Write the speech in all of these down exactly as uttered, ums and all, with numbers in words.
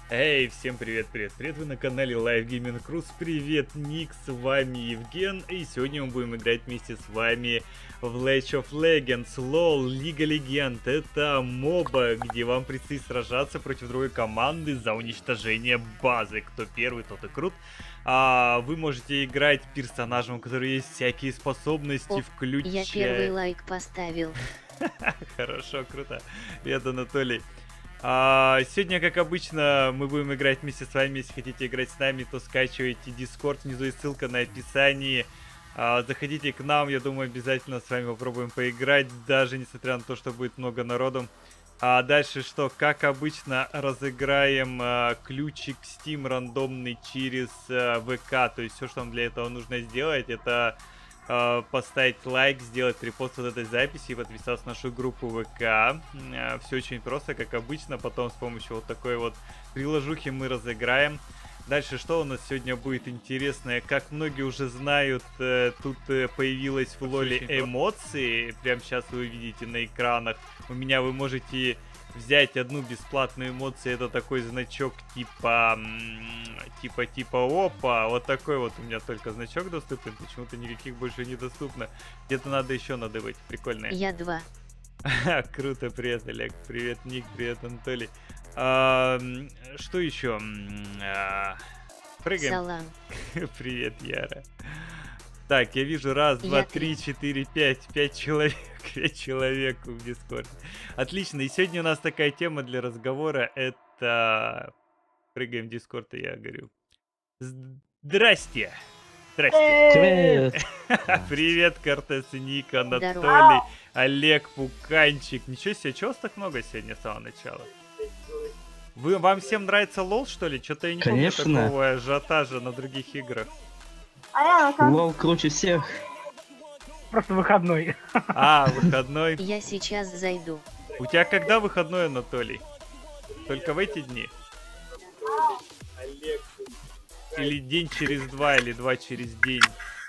Эй, всем привет, привет, привет, вы на канале Live Gaming Cruz, привет, Ник, с вами Евген, и сегодня мы будем играть вместе с вами в League of Legends, лол, Лига Легенд, это моба, где вам предстоит сражаться против другой команды за уничтожение базы, кто первый, тот и крут. А вы можете играть персонажем, у которого есть всякие способности, включая... Я первый лайк поставил. Хорошо, круто, привет, Анатолий. А, сегодня, как обычно, мы будем играть вместе с вами. Если хотите играть с нами, то скачивайте Discord, внизу есть ссылка на описании. А, заходите к нам, я думаю, обязательно с вами попробуем поиграть, даже несмотря на то, что будет много народу. А дальше что? Как обычно, разыграем а, ключик Steam рандомный через а, ВК. То есть все, что нам для этого нужно сделать, это... поставить лайк, сделать репост вот этой записи и подписаться на нашу группу ВК. Все очень просто, как обычно. Потом с помощью вот такой вот приложухи мы разыграем. Дальше что у нас сегодня будет интересное? Как многие уже знают, тут появилась в лоле эмоции. Прямо сейчас вы увидите на экранах. У меня вы можете взять одну бесплатную эмоцию. Это такой значок типа... Типа, типа, опа. Вот такой вот у меня только значок доступен. Почему-то никаких больше недоступно. Где-то надо еще надыбать. Прикольно. Я два. Круто, привет, Олег. Привет, Ник. Привет, Анатолий. А, что еще? А, прыгаем. Салам. Привет, Яра. Так, я вижу раз, два, три, четыре, пять. Пять человек. Пять человек в Дискорде. Отлично. И сегодня у нас такая тема для разговора. Это... Прыгаем в Дискорд, и я говорю. Здрасте. Здрасте. Привет. Привет, Кортес, Ник, Анатолий, Здорово. Олег, Пуканчик. Ничего себе, чего вас так много сегодня с самого начала? Вы, вам всем нравится лол, что ли? Что-то я не Конечно. помню такого ажиотажа на других играх. Лол круче всех. Просто выходной. А, выходной. Я сейчас зайду. У тебя когда выходной, Анатолий? Только в эти дни? Или день через два, или два через день.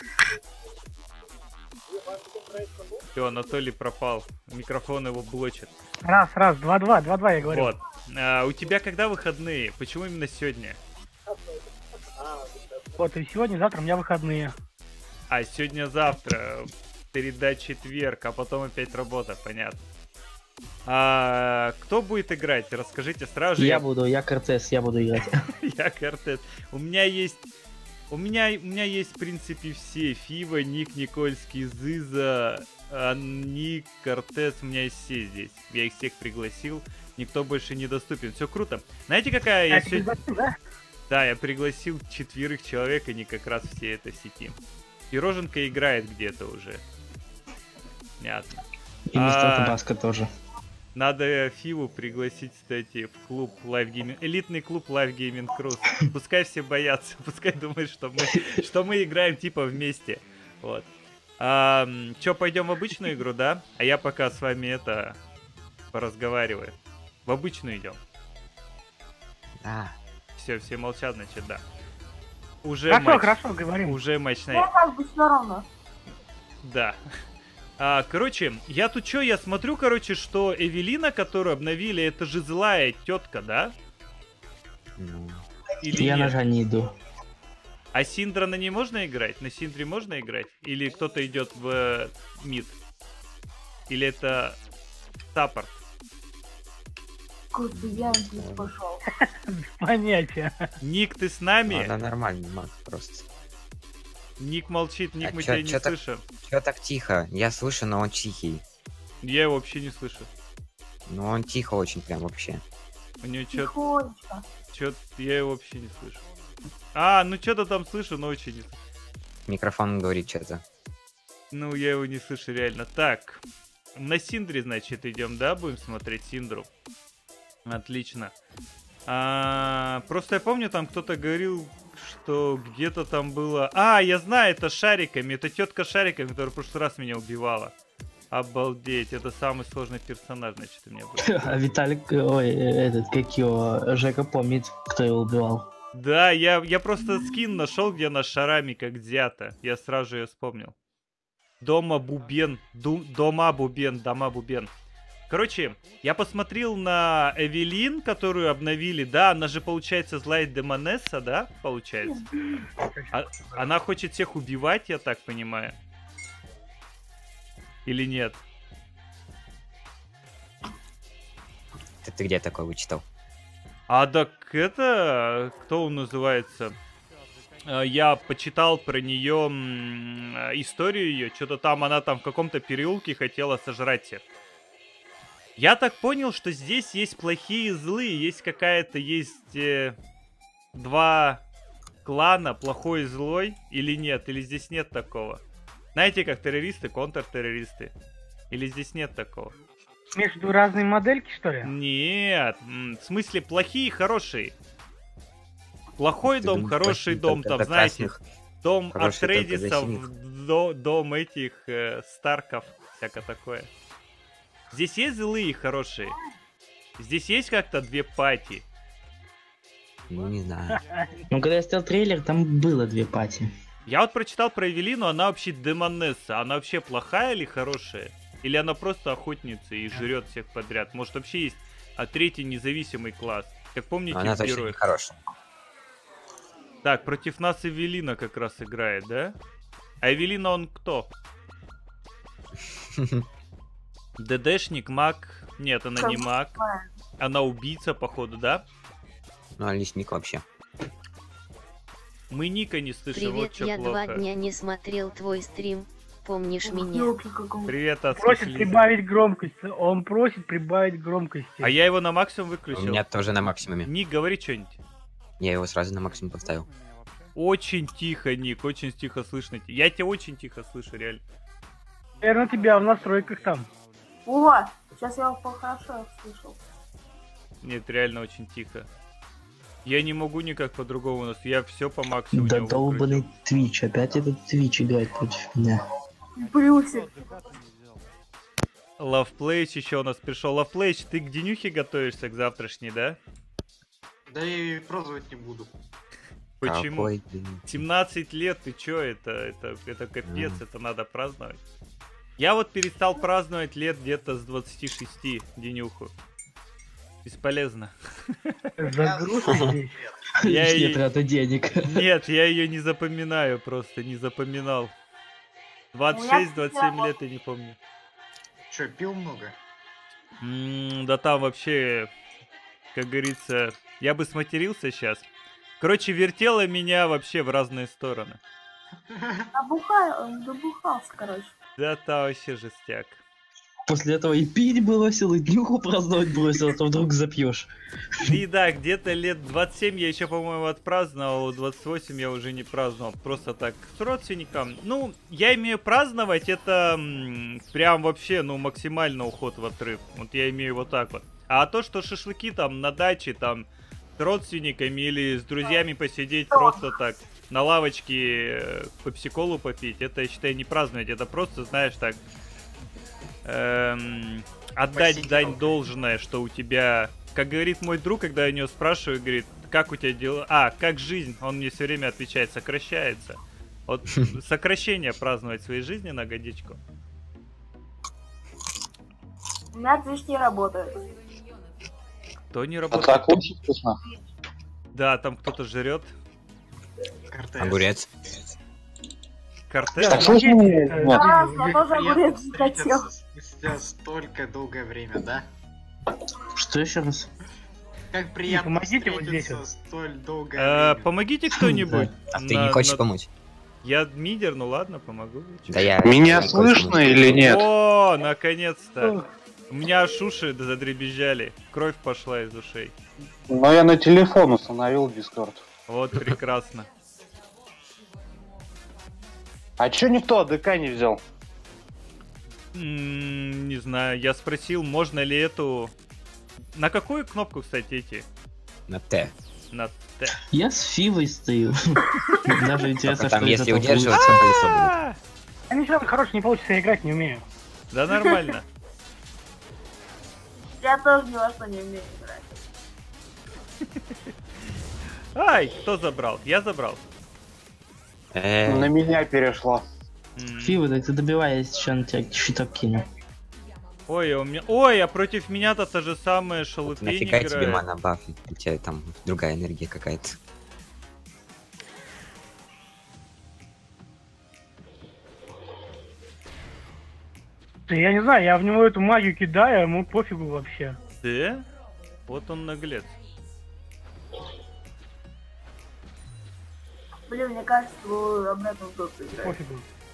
Все, Анатолий пропал. Микрофон его блочит. Раз, раз, два, два, два, два, я говорю. Вот. А, у тебя когда выходные? Почему именно сегодня? Вот, и сегодня, завтра у меня выходные. А, сегодня-завтра. Переда четверг, а потом опять работа, понятно. А, кто будет играть? Расскажите сразу же. Я буду, я Кортес, я буду играть. Я Кортес. У меня есть... У меня, у меня есть, в принципе, все. Фива, Ник, Никольский, Зыза, а, Ник, Кортес. У меня есть все здесь. Я их всех пригласил. Никто больше не доступен. Все круто. Знаете, какая я сегодня... Да? Да, я пригласил четверых человек, они как раз все это в сети. Пироженка играет где-то уже. Понятно. И мистер Табаско тоже. Надо Фиву пригласить, кстати, в клуб Live Gaming, элитный клуб Live Gaming Cruz. Пускай все боятся, пускай думают, что мы, что мы играем типа вместе. Вот. А, чё, пойдем в обычную игру, да? А я пока с вами это поразговариваю. В обычную идем. Да. Все, все молчат, значит, да. Уже Хорошо, матч. хорошо, говорим. Уже матч на... Мне как бы все равно. Да. А, короче, я тут что, я смотрю, короче, что Эвелина, которую обновили, это же злая тетка, да? Ну, Или Я нет? на жаль не иду. А Синдра на ней можно играть? На Синдре можно играть? Или кто-то идет в э, мид? Или это саппорт? Круто, я здесь пошел. Понятия. Ник, ты с нами? она нормальный маг просто. Ник молчит, Ник, А мы чё- тебя не чё так- слышим. Чё так тихо? Я слышу, но он тихий. Я его вообще не слышу. Ну он тихо очень прям вообще. У него что Тихонечко. чё я его вообще не слышу. А, ну что-то там слышу, но очень не слышу. Микрофон говорит что-то. Ну, я его не слышу реально. Так, на Синдре, значит, идем, да, будем смотреть Синдру. Отлично. А, просто я помню, там кто-то говорил, что где-то там было... А, я знаю, это с шариками. Это тетка с шариками, которая в прошлый раз меня убивала. Обалдеть, это самый сложный персонаж, значит, у меня был. А Виталик, ой, этот, как его, Жека помнит, кто его убивал. Да, я, я просто скин нашел, где она с шарами как взята. Я сразу же ее вспомнил. Дома Бубен. Ду, дома Бубен, дома Бубен. Короче, я посмотрел на Эвелин, которую обновили, да, она же, получается, злая демонесса, да, получается? А, она хочет всех убивать, я так понимаю. Или нет? Ты, ты где такое вычитал? А так это... Кто он называется? Э, Я почитал про нее м, э, историю ее. Что-то там она там в каком-то переулке хотела сожрать всех. Я так понял, что здесь есть плохие и злые. Есть какая-то, есть э, два клана, плохой и злой. Или нет? Или здесь нет такого? Знаете, как террористы, контртеррористы? Или здесь нет такого? Между разные модельки, что ли? Нет, м, в смысле плохие и хорошие. Плохой Ты дом, думаешь, хороший плохие дом, только там, до знаете, красных, дом хорошие только до Атрейдисов, синих. до- дом этих э, Старков, всякое такое. Здесь есть злые и хорошие. Здесь есть как-то две пати. Ну, не знаю. Ну, когда я сделал трейлер, там было две пати. Я вот прочитал про Эвелину, она вообще демонесса. Она вообще плохая или хорошая? Или она просто охотница и жрет всех подряд? Может вообще есть а третий независимый класс? Как помните Она в точно не героях? хорошая. Так, против нас Эвелина как раз играет, да? А Эвелина он кто? ДДшник, маг? Нет, она не маг. Она убийца, походу, да? Ну, а лесник вообще. Мы Ника не слышим, вот Привет, что я два плохо. дня не смотрел твой стрим. Помнишь меня? Ёлки какого. Привет, Просит отсутствие. прибавить громкость. Он просит прибавить громкости. А я его на максимум У выключил. меня тоже на максимуме. Ник, говори что-нибудь. Я его сразу на максимум поставил. Очень тихо, Ник, очень тихо слышно. Я тебя очень тихо слышу, реально. Наверное, тебя в настройках там. О, сейчас я его хорошо слышал. Нет, реально очень тихо. Я не могу никак по-другому. у нас- Я все по максимуму. Да не долбанный выкрутил. Твич, опять этот Твич играет против меня. Плюсик. Лавплейч еще у нас пришел. Лавплейч, ты к денюхе готовишься к завтрашней, да? Да я и праздновать не буду. Почему? Какой ты- семнадцать лет, ты чё, это, это, это капец, Мгм. это надо праздновать. Я вот перестал праздновать лет где-то с двадцати шести денюху. Бесполезно. Загрузка здесь. Я Лишняя и- трата денег. Нет, я ее не запоминаю просто, не запоминал. двадцать шесть двадцать семь лет, я не помню. Че, пил много? М, Да там вообще, как говорится, я бы сматерился сейчас. Короче, вертело меня вообще в разные стороны. Набухал, он добухался, короче. Да там вообще жестяк. После этого и пить бросил, и днюху праздновать бросил, а то вдруг запьешь. И да, где-то лет двадцать семь я еще, по-моему, отпраздновал, двадцать восемь я уже не праздновал, просто так, с родственником. Ну, я имею праздновать, это м, прям вообще, ну, максимально уход в отрыв. Вот я имею вот так вот. А то, что шашлыки там на даче, там, с родственниками или с друзьями посидеть просто так, на лавочке э, попсиколу попить, это, я считаю, не праздновать, это просто, знаешь, так... эм, отдать Посидел. дань должное, что у тебя, как говорит мой друг, когда я у него спрашиваю, говорит, как у тебя дела, а, как жизнь, он мне все время отвечает, сокращается. Вот сокращение праздновать своей жизни на годичку. У меня движ не работает. Кто не А работает? так очень вкусно. Да, там кто-то жрет. КРТС. Огурец. Картель? Так слышно меня? Э, Нет. А, я Как тоже приятно огурец не хотел. встретиться спустя столько долгое время, да? Что еще раз? Как приятно помогите вот здесь встретиться столь долгое Э, время. Помогите кто-нибудь. А ты На- не хочешь на- помочь? Я мидер, ну ладно, помогу. Да я... Меня я не слышно хочу. или нет? О, наконец-то. У меня аж уши задребезжали. Кровь пошла из ушей. Но я на телефон установил Discord. Вот прекрасно. А чё никто АДК не взял? М, Не знаю, я спросил, можно ли эту... На какую кнопку, кстати, эти? На Т. На Т. Я с Фивой стою. Даже интересно, Только там, что из если этого удерживать, получится. то колесо будет. А, А ничего хорошего не получится, я играть не умею. Да нормально. Я тоже ни во что не умею играть. Ай, кто забрал? Я забрал. Э, На меня перешла. М, Фива, да ты добивай, я еще на тебя щиток кину. Ой, а у меня... Ой, а против меня-то то же самое шалупень Нафига тебе играет. мана баф? У тебя там другая энергия какая-то. Да я не знаю, я в него эту магию кидаю, а ему пофигу вообще. Да? Вот он наглец. Блин, мне кажется, вы обратно в доту играете. Пофигу.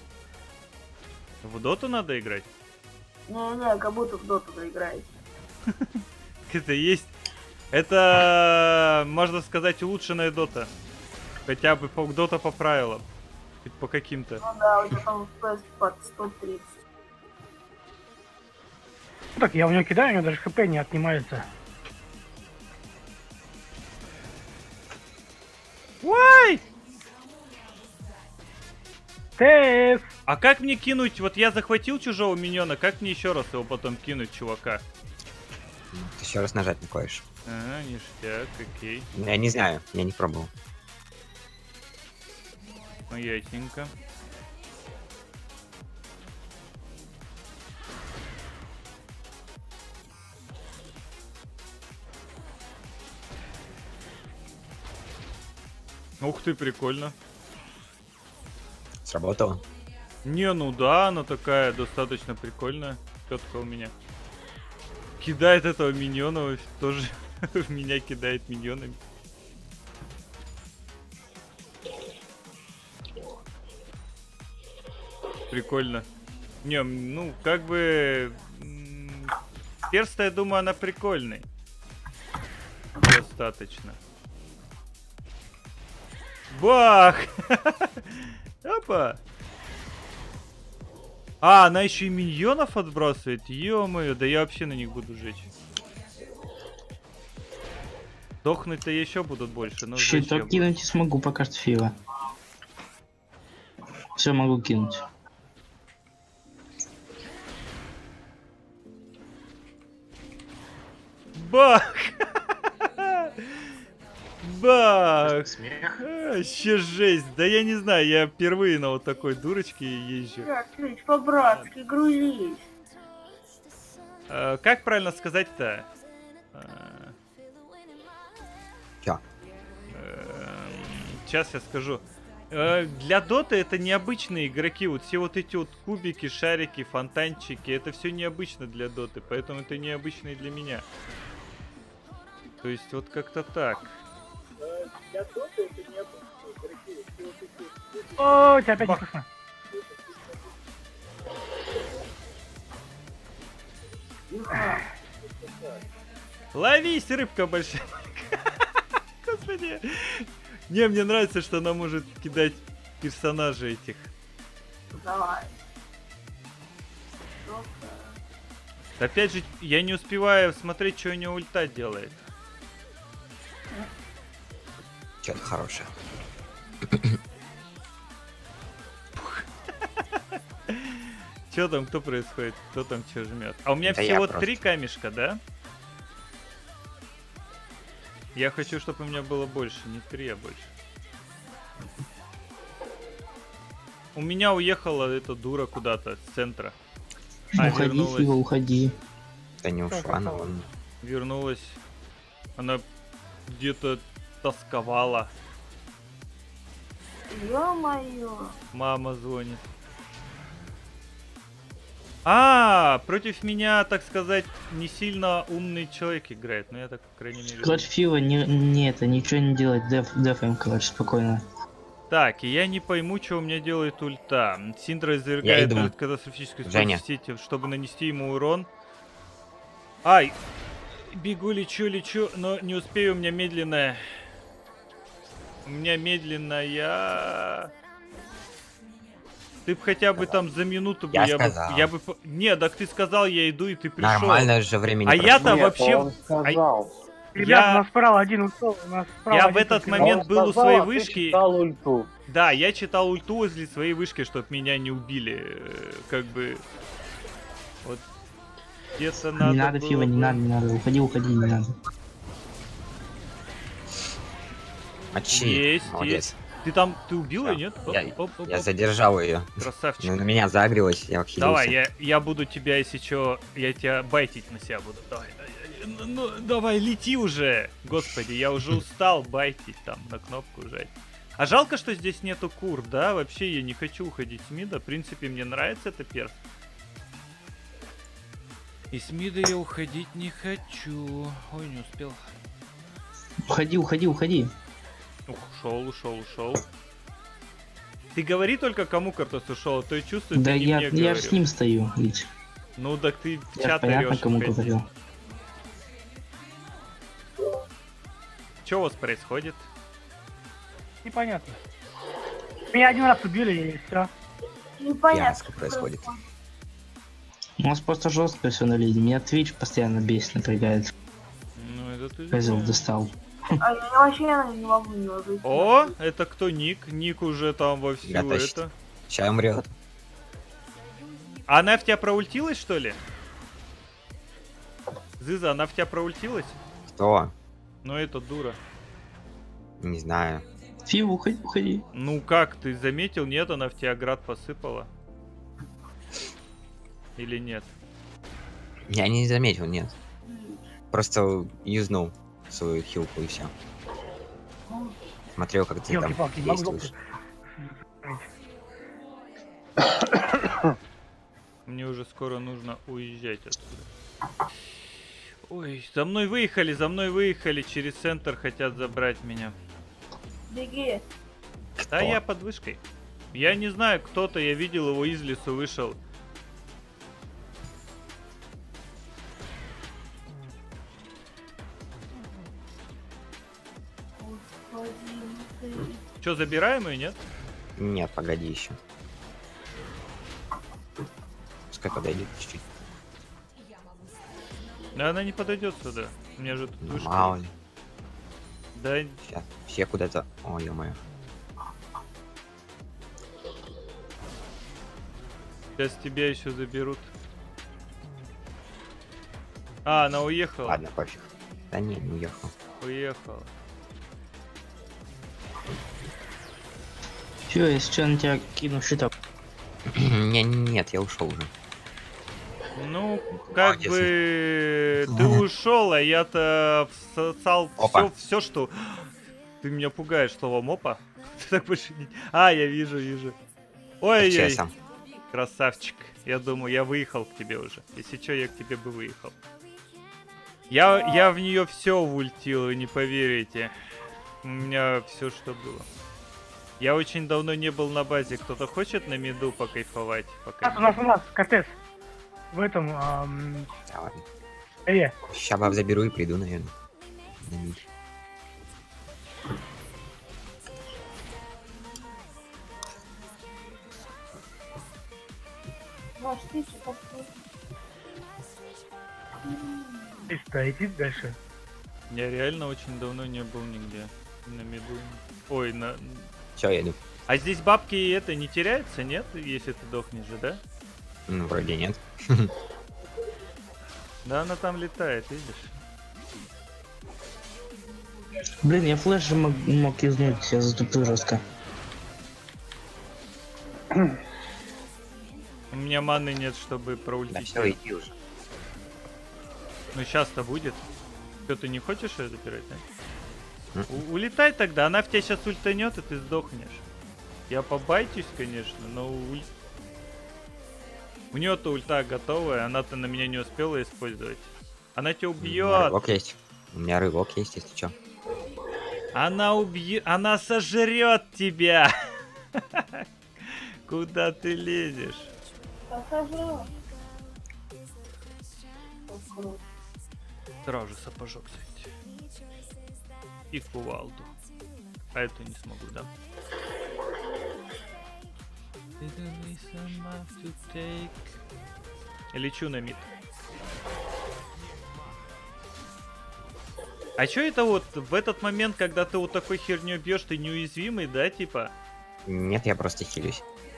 В доту надо играть? Не-не, как будто в доту вы играете. Это есть... Это, можно сказать, улучшенная дота. Хотя бы по дота по правилам. Хоть по каким-то. Ну да, у тебя там эф пи эс под сто тридцать. Ну так, я в него кидаю, у него даже хп не отнимается. Уай! ТС! А как мне кинуть? Вот я захватил чужого миньона, как мне еще раз его потом кинуть, чувака? Ты еще раз нажать не клавиш. Ага, ништяк, окей. Я не знаю, я не пробовал. Ну, ясненько. Ух ты, прикольно. Сработало? Не, ну да, она такая достаточно прикольная. Тетка у меня. Кидает этого миньона, тоже в меня кидает миньонами. Прикольно. Не, ну, как бы... м, перс-то, я думаю, она прикольный. Достаточно. Бах! Опа! А, она еще и миньонов отбрасывает. Ё-моё, да я вообще на них буду жечь. Дохнуть-то еще будут больше, но Щит зачем? кинуть не смогу пока что Фила. Все могу кинуть. Бах! Бах! Смех. А, Ще жесть. Да я не знаю, я впервые на вот такой дурочке езжу. Блядь, Твич, по-братски, грузись. А, как правильно сказать-то? А, Чё? Сейчас я скажу. Э, Для доты это необычные игроки. Вот все вот эти вот кубики, шарики, фонтанчики, это все необычно для доты, поэтому это необычно и для меня. То есть вот как-то так. О, тебя опять не слышно. Ловись, рыбка большая. Господи. Не, мне нравится, что она может кидать персонажей этих. Давай. Опять же, я не успеваю смотреть, что у него ульта делает. Что-то хорошее. Что там, кто происходит? Кто там что жмет? А у меня Да я всего просто. три камешка, да? Я хочу, чтобы у меня было больше, не три, а больше. У меня уехала эта дура куда-то с центра. А, уходи, вернулась. Фила, уходи. Да не ушла, но он... Вернулась. Она где-то тосковала. Ё-моё. Мама звонит. А, против меня, так сказать, не сильно умный человек играет. Но я так, по крайней мере... Короче, Фила, не, не это, ничего не делать, деф, дефаем, короче, спокойно. Так, и я не пойму, что у меня делает ульта. Синдра Я извергает иду. этот катастрофическую Женя. скорость сети, чтобы нанести ему урон. Ай! Бегу, лечу, лечу, но не успею, у меня медленная. У меня медленная... Ты б хотя бы там за минуту бы Я я сказал. бы... Я бы... по- Не, так ты сказал, я иду, и ты пришел. Нормальное же время А не я-то прошло. Нет, вообще- он сказал. Ребят, Я- у нас справа один ушел, у нас справа Я один в этот только- момент Он был у сказал, своей а ты вышки. читал ульту. Да, я читал ульту возле своей вышки, чтобы меня не убили. э, Как бы... Вот... Где-то надо не надо, было Фила, не бы- надо, не надо, уходи, уходи, не надо. Мочи. Есть, Молодец. есть. Ты там, ты убил ее, нет? Я- Оп, оп, оп, Я оп. задержал ее. Красавчик. Ну, на меня загрелась, я ухилился. Давай, я, я буду тебя, если чё, я тебя байтить на себя буду. Давай, давай, ну, ну, давай, лети уже. Господи, я уже устал байтить там, на кнопку жать. А жалко, что здесь нету кур, да? Вообще я не хочу уходить с мида. В принципе, мне нравится это перс. И с мида я уходить не хочу. Ой, не успел. Уходи, уходи, уходи. Ух, ушел, ушел, ушел. Ты говори только, кому Картос ушел, а то я чувствую, Да ты не я, мне я говорил. ж с ним стою, ведь. Ну так ты в Я чат понятно, орёшь, кому опять. говорил. Что у вас происходит? Непонятно. Меня один раз убили и все. Непонятно, Ясно, что происходит. У нас просто жестко все на лиде. Меня Twitch постоянно бесит, напрягает. Ну это ты... Козел достал. А я вообще наверное, не могу не ложить. О, это кто Ник? Ник уже там вовсю Я тащит. это. Сейчас умрет. А она в тебя проультилась, что ли? Зыза, она в тебя проультилась? Кто? Ну это дура. Не знаю. Фив, уходи, уходи. Ну как, ты заметил? Нет, она в тебя град посыпала. Или нет? Я не заметил, нет. Просто юзнул свою хилку и все. Смотрел, как ты там Ёлки-палки, не могу действуешь. Мне уже скоро нужно уезжать отсюда. Ой, за мной выехали, за мной выехали. Через центр хотят забрать меня. Беги. Да Кто? я под вышкой. Я не знаю, кто-то, я видел его из лесу, вышел. Господин, ты... Че, забираем ее, нет? Нет, погоди еще. Пускай подойдет чуть-чуть. Да она не подойдет сюда. У меня же тут Ну, вышка. мало ли. Да, Сейчас. Все куда-то. Ой, ё-моё. сейчас тебя еще заберут. А, она уехала. Ладно, пофиг. Да не, не уехал. Уехала. Чё, если что, на тебя кину щиток. не, нет, я ушел уже. Ну, как Молодец. бы ты ушел, а я-то всосал Опа. все, все, что. Ты меня пугаешь словом опа. Ты так больше не. А, я вижу, вижу. Ой, Сейчас ой, сам. красавчик. Я думаю, я выехал к тебе уже. Если что, я к тебе бы выехал. Я, я в нее все ультил, вы не поверите. У меня все, что было. Я очень давно не был на базе. Кто-то хочет на миду покайфовать? У нас, у Пока... нас, у нас, Кортес. В этом, ам, Да, ладно. э, Сейчас баб заберу и приду, наверное. На мид. Ваш тысяча, как ты. и стоите дальше. Я реально очень давно не был нигде. На миду. Ой, на... Все, я иду. А здесь бабки это не теряются, нет? Если ты дохнешь же, да? Ну, вроде нет. Да, она там летает, видишь? Блин, я флеш же мог, мог юзнуть, я затупил жестко. У меня маны нет, чтобы Да проультить. все, иди уже. Ну сейчас-то будет. Что, ты не хочешь ее запирать, да? М. У- улетай тогда, она в тебя сейчас ультанет, и ты сдохнешь. Я побайтюсь, конечно, но уль... у нее-то ульта готовая, она-то на меня не успела использовать. Она тебя У меня убьет. рывок есть. У меня рывок есть, если что. Она убьет, она сожрет тебя. Куда ты лезешь? Похожу. Сразу же сапожок, кстати. И кувалду. А эту не смогу, да? Лечу на мид. А чё это вот в этот момент, когда ты вот такой херню бьешь, ты неуязвимый, да, типа? Нет, я просто хилюсь.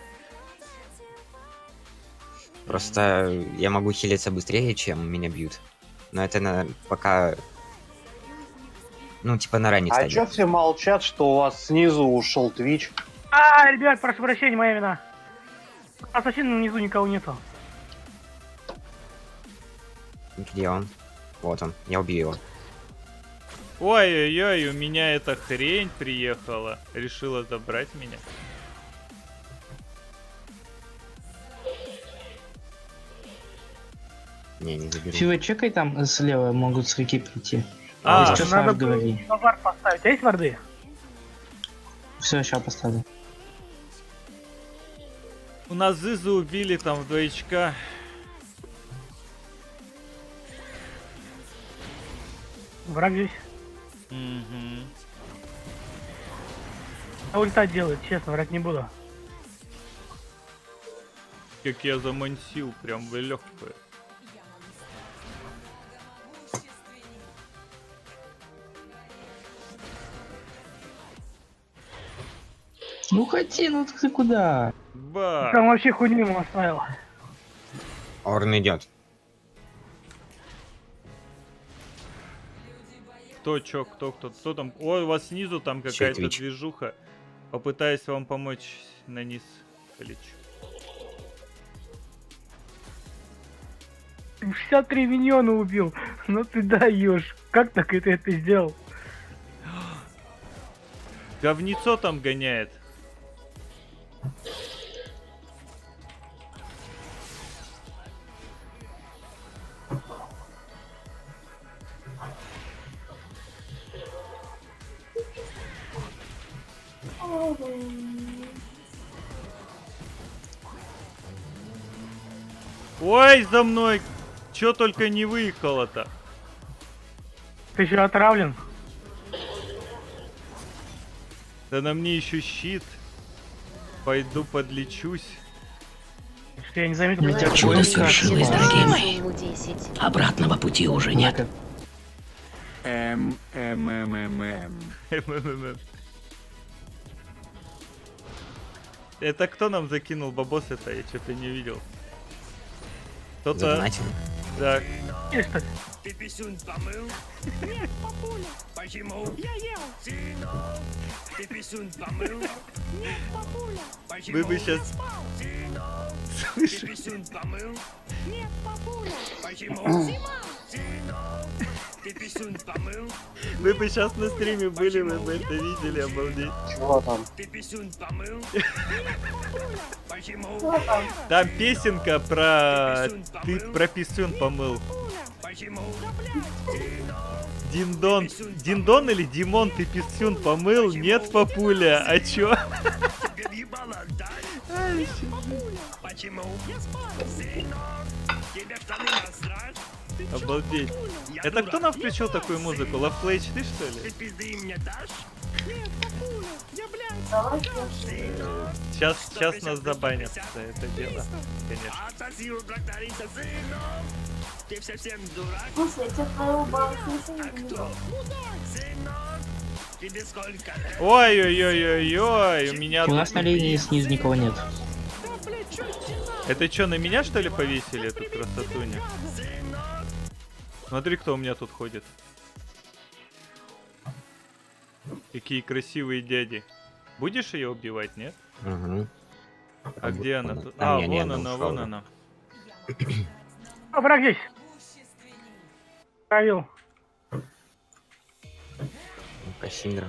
Просто я могу хилиться быстрее, чем меня бьют. Но это на... пока Ну, типа на ранних А стадиях. чё все молчат, что у вас снизу ушел Twitch? А, ребят, прошу прощения, моя вина. Ассасин внизу никого нету. Где он? Вот он. Я убью его. Ой-ой-ой, у меня эта хрень приехала. Решила забрать меня. Не, не заберу. Фива, чекай, там слева могут с реки прийти. А, Сейчас Надо Саш говори. было вард поставить. А есть варды? Все, сейчас поставлю. у нас Зизу убили там в двоечка. Враг здесь. Угу. А ультать делает, честно, врать не буду. Как я замансил, прям в легкое. Ну хоти, ну ты куда? Ба! Там вообще хуйню ему оставил. Орн идет. Кто, чё, кто, кто, кто там? Ой, у вас снизу там какая-то Twitch. движуха. Попытаюсь вам помочь на низ полечу. шестьдесят три миньона убил. Ну ты даешь. Как так это это сделал? Говнецо там гоняет. Ой, за мной! Чё только не выехало-то? Ты еще отравлен? Да на мне еще щит. Пойду подлечусь. Что я не заметил, Ну, что тебя чудо такое. свершилось, дорогие мои. Сумму десять. Обратного пути уже нет. Эм, эм, эм, эм, эм. Это кто нам закинул бабос это? Я что-то не видел. Кто-то... Задонатил. Да. Есть, что ли? Ты писюн помыл? Нет, папуля. Почему? Я ел. Сынок, ты писюн помыл? Нет, папуля. Почему? Вы бы сейчас... Сынок, ты Слышь, писюн помыл? Нет, папуля. Почему? Зима. Сынок, ты писюн помыл? вы бы сейчас на стриме были, вы бы это видели, обалдеть. Чего там? Ты писюн помыл? Почему? Там песенка про... Ты про писюн помыл. Почему? Диндон. Диндон или Димон, ты писюн помыл? Нет, папуля. А чё? Тебе въебало, да? Почему? Я спал. Сынок, тебе штаны насрать? Обалдеть. Это кто нам включил такую музыку? Love Play ты что Ты ли? пизды мне дашь? Нет, папуля, я, блядь, Сейчас, сейчас нас забанят за это дело. Конечно. Отсосил тракториста, сынок. Ты совсем дурак? Слушай, я тебя твоего баланса не А видел. кто? Сынок, тебе сколько лет? Ой-ой-ой-ой-ой, у меня У тут... нас на линии снизу никого нет. Это что, на меня что ли повесили эту красотуню? Смотри, кто у меня тут ходит. Какие красивые дяди. Будешь ее убивать, нет? Угу. А где она тут? Там А, я не вон одну она, ушла вон уже. она. А, враг здесь. Травил. Кассиндра.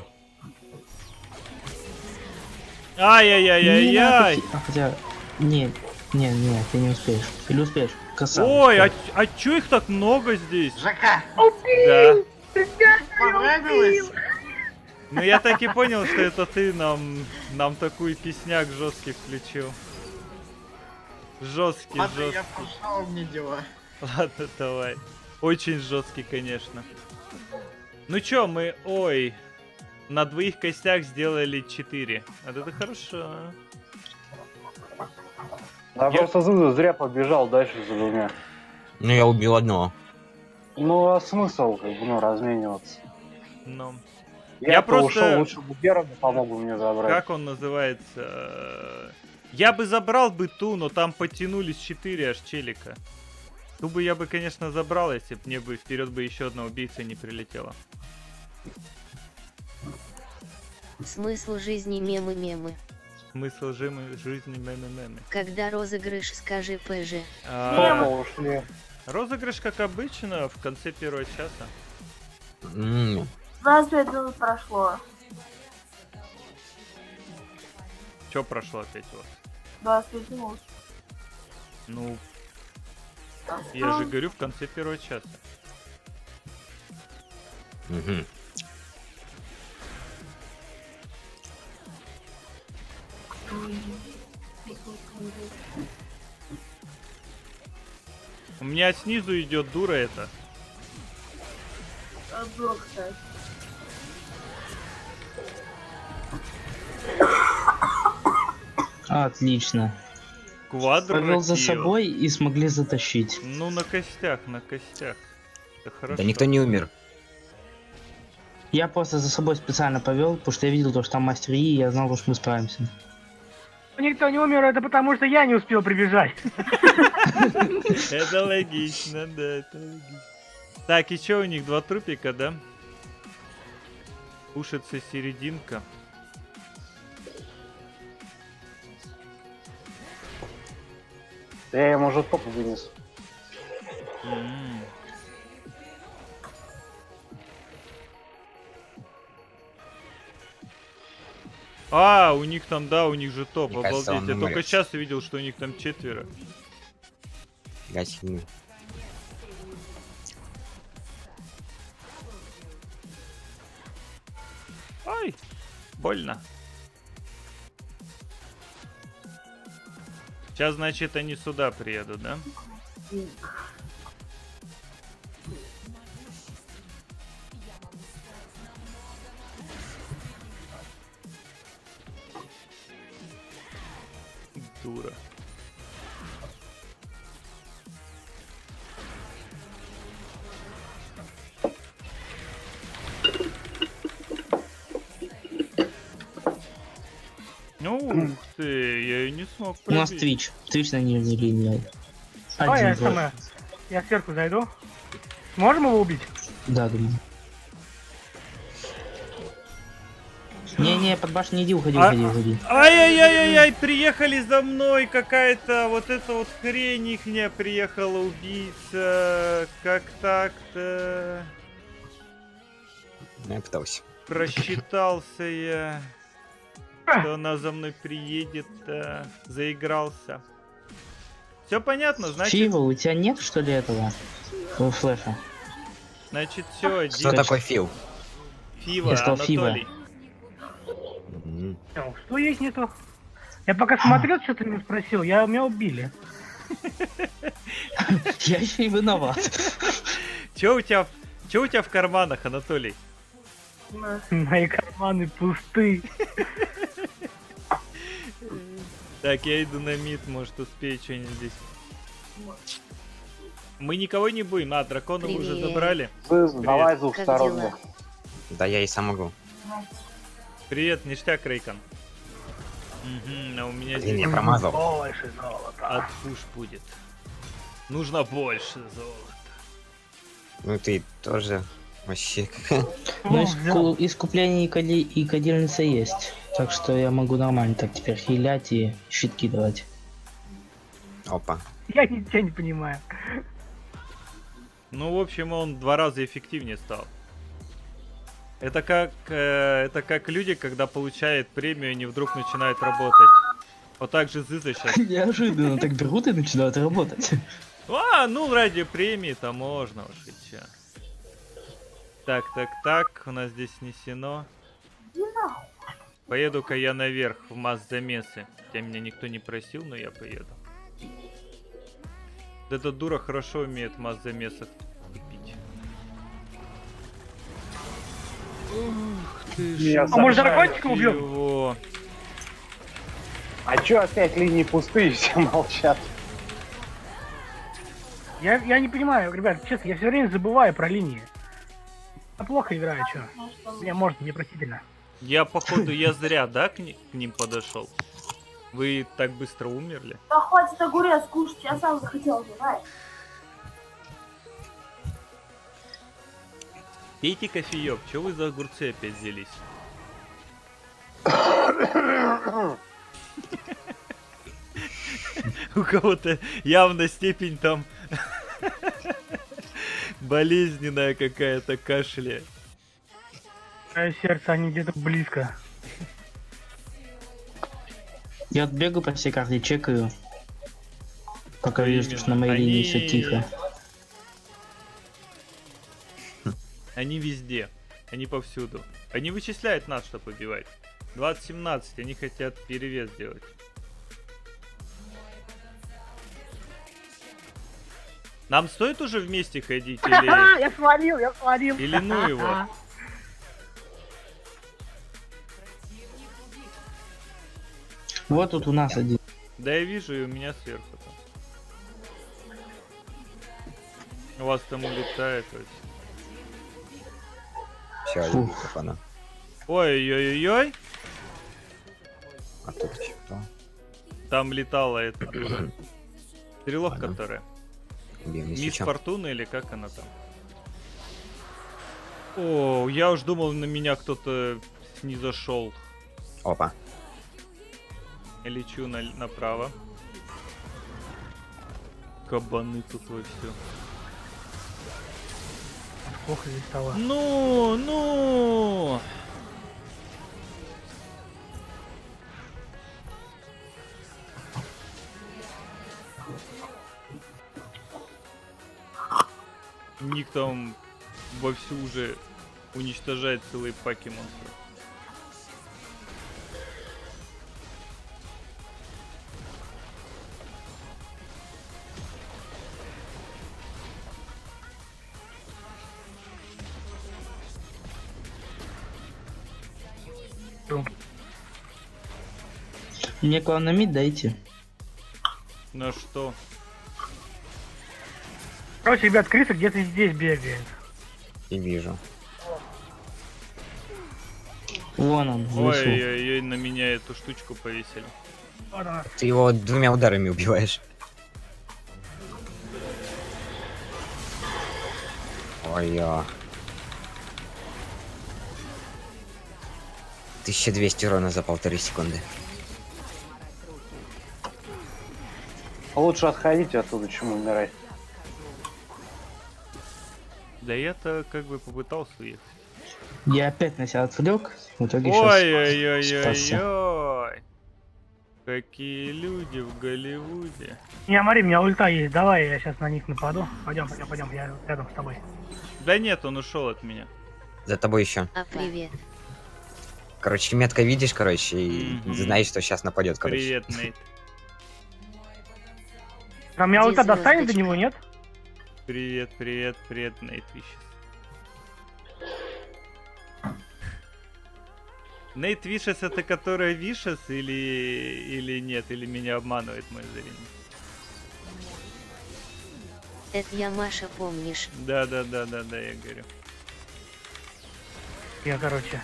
Не Ай-яй-яй-яй-яй! надо, а, хотя... Не, не, не, ты не успеешь. Или успеешь? Красава. Ой, а, а чё их так много здесь? ЖК, Да. понравилось? Ну я так и понял, что это ты нам, нам такой песняк жесткий включил. Жесткий, Ладно, я жесткий. пошел, мне дела. Ладно, давай. Очень жесткий, конечно. Ну чё, мы... Ой. На двоих костях сделали четыре. Вот это хорошо. Да Я- просто Зызу зря побежал дальше за двумя. Ну, я убил одного. Ну а смысл, как бы, ну, размениваться? Ну, Я, Я просто просто- ушел, лучше бы Герда помог бы мне забрать. как он называется? Я бы забрал бы ту, но там потянулись четыре аж челика. Ту бы я бы, конечно, забрал, если бы мне бы вперед бы еще одна убийца не прилетела. Смысл жизни мемы-мемы. Смысл жи- жизни мемы-мемы. Когда розыгрыш, скажи ПЖ. А, Опа, ушли. розыгрыш, как обычно, в конце первого часа. М, двадцать пять минут прошло. Че прошло опять у вас? двадцать пять минут. Ну, я же говорю, в конце первого часа. мгм. У меня снизу идет дура это. А, дура, кстати. Отлично. Квадро. Повел за собой и смогли затащить. Ну, на костях, на костях. Это хорошо. Да никто не умер. Я просто за собой специально повел, потому что я видел то, что там мастер Yi, и я знал, что мы справимся. Никто не умер, это потому что я не успел прибежать. Это логично, да, это логично. Так, и чё у них? Два трупика, да? Пушится серединка. Я ему уже топу вынес. М. А, у них там, да, у них же топ, Мне кажется, обалдеть. он Я только умрет. сейчас увидел, что у них там четверо. Гасим. Ай, больно. Сейчас, значит, они сюда приедут, да? Дура. Ну, ух ты, я ее не смог У нас пробить. Twitch. Twitch на нижней линии. Давай я Один год. самое. Я сверху зайду. Можем его убить? Да, думаю. Не-не, под башню не иди, уходи, А- уходи, уходи. Ай-яй-яй-яй-яй, приехали за мной, какая-то вот эта вот хрень ихняя приехала, убийца. Как так-то? Ну, я пытался. Просчитался я, что она за мной приедет, заигрался. Все понятно, значит, Фива, у тебя нет, что ли, этого? Э, Флэша. значит все, Что такое Фил? Фива, Я сказал Фива. Анатолий. М, Ну, что есть нету? Я пока смотрел, что ты меня спросил, я меня убили. Я еще и виноват. Че у тебя, че у тебя в карманах, Анатолий? Мои карманы пусты. Так, я иду на мид, может успею что-нибудь здесь. Мы никого не будем, а, дракона вы уже Привет. забрали. Зыз, давай Как двухсторонний. дела? Да я и сам могу. Привет, ништяк, Рейкон. Угу, а у меня Блин, здесь я промазал. Больше золота. отпуш будет. Нужно больше золота. Ну ты тоже вообще. Ну, О, иску- искупление и, коди- и кадильница есть. Так что я могу нормально так теперь хилять и щитки давать. Опа. Я ничего не понимаю. Ну, в общем, он в два раза эффективнее стал. Это как, э, это как люди, когда получают премию, они вдруг начинают работать. Вот так же Зыза сейчас. Неожиданно так берут и начинают работать. А, ну ради премии-то можно уж и чё. Так, так, так, у нас здесь снесено. Поеду-ка я наверх в масс-замесы. Хотя меня никто не просил, но я поеду. Вот эта дура хорошо умеет в масс-замесах купить. Ух ты Я ж, А может, дракончика убьем? его. А чё опять линии пустые, все молчат? Я, я не понимаю, ребят, честно, я все время забываю про линии. Я плохо играю, что? Мне может, непростительно. Я, походу, я зря, да, к, ни- к ним подошел? Вы так быстро умерли? Да хватит огурец кушать, я сам захотел, давай. Пейте кофеек, чё вы за огурцы опять взялись? У кого-то явно степень там болезненная какая-то, кашля. Мое сердце, они где-то близко. Я вот бегаю по всей карте, чекаю. Пока Что вижу, что на именно? моей линии Они- все тихо. Они везде. Они повсюду. Они вычисляют нас, чтобы убивать. двадцать семнадцать, они хотят перевес сделать. Нам стоит уже вместе ходить или... Я свалил, я свалил. Или ну его. Вот тут у нас один. Да я вижу, и у меня сверху там. У вас там улетает вообще. Все, Фу. один капана. Ой-ой-ой-ой. А тут что? Там летала эта дура. Стрелок, Ладно. которая. Убьем, если Мисс чё. Фортуна или как она там? О, я уж думал, на меня кто-то снизошел. Опа. Я лечу на, направо. Кабаны тут во все. Плохо здесь стало. Ну, ну. Ник там вовсю уже уничтожает целые паки монстров. Мне к вам на мид дайте. На что? Короче, ребят, крыса где-то здесь бегает. И вижу. Вон он, в лесу. Ой-ой-ой, на меня эту штучку повесили. Вот она. Ты его двумя ударами убиваешь. Ой-ё. тысяча двести урона за полторы секунды. Лучше отходите оттуда, чем умирать. Да я-то как бы попытался уехать. Я опять на себя отвлек. В итоге сейчас спасся. Ой-ой-ой-ой-ой. Какие люди в Голливуде. Не, смотри, у меня ульта есть. Давай, я сейчас на них нападу. Пойдем, пойдем, пойдем, я рядом с тобой. Да нет, он ушел от меня. За тобой еще. А привет. Короче, метка видишь, короче, и Мгм. знаешь, что сейчас нападет, короче. Привет, Нейт. А у меня Где ульта достанет до звездочка? него, нет? Привет, привет, привет, Нейт Вишес. Нейт Вишес это которая Вишес или или нет, или меня обманывает мое зрение? Это я, Маша, помнишь? Да, да, да, да, да, я говорю. Я, короче.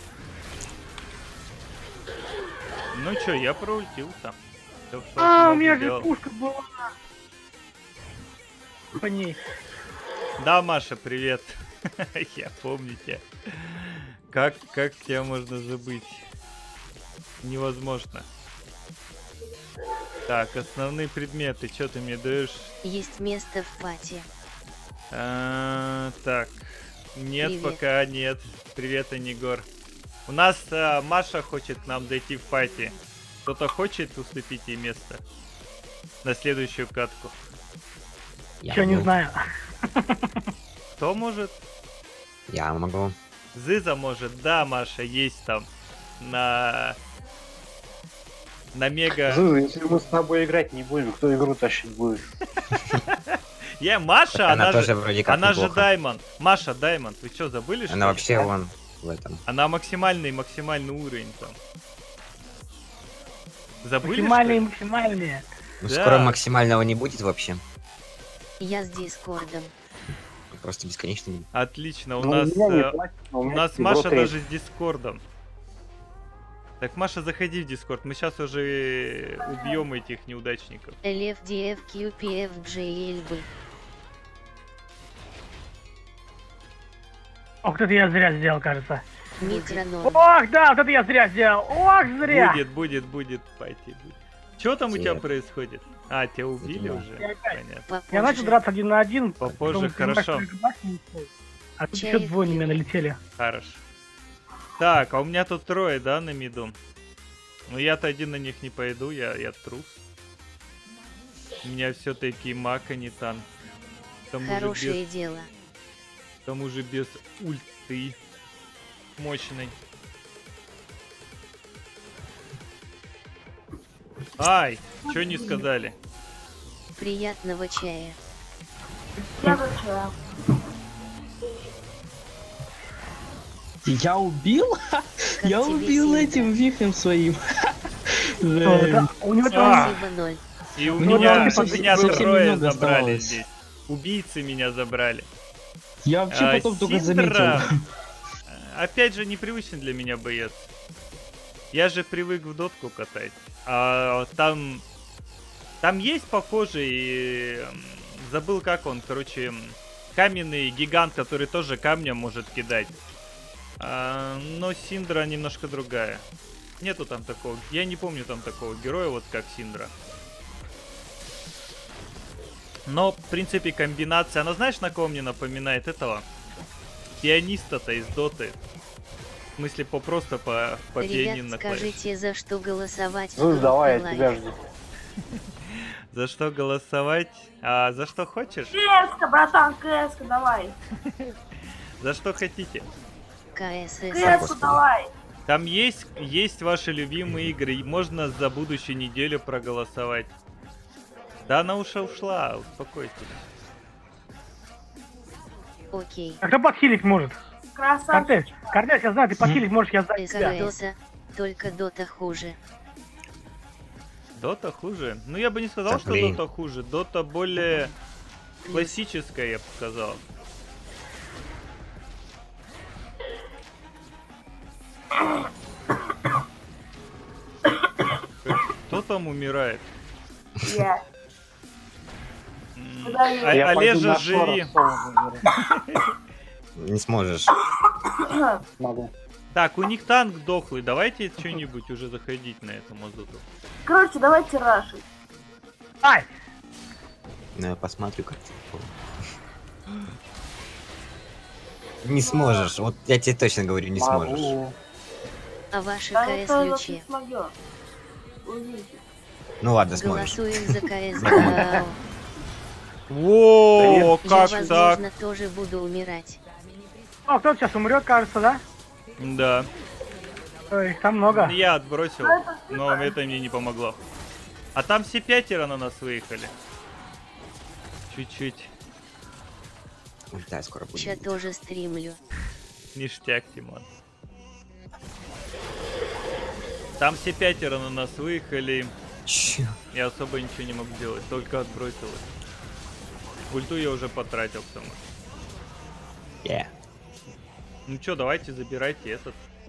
Ну чё, я проультил там. Всё, что А, у смог, меня же сделал. пушка была. По ней. Да, Маша, привет. Я помню тебя. Как, как тебя можно забыть? Невозможно. Так, основные предметы, что ты мне даешь? Есть место в пати. А, так, нет, Привет. пока нет. Привет, Анигор. У нас а, Маша хочет к нам зайти в пати. Кто-то хочет уступить ей место на следующую катку? Я Чё, не могу. знаю. Кто может? Я могу. Зыза может, да, Маша, есть там на на мега. Зыза, если мы с тобой играть не будем, кто игру тащить будет? Я Маша, Она она, тоже же, вроде как она же неплохо. Даймонд. Маша Даймонд, вы что, забыли что Она ли? вообще вон в этом. Она максимальный максимальный уровень там. Забыли Максимальные, что ли? максимальные. Ну, Да. скоро максимального не будет вообще. Я с Дискордом. Просто бесконечно. не будет. Отлично, у Ну, нас меня не э, платят, но у у меня нас игру Маша треть. даже с Дискордом. Так, Маша, заходи в Дискорд. Мы сейчас уже убьем этих неудачников. Лев ди эф кью пи эф джей эл би. Ох, это я зря сделал, кажется. Микронорм. Ох, да, вот это я зря сделал. Ох, зря. Будет, будет, будет, пойти будет. Что там у тебя Нет. происходит? А, тебя убили Да. уже? Я опять. Понятно. Попозже. Я начал драться один на один. Попозже, потом понимаю, хорошо. что я кабак не успел. А тут Чай еще двое на пью. меня налетели. Хорошо. Так, а у меня тут трое, да, на миду? Ну я-то один на них не пойду, я, я трус. У меня все-таки маг, а не танк. К тому же Хорошее без, дело. к тому же без ульты мощной. Ай, что не сказали? Приятного чая. Я зачем? Я убил? Я тебе убил сильно? этим вихрем своим. Что это? У него там... А. Спасибо, ноль. И у Ну, меня, там у совсем- меня совсем трое немного забрали осталось. здесь. Убийцы меня забрали. Я вообще А, потом только Синдра, заметил. опять же, непривычный для меня боец. Я же привык в дотку катать. А там... Там есть похожий... м, Забыл, как он, короче... м, Каменный гигант, который тоже камнем может кидать. А, но Синдра немножко другая. Нету там такого... Я не помню там такого героя, вот как Синдра. Но, в принципе, комбинация... Она знаешь, на кого мне напоминает этого? Пианиста-то из Доты. В смысле, по просто по, по пианино Ребят, на клавише. скажите, за что голосовать в Зуз, давай, я группе тебя лайв. жду. За что голосовать? А за что хочешь? Кэска, братан, кэска, давай. За что хотите? КСС. Кэску Господи. давай. Там есть, есть ваши любимые игры. и Можно за будущую неделю проголосовать. Да она уже ушла, успокойтесь. Окей. А кто подхилить может? Красавчик. Кортес, Кортес, я знаю, ты подхилить можешь, я за тебя. СКС. Только Дота хуже. Дота хуже? Ну я бы не сказал, Да что блин. Дота хуже. Дота более классическая, я бы сказал. Кто там умирает? Я. М, Куда я? А- Я пойду Олежа, на шорох живи. солнце Не сможешь. могу. Так, у них танк дохлый. Давайте что-нибудь уже заходить на эту мазуту. Короче, давайте рашить. Ай! Ну я посмотрю, как ты. Не сможешь. Вот я тебе точно говорю, не сможешь. Могу. А ваши Да никто из вас КС не Лючи? смогет. Увидите. Ну ладно, сможешь. Голосуем за КС Гау. Во, Я, как так? возможно, тоже буду умирать. О, кто сейчас умрет, кажется, да? Да. Ой, их там много. Я отбросил, но это мне не помогло. А там все пятеро на нас выехали. Чуть-чуть. Ульта скоро будет. Ща тоже стримлю. Ништяк, Тимон. Там все пятеро на нас выехали. Чё? Я особо ничего не мог сделать, только отбросил их. Ульту я уже потратил к тому. Yeah. Ну чё, давайте забирайте этот.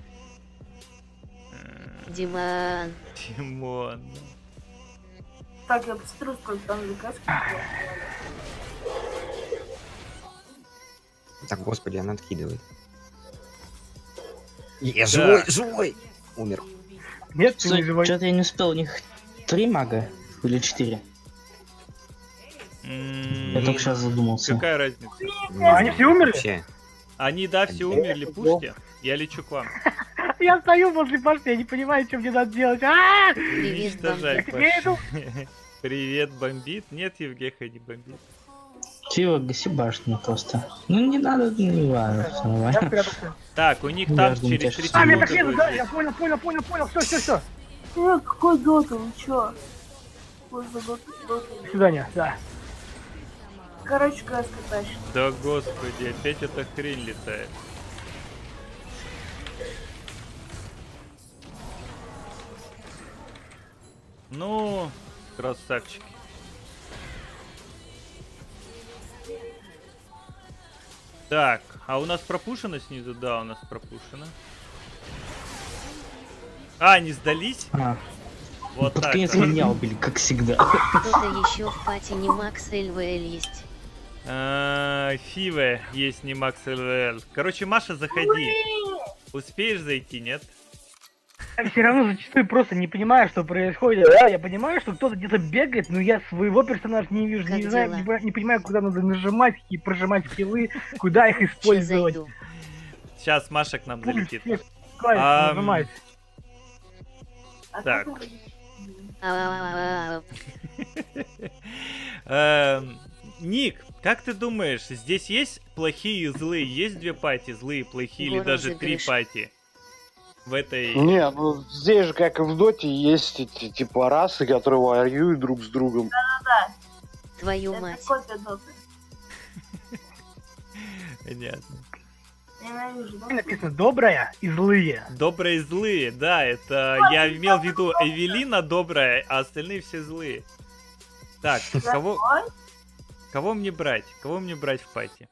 Э, Диман. Тимон. Так, я посмотрю, сколько там лекарств. Так, господи, она откидывает. Я живой, живой! Умер. Нет, ты не живой. Что-то я не успел. У них три мага или четыре? М, Я только сейчас задумался. Какая разница? Они все умерли? Вообще. Они, да, все умерли, пушьте. Я лечу к вам. Я стою возле башни, я не понимаю, что мне надо делать. А! Привет, Уничтожать бомбит. Я иду. пошли. Привет, бомбит? Нет, Евгеха не бомбит. Чего, гаси башню просто. Ну не надо, не важно, все Я нормально. спрятался. Так, у них Я там жду через тебя три сейчас. А, меня так секунды едут, будет да? здесь. Я понял, понял, понял, понял. Все, все, все. Э, какой дота, вы чё? Ой, за дота, дота. До свидания, да. Короче, кэска тащит. Да господи, опять эта хрень летает. Ну, красавчики. Так, а у нас пропушено снизу? Да, у нас пропушено. А, они сдались? А, Вот под так. конец вот. меня убили, как всегда. Кто-то еще в пати не Макс ЛВЛ есть. А, Фиве есть, не Макс эл вэ эл. Короче, Маша, заходи. Успеешь зайти, нет? Я все равно зачастую просто не понимаю, что происходит. Да, я понимаю, что кто-то где-то бегает, но я своего персонажа не вижу, Как не знаю, дела? не, понимаю- не понимаю, куда надо нажимать, какие прожимать скиллы, куда их Че использовать. зайду? Сейчас Маша к нам Пульс залетит. всех клавиш Ам, нажимать. А Так. как это? А-а-а-а. Эм, Ник, как ты думаешь, здесь есть плохие и злые? Есть две пати, злые, плохие, или Его даже три розыгрыш. пати? В этой... Не, ну здесь же, как и в доте, есть эти типа расы, которые воюют друг с другом. Твою Это мать. копия доты. Понятно. Ненавижу, да? Написано добрая и злые. Добрые и злые, да, это я имел в виду Эвелина добрая, а остальные все злые. Так, кого, Ой, кого мне брать? Кого мне брать в пати?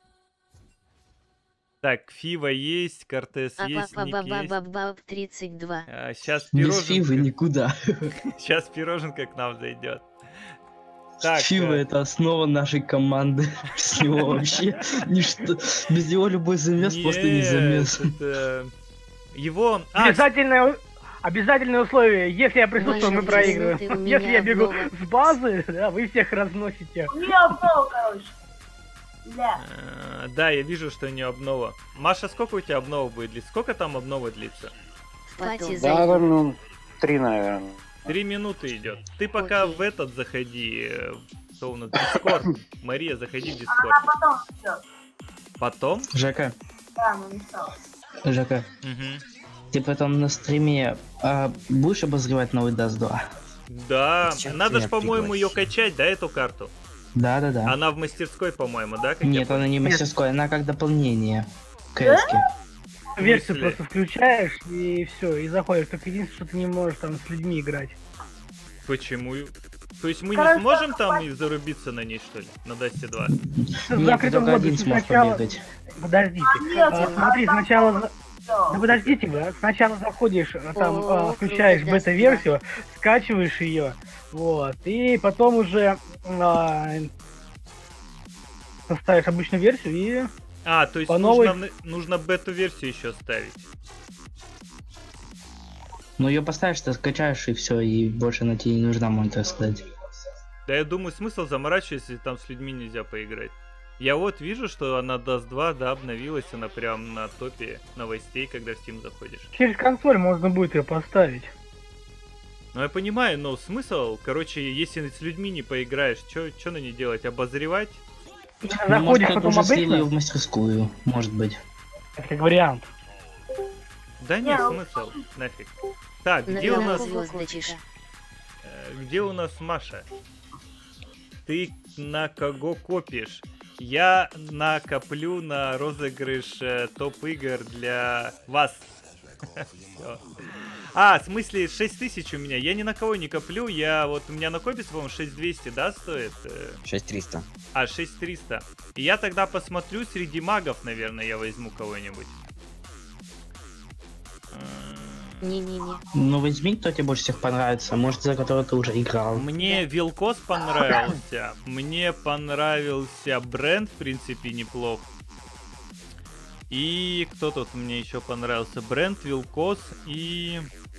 Так, Фива есть, Кортес А есть, Ник есть. Баб тридцать два. Сейчас Без Фивы пироженка, никуда. сейчас пироженка к нам зайдет. Так, Фива э, это основа нашей команды. Без него вообще ничто. Без него любой замес просто не нет, замес. это его... А, Обязательное, обязательное условие, если я присутствую, мы Маша, проигрываем. ты у меня Если я бегу обнова. с базы, да, вы всех разносите. у нее обнова, короче. Бля. э, да, я вижу, что у нее обнова. Маша, сколько у тебя обнова будет длиться? Сколько там обнова длится? В пати Потом. Да, зайду. ну, три, наверное. Три минуты идет. Ты пока Окей. в этот заходи. э, Что у нас? Дискорд. Мария, заходи в А Дискорд. потом все. Потом? Жека, Да, ну не стало. Жека, Мгм. ты потом на стриме а, будешь обозревать новый даст два? Да, Зачем надо ты ж, меня по-моему, ее пригласил? качать, да, эту карту? Да, да, да. Она в мастерской, по-моему, да? как я Нет, понял? она не мастерская, она как дополнение к эске. Версию смысле? просто включаешь и все, и заходишь. Только единственное, что ты не можешь там с людьми играть. Почему? То есть мы не Короче, сможем там и зарубиться на ней, что ли? На Дасте два? В Нет, ты закрытом только один модусе сможешь сначала- побегать. Подождите. Нет, А, нет, смотри, там- сначала... за- Всё. Да подождите вы, сначала заходишь, а, там О, а, включаешь круто, бета-версию, скачиваешь ее, вот, и потом уже а, ставишь обычную версию и... А, то есть По нужно, новой- нужно бету-версию еще ставить. Ну ее поставишь, ты скачаешь и все, и больше она тебе не нужна, можно так сказать. Да я думаю, смысл заморачиваться, если там с людьми нельзя поиграть. Я вот вижу, что она даст два, да, обновилась, она прям на топе новостей, когда в Steam заходишь. Через консоль можно будет ее поставить. Ну я понимаю, но смысл, короче, если с людьми не поиграешь, что на ней делать? Обозревать? Ну, Заходишь может, как потом уже слили обычно, ее в мастерскую, может быть. как вариант. Да Не, нет, ну- смысл, нафиг. Так, На где у нас... звездочка. э, Где у нас Маша? Ты на кого копишь? Я накоплю на розыгрыш э, топ-игр для вас. Всё. А, в смысле, шесть тысяч у меня. Я ни на кого не коплю. Я вот, у меня накопится, по-моему, шесть двести, да, стоит? Э, шесть триста. А, шесть триста. И я тогда посмотрю, среди магов, наверное, я возьму кого-нибудь. М, Не-не-не. Ну возьми, кто тебе больше всех понравится, может, за которого ты уже играл. Мне Вилкос понравился. Мне понравился Бренд, в принципе, неплох. И кто тут мне еще понравился? Бренд, Вилкос и...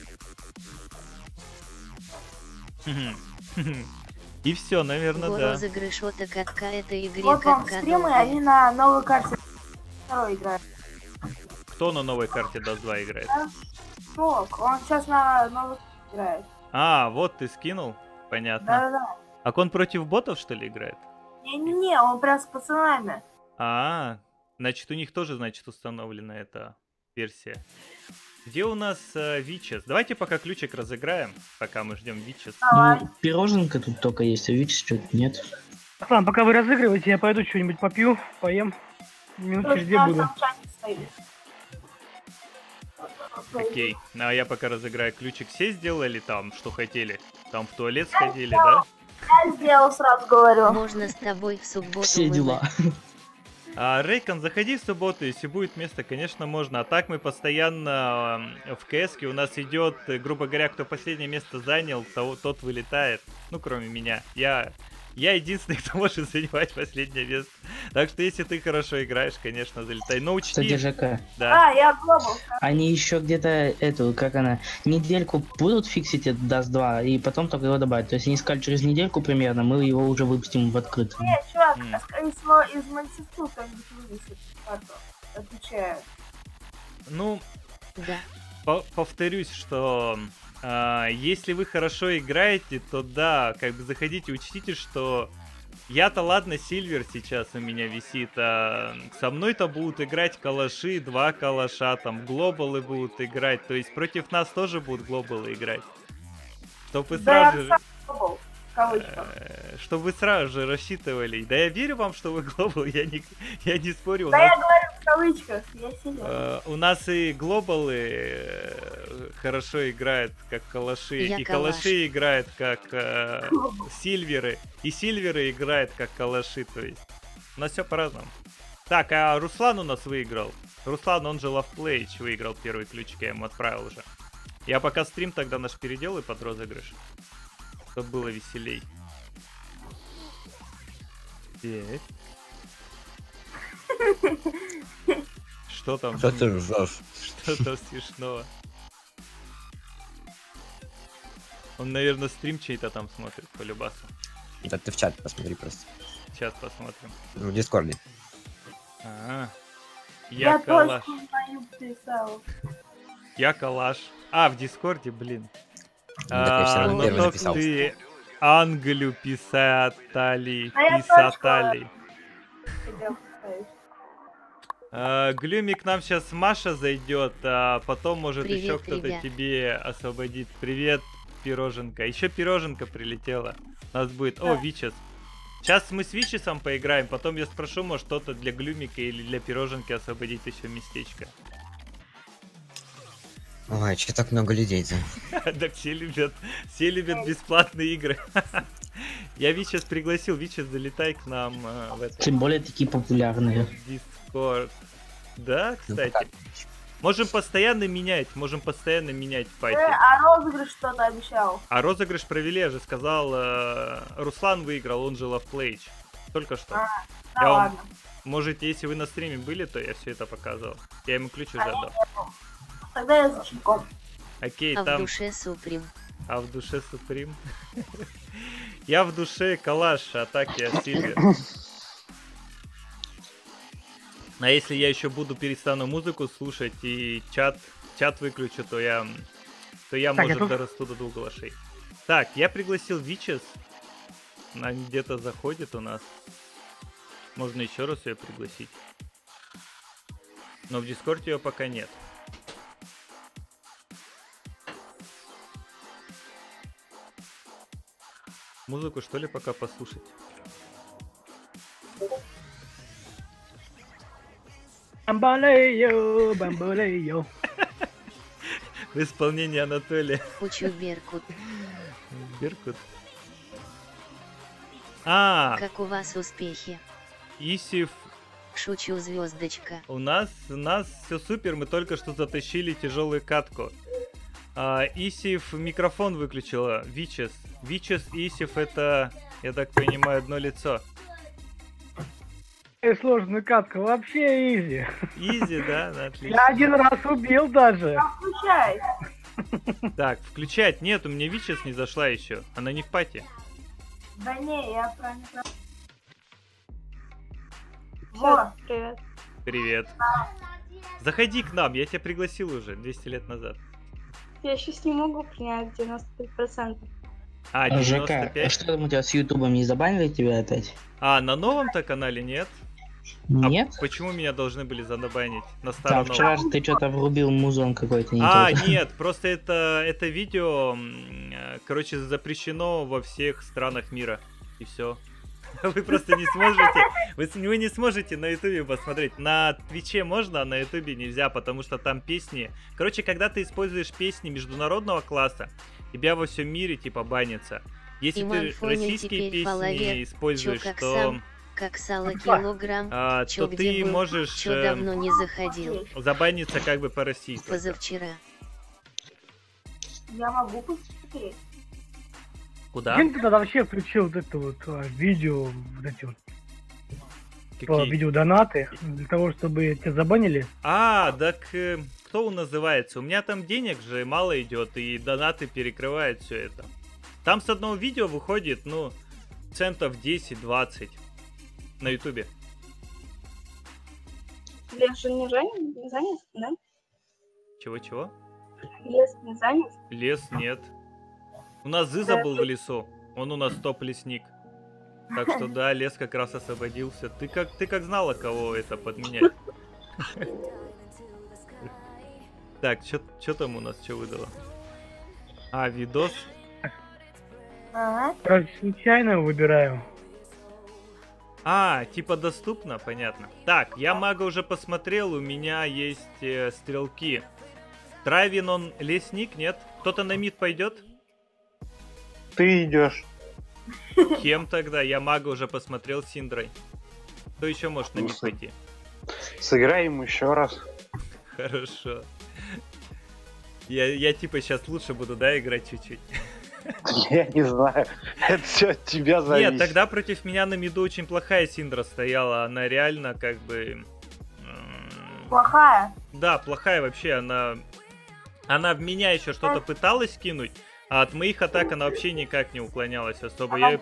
И все, наверное, Его да. розыгрыш это какая-то игре Вот вам как стримы, они на новой карте второй играют. Кто на новой карте даст два играет? Шок, он сейчас на новой карте играет. А, вот ты скинул. Понятно. Да-да-да. А он против ботов, что ли, играет? Не-не-не, он прям с пацанами. А, значит, у них тоже, значит, установлена эта версия. Где у нас э, Вичес? Давайте пока ключик разыграем, пока мы ждем Вичес. Давай. Ну, пироженка тут только есть, а видишь, что-то нет. Ладно, пока вы разыгрываете, я пойду что-нибудь попью, поем. Минут Просто через две там буду. чатик стоит. Окей. Ну, а я пока разыграю ключик. Все сделали там, что хотели? Там в туалет сходили, да? Я сделал, сразу говорю. Можно с тобой в субботу Все дела. А, Рейкон, заходи в субботу, если будет место, конечно, можно. А так мы постоянно э, в КС-ке у нас идет, э, грубо говоря, кто последнее место занял, того, тот вылетает. Ну, кроме меня. Я Я единственный, кто может занимать последнее место. Так что если ты хорошо играешь, конечно, залетай. Но Кстати, учти... ЖК, Да. А, я глобал. они еще где-то эту, как она, недельку будут фиксить этот даст два, и потом только его добавить. То есть они сказали, через недельку примерно мы его уже выпустим в открытую. Нет, чувак, М. а скорее всего из мультифу кто-нибудь вывесит карту. Отвечаю. Ну, Да. по- повторюсь, что а, если вы хорошо играете, то да, как бы заходите, учтите, что я-то ладно, Сильвер сейчас у меня висит, а со мной-то будут играть калаши, два калаша, там глобалы будут играть, то есть против нас тоже будут глобалы играть. Чтоб вы Да, сразу же... я сам глобал. В кавычках. э, Чтоб вы сразу же рассчитывали. Да я верю вам, что вы глобал, я не, я не спорю. У Да нас... я говорю в кавычках, я сильно. Э, у нас и глобалы э, хорошо играют как калаши, Я и калаш. калаши играют как э, сильверы, и сильверы играют как калаши, то есть у нас все по-разному. Так, а Руслан у нас выиграл. Руслан, он же Лавплейч, выиграл первый ключик, я ему отправил уже. Я пока стрим тогда наш переделаю под розыгрыш, чтобы было веселей. Так. Что там? Что ты ржешь? Что там смешного? Он, наверное, стрим чей-то там смотрит по любасу. Да ты в чат посмотри просто. Сейчас посмотрим. В Дискорде. А, я, Я калаш. тоже узнаю, писал. Я калаш. А, в Дискорде, блин. Ну, так я всё А, равно ну первый то написал. ты Англю писатали. А я Писатали. Хотел поставить. А, Глюми, к нам сейчас Маша зайдет, а потом, может, Привет, еще кто-то ребят. тебе освободит. Привет, пироженка. Еще пироженка прилетела. У нас будет... О, Да. Вичес. Сейчас мы с Вичесом поиграем, потом я спрошу, может, кто-то для Глюмика или для пироженки освободит еще местечко. Ой, че так много людей-то? Да все любят, все любят бесплатные игры. Я Вичес пригласил, Вичес, залетай к нам а, в этот Тем более такие популярные. Дискорд. Да, Ну, кстати. пока. Можем постоянно менять, можем постоянно менять Э, файты. а розыгрыш что-то обещал. А розыгрыш провели, я же сказал, э, Руслан выиграл, он же Лавплейч. Только что. А, Я Да вам- ладно. Можете, если вы на стриме были, то я все это показывал. Я ему ключ уже отдал. Тогда я за чайком. Окей, А в там... душе Суприм. А в душе Суприм. Я в душе Калаш, а так я Сильвер. А если я еще буду перестану музыку слушать и чат, чат выключу, то я, то я, Так, я может, тут- дорасту до двух галашей. Так, я пригласил Вичес. Она где-то заходит у нас. Можно еще раз ее пригласить. Но в Дискорде ее пока нет. Музыку, что ли, пока послушать? Бамбалею, бамбалею. В исполнении Анатолия Учу Беркут. Беркут. А, Как у вас успехи? Исиф, Шучу, звездочка. у нас, у нас все супер, мы только что затащили тяжелую катку. А, Исиф микрофон выключила. Вичес. Вичес и Исиф это, я так понимаю, одно лицо. И сложную катку вообще изи. Изи, да? Да, отлично. Я один раз убил даже. Включай. Так, включать нет, у меня Вичес не зашла еще. Она не в пати. Да не, я правильно. Во, привет. Привет. Заходи к нам, я тебя пригласил уже двести лет назад. Я сейчас не могу принять девяносто пять процентов. А, А, девяносто ЖК, а пять? что там у тебя с Ютубом, не забанили тебя опять? А, на новом-то канале нет? Нет? А почему меня должны были забанить? На Там старом вчера новом? же ты что-то врубил музон какой-то не А, тот. нет, просто это, это видео, м, э, короче, запрещено во всех странах мира. И все. Вы просто не сможете, вы, с- вы не сможете на ютубе посмотреть. На твиче можно, а на ютубе нельзя, потому что там песни... Короче, когда ты используешь песни международного класса, тебя во всем мире типа банится. Если Иман ты Фоня российские теперь фоловер. песни используешь, Чё, как то, сам? Как сало килограмм. а, Чё, то где ты был? можешь Чё, э, давно не заходил? забаниться как бы по России. только. Позавчера. Я могу посмотреть. Куда? Зачем ты тогда вообще включил вот это вот а, видео, вот эти вот по Какие? видео донаты, для того, чтобы тебя забанили? А, так э, кто он называется? У меня там денег же мало идет, и донаты перекрывают все это. Там с одного видео выходит, ну, центов десять-двадцать на ютубе. Лес же не занят, не занят, да? Чего-чего? Лес не занят. Лес нет. У нас Зыза был в лесу. Он у нас топ-лесник. Так что да, лес как раз освободился. Ты как, ты как знала, кого это подменять? Так, что там у нас, что выдало? А, видос. Ага. Просто случайно выбираю. А, типа доступно, понятно. Так, я мага уже посмотрел, у меня есть э, стрелки. Травин он лесник, нет? Кто-то на мид пойдет? Ты идешь. Кем тогда? Я мага уже посмотрел с Синдрой. Кто еще может на мид пойти? Сыграем еще раз. Хорошо. Я, я типа сейчас лучше буду, да, играть чуть-чуть? Я не знаю. Это все от тебя зависит. Нет, тогда против меня на миду очень плохая Синдра стояла. Она реально как бы... Плохая. Да, плохая вообще. Она... Она в меня еще что-то пыталась кинуть, а от моих атак она вообще никак не уклонялась особо. Я...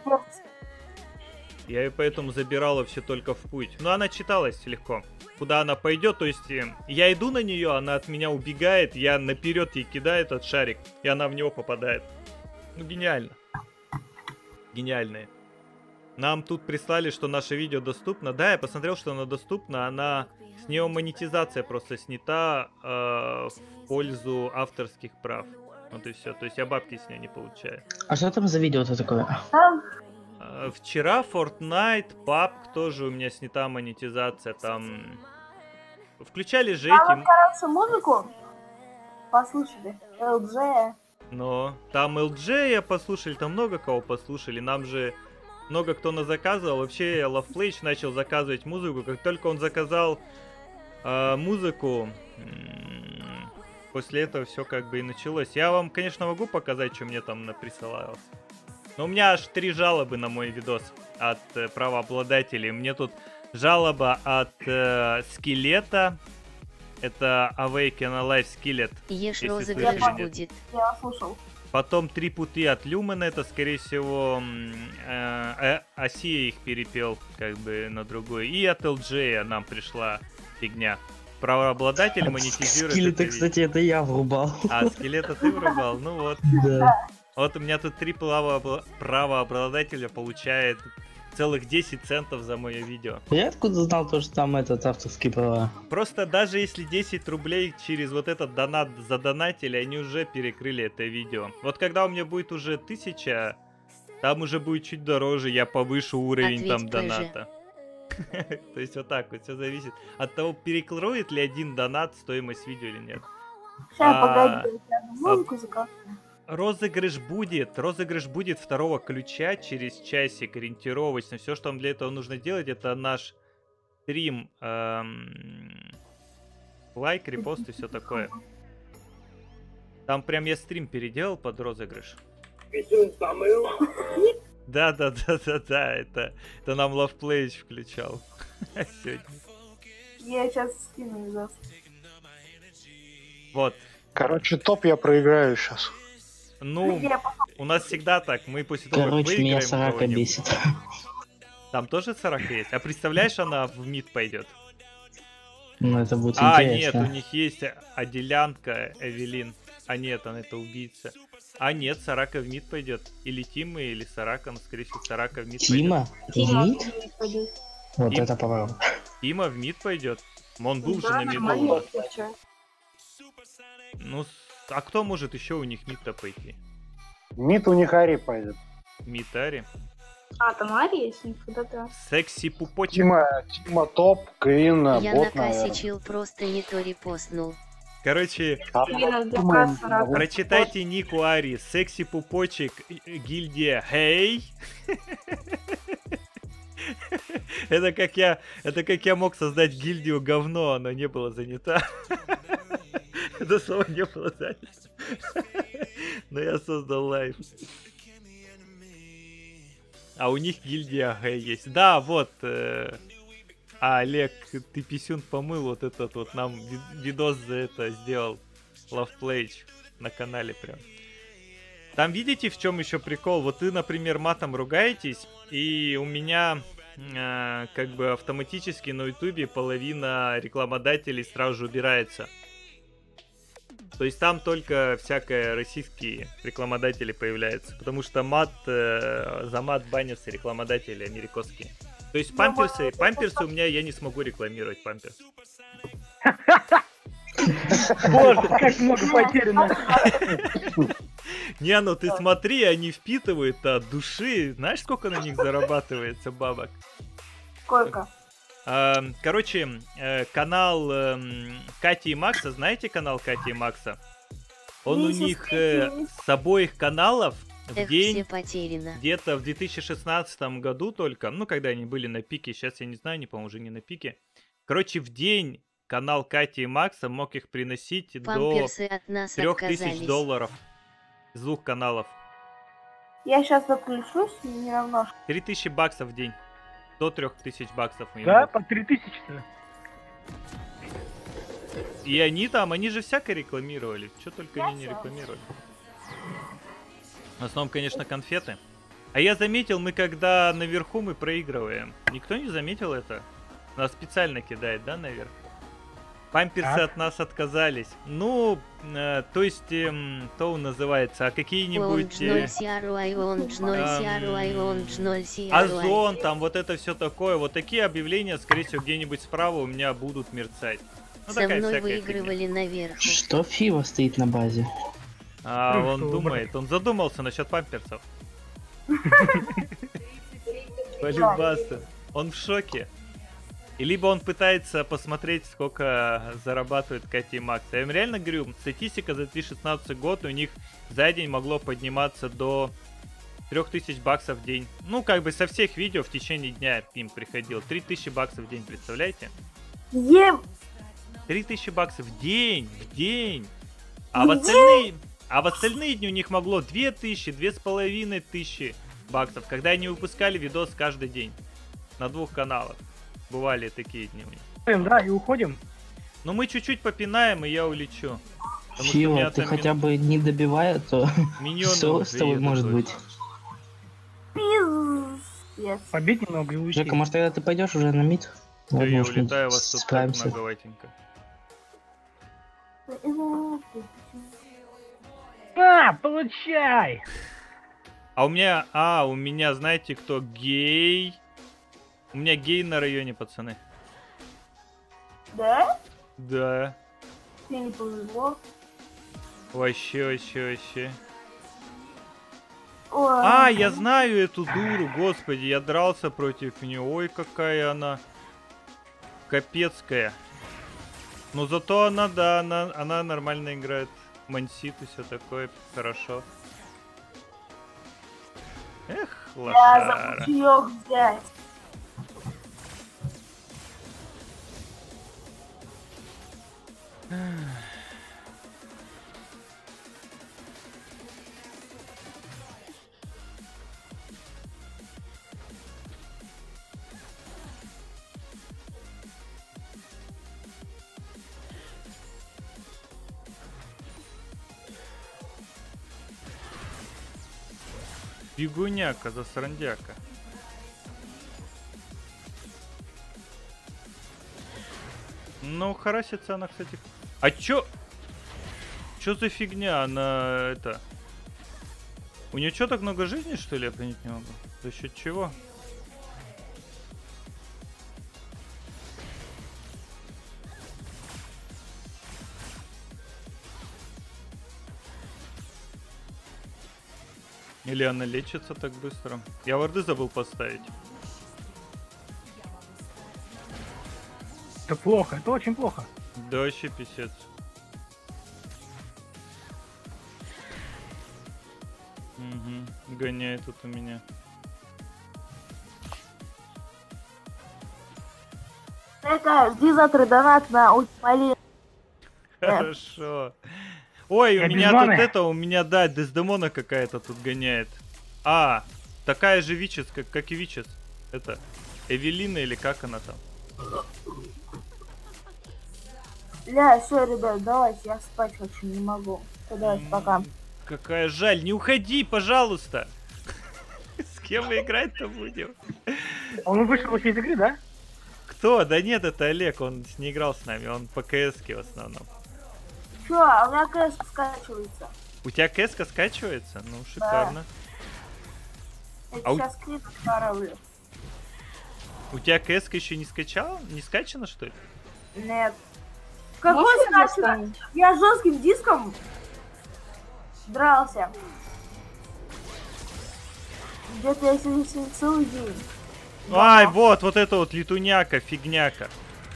я ее поэтому забирал вообще только в путь. Но она читалась легко. Куда она пойдет, то есть я иду на нее, она от меня убегает, я наперед ей кидаю этот шарик, и она в него попадает. Ну, гениально. Гениальные. Нам тут прислали, что наше видео доступно. Да, я посмотрел, что оно доступно. Она... С нее монетизация просто снята э, в пользу авторских прав. Вот и все. То есть я бабки с нее не получаю. А что там за видео-то такое? Э, вчера Fortnite, пабг тоже у меня снята монетизация. Там... Включали же А эти... вот, короче, музыку послушали. эл джей. Но там эл джей послушали, там много кого послушали. Нам же много кто на заказывал. Вообще LovePlay начал заказывать музыку. Как только он заказал э, музыку, м-м, после этого все как бы и началось. Я вам, конечно, могу показать, что мне там наприсылалось. Но у меня аж три жалобы на мой видос от э, правообладателей. Мне тут жалоба от э, Скелета. Это Awaken Alive Skillet. Ешь если розыгрыш слышали. будет. Я слушал. Потом три пути от Люмена, это, скорее всего, э, э, Асия их перепел, как бы, на другой. И от эл джей нам пришла фигня. Правообладатель монетизирует Скелета, это кстати, это я врубал. А, скелета ты врубал? Ну вот. Да. Вот у меня тут три правообла- правообладателя получает целых десять центов за мое видео. Я откуда знал то, что там этот авторский права? Просто даже если десять рублей через вот этот донат задонатили, они уже перекрыли это видео. Вот когда у меня будет уже тысяча, там уже будет чуть дороже, я повышу уровень Ответь там тоже. доната. То есть вот так вот все зависит от того, перекроет ли один донат стоимость видео или нет. Сейчас, А, погоди, я музыку закажу. Розыгрыш будет, розыгрыш будет второго ключа через часик ориентировочно. Все, что вам для этого нужно делать, это наш стрим, эм, лайк, репост и все такое. Там прям я стрим переделал под розыгрыш. Да, да, да, да, да, это, это нам LovePlay включал сегодня. Я сейчас скину видос. Вот. Короче, топ я проиграю сейчас. Ну, Я пошла. у нас всегда так. Мы после того, как Короче, меня выиграем сорока кого-нибудь- бесит. Там тоже сорока есть? А представляешь, она в мид пойдет? Ну, это будет А, нет, у интересно. них есть Аделянка, Эвелин. А нет, она это убийца. А нет, Сарака в мид пойдет. Или Тима, или Сарака, но скорее всего Сарака в мид Тима? Тима, Мид? пойдет. Вот Тим. это поворот. пойдет. Тима в мид пойдет. Он был же Да, на миду. у нормально, нас. ты чё? Ну, с- а кто может еще у них мид-то пойти? Мид у них Ари пойдет. Митари. А, там Ария есть? Никуда-то. Секси пупочек. Тима, Тима топ, Квин, Я бот, наверное. накосичил, просто не то репостнул. Короче, А Квин, потом, Декас, Сарака. ну, прочитайте ник у Ари. Секси пупочек, э, э, гильдия. Хей! Это как я, это как я мог создать гильдию говно, она не была занята. Это слово не было занято. Но я создал лайв. А у них гильдия АГ есть. Да, вот. Э, а, Олег, ты писюн помыл, вот этот вот нам ви- видос за это сделал. Лавплейч на канале прям. Там видите, в чем еще прикол? Вот вы, например, матом ругаетесь, и у меня э, как бы автоматически на ютубе половина рекламодателей сразу же убирается. То есть там только всякие российские рекламодатели появляются, потому что мат, э, за мат банятся рекламодатели американские. То есть памперсы, памперсы у меня я не смогу рекламировать памперс. Боже, как много потеряно. Не, ну ты смотри, они впитывают от души. Знаешь, сколько на них зарабатывается бабок? Сколько? А, короче, э, канал э, Кати и Макса, знаете канал Кати и Макса? Он у них э, с обоих каналов в Эх, день, все потеряно. где-то в две тысячи шестнадцатом году только, ну, когда они были на пике, сейчас я не знаю, они, по-моему, уже не на пике. Короче, в день канал Кати и Макса мог их приносить Памперсы от нас до трех тысяч отказались. долларов с двух каналов. Я сейчас отключусь, не равно. три тысячи баксов в день. До трех тысяч баксов. им Да, было. по три тысячи-то. И они там, они же всякое рекламировали. Что только они не рекламировали. В основном, конечно, конфеты. А я заметил, мы когда наверху мы проигрываем. Никто не заметил это? Нас специально кидает, да, наверх? Памперсы Так. от нас отказались. Ну, э, то есть, эм, то называется, а какие-нибудь... э, Озон, там вот это все такое. Вот такие объявления, скорее всего, где-нибудь справа у меня будут мерцать. Ну, Со такая мной всякая фигня. выигрывали наверху. Что Фива стоит на базе? А Ну, он что, думает, он задумался насчет памперсов. Полюбаса. Он в шоке. И либо он пытается посмотреть, сколько зарабатывает Катя и Макс. Я им реально говорю, статистика за две тысячи шестнадцатый год у них за день могло подниматься до трех тысяч баксов в день. Ну, как бы со всех видео в течение дня им приходило. три тысячи баксов в день, представляете? Ем. три тысячи баксов в день, в день. А в остальные, а в остальные дни у них могло две тысячи, две с половиной тысячи баксов, когда они выпускали видос каждый день на двух каналах. Бывали такие дни у них. Да, и уходим. Но мы чуть-чуть попинаем, и я улечу. Потому что у Фива, меня ты там хотя мин- бы не добивая, то миньоны все уже с тобой едут может точно. быть. Пиздец. Побить немного и уйти. Жека, может тогда ты пойдешь уже на мид? Всё, Ладно, я уж мы улетаю, вас тут так справимся. многоватенько. А, получай! А у меня, а, у меня, знаете, кто гей? У меня гей на районе, пацаны. Да? Да. Тебе не повезло. Вообще, вообще, вообще. Ой. А, я знаю эту дуру, господи, я дрался против нее. Ой, какая она капецкая. Но зато она, да, она, она нормально играет. Мансит и все такое, хорошо. Эх, Я лошара. забыл чаёк взять. Бегуняка, засрандяка. Ну, харасится она, кстати. А чё? Чё за фигня? Она это... У нее чё так много жизни, что ли? Я понять не могу. За счет чего? Или она лечится так быстро? Я варды забыл поставить. Это плохо, это очень плохо. Да вообще писец. Угу. Гоняет тут у меня. Это, жди завтра донат на ультималин. Хорошо. Ой, Я у без меня маны. тут это, у меня, да, Дездемона какая-то тут гоняет. А, такая же Вичес, как, как и Вичес. Это Эвелина или как она там? Ля, все, ребят, давайте, я спать хочу, не могу. Давайте, пока. Какая жаль, не уходи, пожалуйста. С кем мы играть-то будем? Он вышел вообще из игры, да? Кто? Да нет, это Олег, он не играл с нами, он по КС-ке в основном. Чё, а у меня КС скачивается. У тебя КС-ка скачивается? Ну, шикарно. Я А у- сейчас клип отправлю. У тебя КС-ка еще не скачал? Не скачано, что ли? Нет. Какой скачивание? Я жестким диском дрался. Где-то я сегодня сегодня целый день. Ай, вот, вот это вот летуняка, фигняка.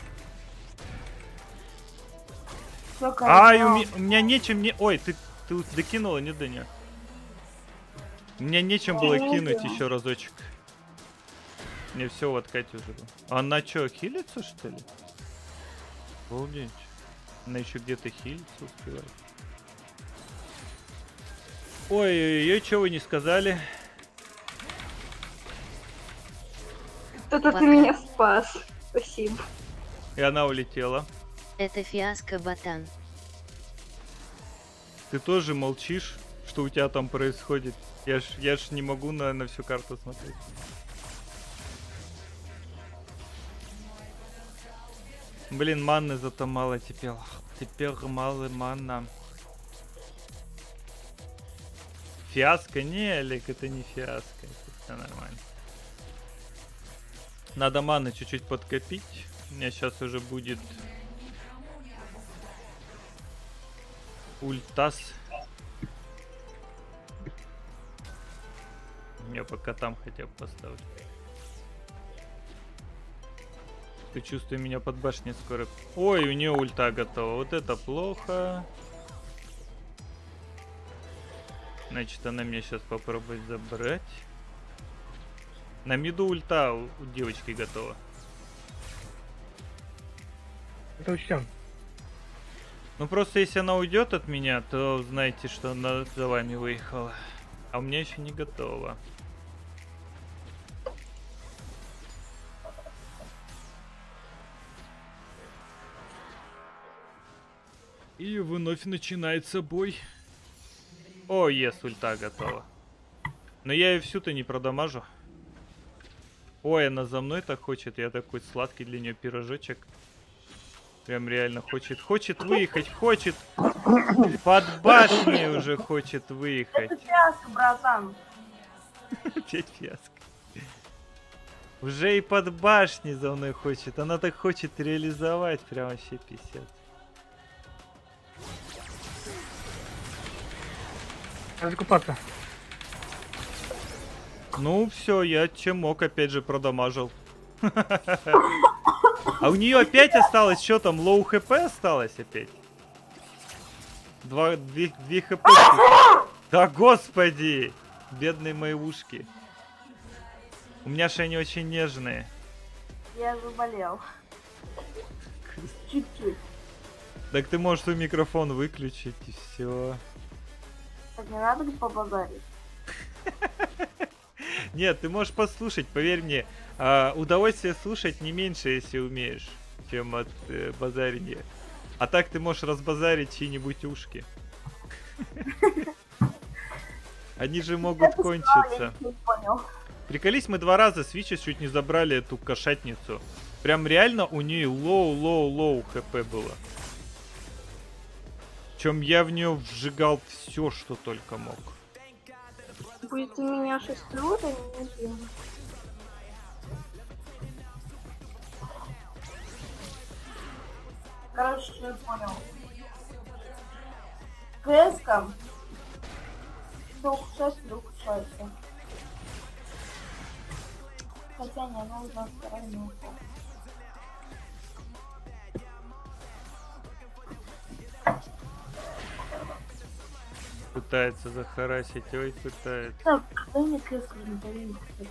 Всё, Ай, у, конечно. ме- у меня нечем не... Ой, ты, ты вот докинула, не Даня? У меня нечем было кинуть еще разочек. Мне все вот Катя уже. Она что, хилится, что ли? Обалдеть. Она еще где-то хилится успевает. Ой-ой-ой, что вы не сказали? Кто-то ты ты меня меня спас. Спасибо. И она улетела. Это фиаско, ботан. Ты тоже молчишь, что у тебя там происходит? Я ж, я ж не могу на, на всю карту смотреть. Блин, манны зато мало теперь. Теперь мало манна. Фиаско? Не, Олег, это не фиаско. Это все нормально. Надо маны чуть-чуть подкопить. У меня сейчас уже будет ультас. Я пока там хотя бы поставлю. Ты чувствую, меня под башней скоро. Ой, у нее ульта готова. Вот это плохо. Значит, она меня сейчас попробует забрать. На миду ульта у, у девочки готова. Это учтем. Ну просто если она уйдет от меня, то знаете, что она за вами выехала. А у меня еще не готова. И вновь начинается бой. О, ес, ульта готова. Но я ее всю-то не продамажу. Ой, она за мной так хочет. Я такой сладкий для нее пирожочек. Прям реально хочет. Хочет выехать, хочет. Под башней уже хочет выехать. Это фиаско, братан. Опять фиаско. Уже и под башней за мной хочет. Она так хочет реализовать. Прям вообще писец. Надо закупаться. Ну все, я чем мог опять же продамажил. А у нее опять осталось, что там, лоу хп осталось опять? Два, две, две хп. Да господи! Бедные мои ушки. У меня же они очень нежные. Я заболел. Чуть-чуть. Так ты можешь свой микрофон выключить и все. Так не надо побазарить. Нет, ты можешь послушать, поверь мне. А, удовольствие слушать не меньше, если умеешь, чем от э, базарения. А так ты можешь разбазарить чьи-нибудь ушки. Они же могут кончиться. Я не понял. Приколись, мы два раза с Вичес чуть не забрали эту кошатницу. Прям реально у нее лоу-лоу-лоу хп было. Чем я в нее вжигал все, что только мог. Будет у меня шестерка, не один. Короче, что я понял. КС-ка все ухудшается, все ухудшается. Хотя не, она уже вторая минута. Пытается захарасить, ой, пытается. Так, дай мне КС-ку, дай мне КС-ку.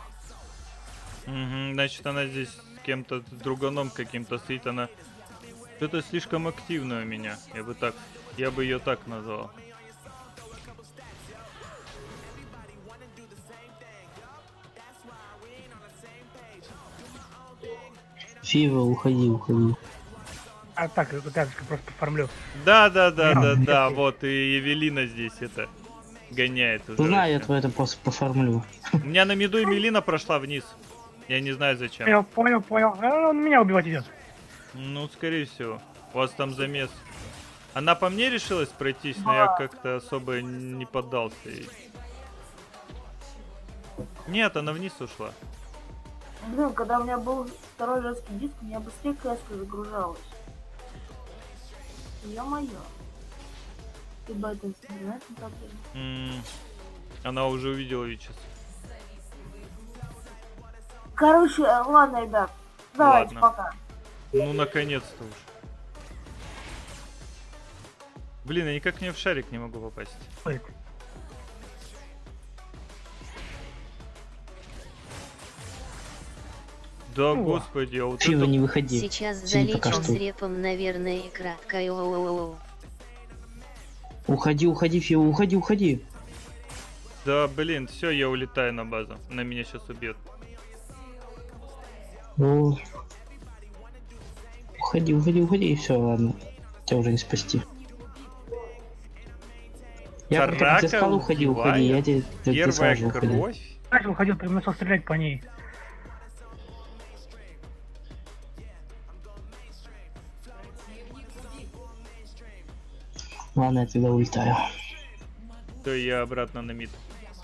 Угу, значит, она здесь с кем-то, с друганом каким-то стоит, она Это слишком активно у меня. Я бы так, я бы ее так назвал. Фива, уходи, уходи. А так, эту карточку просто поформлю. Да, да, да, Да, да, не да. такой. Вот и Евелина здесь это гоняет уже. Знаю, я вообще. твой это просто поформлю. У меня на миду Эмилина прошла вниз. Я не знаю зачем. Понял, понял, понял. А, он меня убивать идет. Ну, скорее всего. У вас там замес. Она по мне решилась пройтись, но я как-то особо не поддался ей. Нет, она вниз ушла. Блин, когда у меня был второй жесткий диск, у меня быстрее кэска загружалась. Ё-моё. Либо это с интернетом проблема. М, Она уже увидела Вичес. Короче, э, ладно, ребят. Давайте, Ладно. пока. Ну, наконец-то уж. Блин, я никак не в шарик не могу попасть. Ой, Да, Ну, господи, а вот Фива, это... не выходи. Сейчас Сиди пока залечу что. с репом, наверное, и кратко. О-о-о-о. Уходи, уходи, Фива, уходи, уходи. Да, блин, все, я улетаю на базу. На меня сейчас убьет. Ну, уходи, уходи, уходи, и все, ладно. Тебя уже не спасти. Я Карака как ты сказал, уходи, уходи, я тебе ты- ты Первая сразу уходи. кровь. начал ходил, прям начал стрелять по ней. Ладно, я тогда улетаю. То я обратно на мид.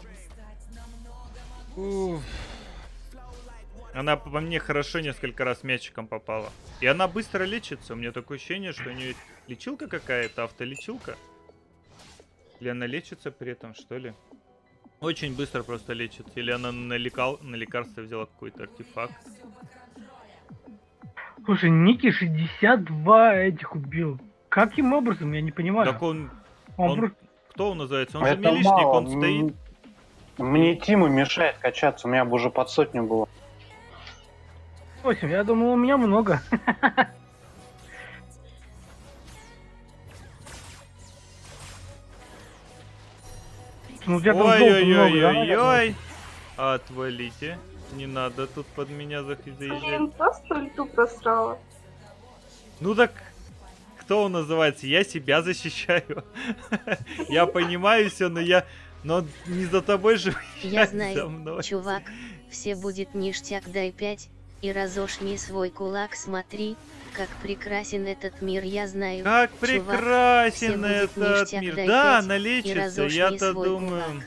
Уф. Она по мне хорошо несколько раз мячиком попала. И она быстро лечится. У меня такое ощущение, что у нее лечилка какая-то, автолечилка. Или она лечится при этом, что ли? Очень быстро просто лечится. Или она на, лекал... на лекарство взяла какой-то артефакт. Слушай, Ники шестьдесят два этих убил. Каким образом, я не понимаю. Так он... Он он- просто- Кто он называется? Он же Это милишник, мало. он стоит. М, Мне Тима мешает качаться, у меня бы уже под сотню было. восемь, я думал, у меня много. Ну, у тебя там золота много, да, наверное? Ой-ой-ой-ой-ой. Отвалите. Не надо тут под меня зах- заезжать. Блин, просто ульту просрала. Ну так, кто он называется? Я себя защищаю. Я понимаю все, но я... Но не за тобой же Я за знаю, мной. чувак, все будет ништяк, дай пять, и разошни свой кулак, смотри, как прекрасен этот мир, я знаю. Как чувак, прекрасен все будет этот ништяк, мир. дай Да, пять, она и лечится, разошни я-то свой думаю. кулак.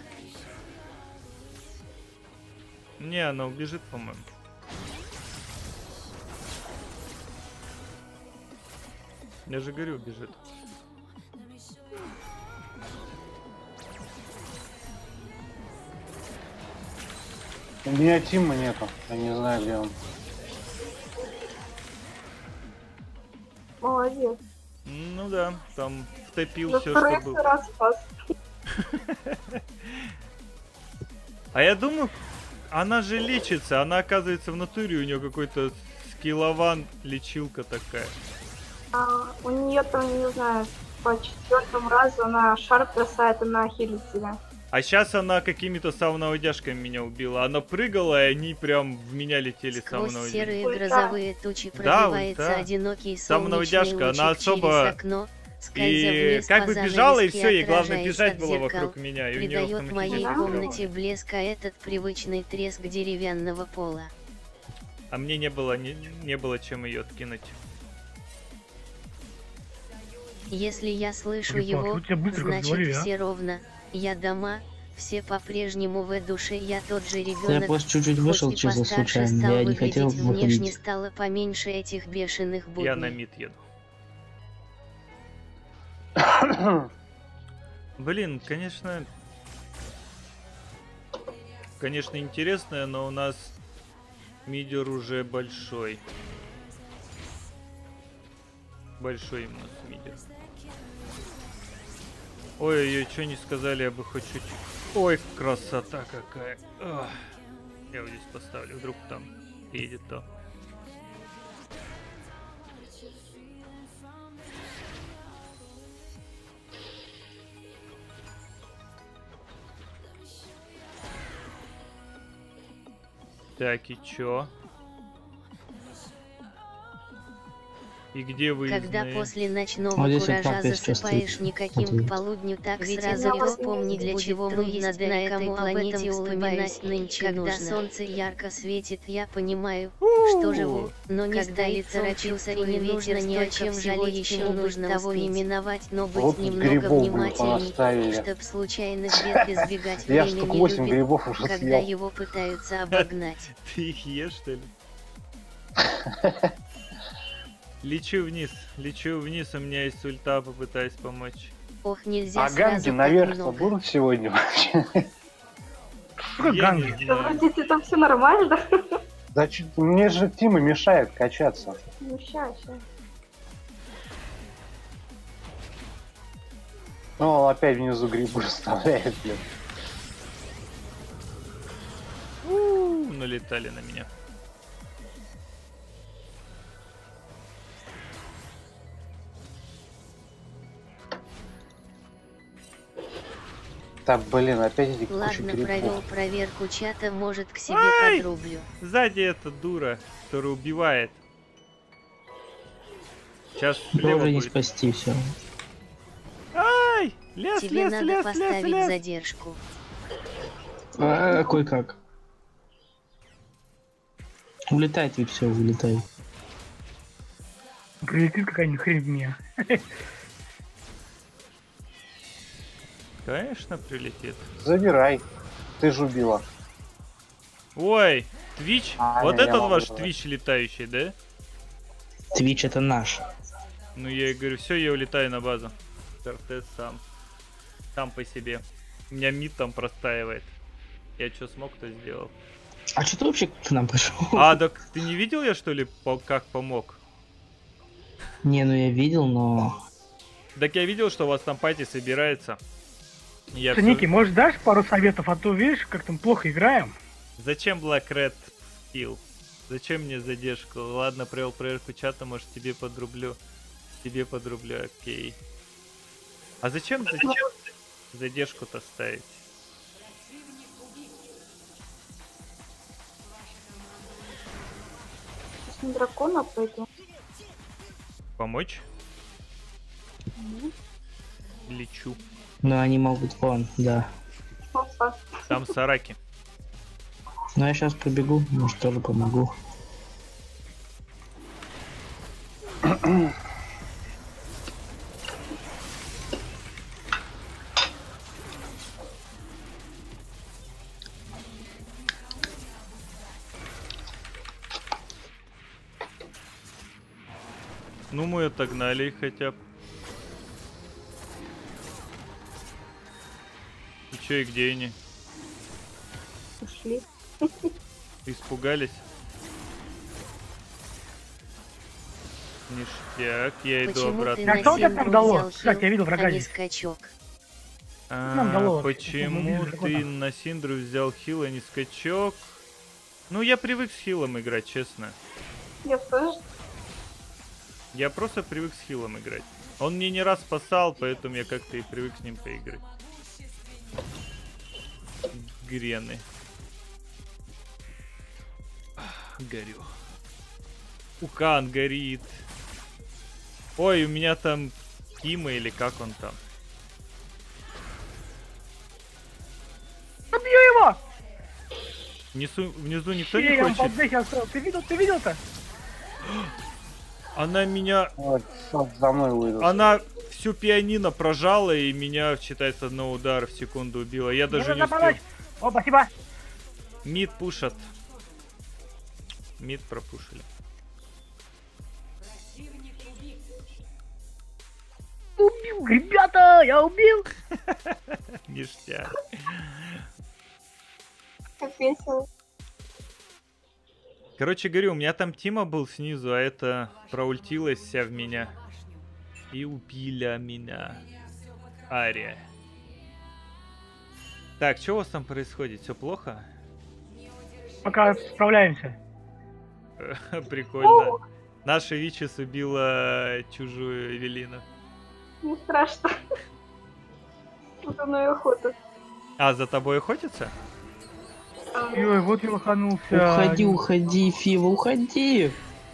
Не, она убежит, по-моему. Я же говорю, убежит. У меня Тима нету, я не знаю, где он. Молодец. Ну да, там втопил За все, второй что было. раз спас. А я думаю, она же лечится, она оказывается в натуре, у нее какой-то скиллован лечилка такая. А, у нее там, не знаю, по четвертому разу она шар бросает, она хилит себя. А сейчас она какими-то сауноводяжками меня убила. Она прыгала, и они прям в меня летели Сквозь сауноводяжки. серые Ульта. грозовые тучи Да, пробивается ульта. одинокий Самонаводяжка, солнечный она лучик особо- через окно, скользя И вниз как по бы бежала, и занавеске, все, и главное отражаясь бежать от было зеркал, вокруг меня, и у нее придает моей Да? комнате блеска этот привычный треск деревянного пола. А мне не было, не, не было чем ее откинуть. Если я слышу Блин, его, Паш, у тебя быстро как значит говорили, а? все ровно. Я дома, все по-прежнему в душе, я тот же Я ребенок. просто чуть-чуть Хоть вышел и чисто постарше случайно, стал я не выглядеть, хотел внешне выходить. стало поменьше этих бешеных будней. Я на мид еду. Блин, конечно... Конечно, интересно, но у нас мидер уже большой. Большой именно мидер. Ой-ой-ой, что не сказали, я бы хоть чуть... Ой, красота какая. Ах. Я вот здесь поставлю, вдруг там едет то. Так, и чё? И где вы? Когда после ночного Вот здесь вот куража так есть засыпаешь часто. никаким Вот. к полудню, так Ведь сразу иногда вспомни, для будет чего мы трудно есть на этой планете, улыбаясь нынче, когда нужно. солнце ярко светит, я понимаю, У-у-у. что живу, но не Когда стоит лицом царапился и чувствую не ветер, нужно ни о столько чем всего жалеть, еще чему нужно того не успеть. миновать, но быть Вот немного грибов бы внимательней, понаставили. чтоб случайных бед избегать. Я Время штук не восемь любит, грибов уже когда съел. его пытаются обогнать. Ты их ешь, что ли? Лечу вниз, лечу вниз, у меня есть ульта, попытаюсь помочь. Ох, нельзя А сразу ганги так наверх-то много. будут сегодня вообще? Что Я ганги? не Да знаю. вроде там все нормально. Да чё- мне же Тима мешает качаться. Ну ща, ща. Ну, он опять внизу грибы оставляет, блин. У, налетали на меня. Так, блин, опять эти куча Ладно, провел грибов. проверку чата, может к себе Ай! подрублю. Сзади эта дура, которая убивает. Сейчас слева Тоже не будет. спасти все. Ай! Лес, Тебе лес, надо лес, лес, поставить лес. задержку. А, кое-как. Улетает ведь все, улетай. Прилетит какая-нибудь хрень в меня. Конечно, прилетит. Забирай. Ты же убила. Ой, Твич? А, Вот я этот могу ваш забрать. Твич летающий, да? Твич это наш. Ну я и говорю, все, я улетаю на базу. РТ сам. Сам по себе. У меня мид там простаивает. Я что смог, то сделал. А что ты вообще к нам пришел? А, так ты не видел я, что ли, по- как помог? Не, ну я видел, но... Так я видел, что у вас там пати собирается. Я всё- Ники, может дашь пару советов, а то видишь, как там плохо играем. Зачем Black Red скилл? Зачем мне задержку? Ладно, провел проверку чата, может тебе подрублю. Тебе подрублю, окей. А зачем, зачем задержку-то ставить? Сейчас на дракона пойду. Помочь? Лечу. Но они могут вон, да. Опа. Там Сараки. Но я сейчас пробегу, может тоже помогу. Ну мы отогнали их хотя бы. И чё, и где они? Ушли. Испугались? Ништяк, я иду Почему ты обратно. А что у тебя на там дало? синдру взял Кстати, я видел хил, врага а не здесь. скачок? нам А, дало? почему Мы видели ты дракона. на Синдру взял хил, а не скачок? Ну, я привык с хилом играть, честно. Я тоже. Я просто привык с хилом играть. Он мне не раз спасал, поэтому я как-то и привык с ним поиграть. Грены. Ах, горю. Укан горит. Ой, у меня там Кима или как он там. Убью его! Внизу, внизу никто не Ей, он хочет. под дверь оставил. Ты видел, ты видел-то? Она меня... Вот, вот за мной выйдут. Она всю пианино прожала и меня, считается, одного удара в секунду убила. Я даже Мне не нужно успел. помочь. О, спасибо. Мид пушат. Мид пропушили. Убил, ребята, я убил. Ништяк. Как весело. Короче говорю, у меня там Тима был снизу, а это проультилась вся в меня. И убила меня. Ария. Так, что у вас там происходит? Все плохо? Пока справляемся. Прикольно. Наша Вичес убила чужую Эвелину. Не страшно. Вот оно и охота. А, за тобой охотится? Ой, вот я лоханулся. Уходи, уходи, Фива, уходи.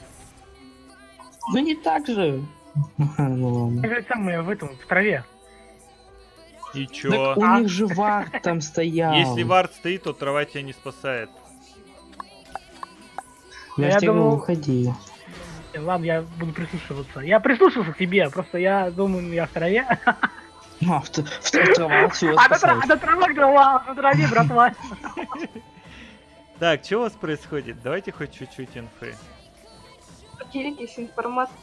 Ну не так же. Ну ладно. Это самое в этом, в траве. И Так чё? у них же вард там стоял. Если вард стоит, то трава тебя не спасает. Я, Я же тебе говорю, думал- уходи. Э, Ладно, я буду прислушиваться. Я прислушался к тебе, просто я думаю, я в траве. А, в, т- в т- трава отсюда А на спасает. тра- на трава, трава, на траве, братва. Так, что у вас происходит? Давайте хоть чуть-чуть инфы. Поделитесь информацией.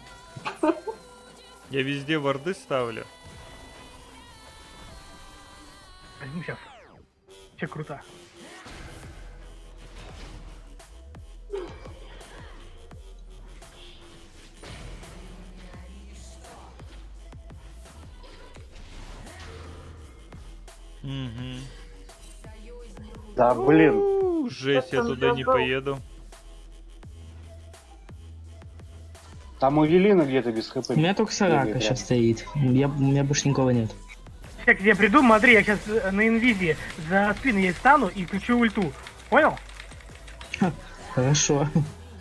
Я везде варды ставлю. Возьму сейчас. Че круто. Угу. Да, блин. У, жесть, я Что там туда не забыл? поеду. Там у Велина где-то без хп. У меня только Сарака сейчас стоит. Я, у меня больше никого нет. Я к тебе приду, смотри, я сейчас на инвизе за спину ей встану и включу ульту. Понял? Хорошо.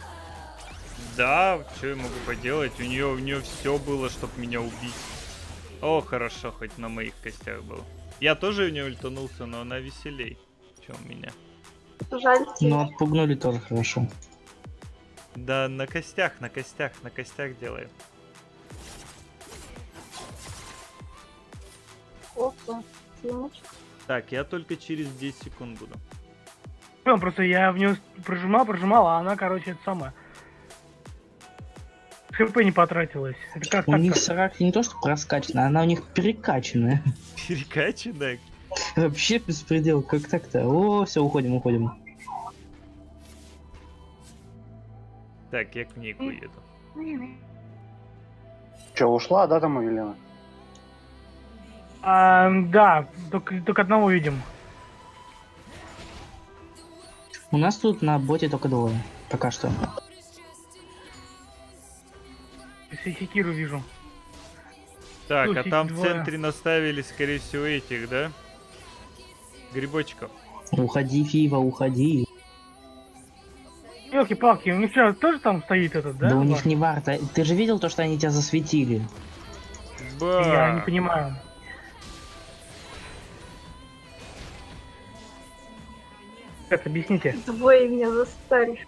Да, что я могу поделать? У нее, у нее все было, чтобы меня убить. О, хорошо, хоть на моих костях был. Я тоже в нее ультанулся, но она веселей, чем у меня. Жаль. Но отпугнули тоже хорошо. Да, на костях, на костях, на костях делаем. Опа, Тимочка. Так, я только через десять секунд буду. Понял, просто я в нее прожимал, прожимал, а она, короче, это самое. ХП не потратилась. Это как У так-то? них Сарака не то что проскачана, она у них перекачанная. Перекачанная. Вообще беспредел, как так-то? О, все, уходим, уходим. Так, я к ней уеду. Че, ушла, да, там у Велина? А, да, только, только одного видим. У нас тут на боте только двое. Пока что. Если секиру вижу. Так, а Слушайте, там в двое. центре наставили, скорее всего, этих, да? Грибочков. Уходи, Фива, уходи. Елки-палки, у них что, тоже там стоит этот, да? Да, у них не варта. Ты же видел то, что они тебя засветили? Я не Ба! понимаю. Как, объясните. Двое меня застали.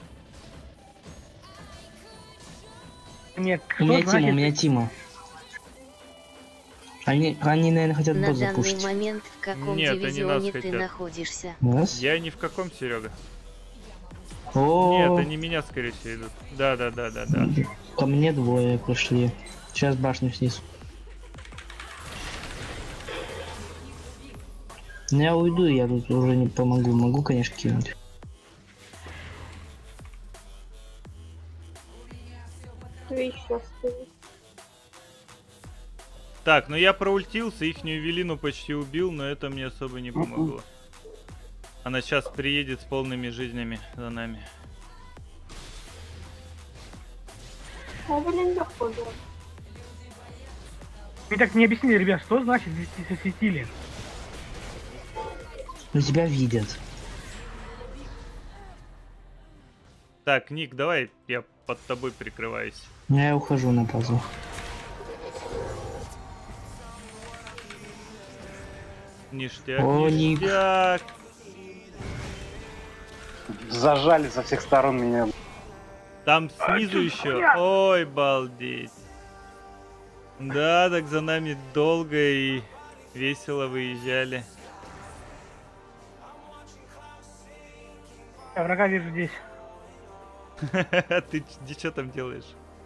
Мне У меня что Тима, у значит? меня Тима. Они, они, наверное, хотят На бот данный запушить. момент в каком Нет, они нас дивизионе ты хотят. находишься? Нас? Я ни в каком, Серега. О, Нет, они меня, скорее всего, идут. Да, да, да, да, да. ко мне двое пришли. Сейчас башню снизу. Ну, я уйду, я тут уже не помогу. Могу, конечно, кинуть. Ты еще стоит. Так, ну я проультился, ихнюю Велину почти убил, но это мне особо не помогло. Она сейчас приедет с полными жизнями за нами. А, блин, легко, да. Вы так не объяснили, ребят, что значит здесь засветили? Но тебя видят. Так, Ник, давай я под тобой прикрываюсь. Я ухожу на базу. Ништяк, О, Ник. ништяк. Зажали со всех сторон меня. Там снизу еще. Ой, балдеть. Да, так за нами долго и весело выезжали. Я врага вижу здесь. Ты что там делаешь?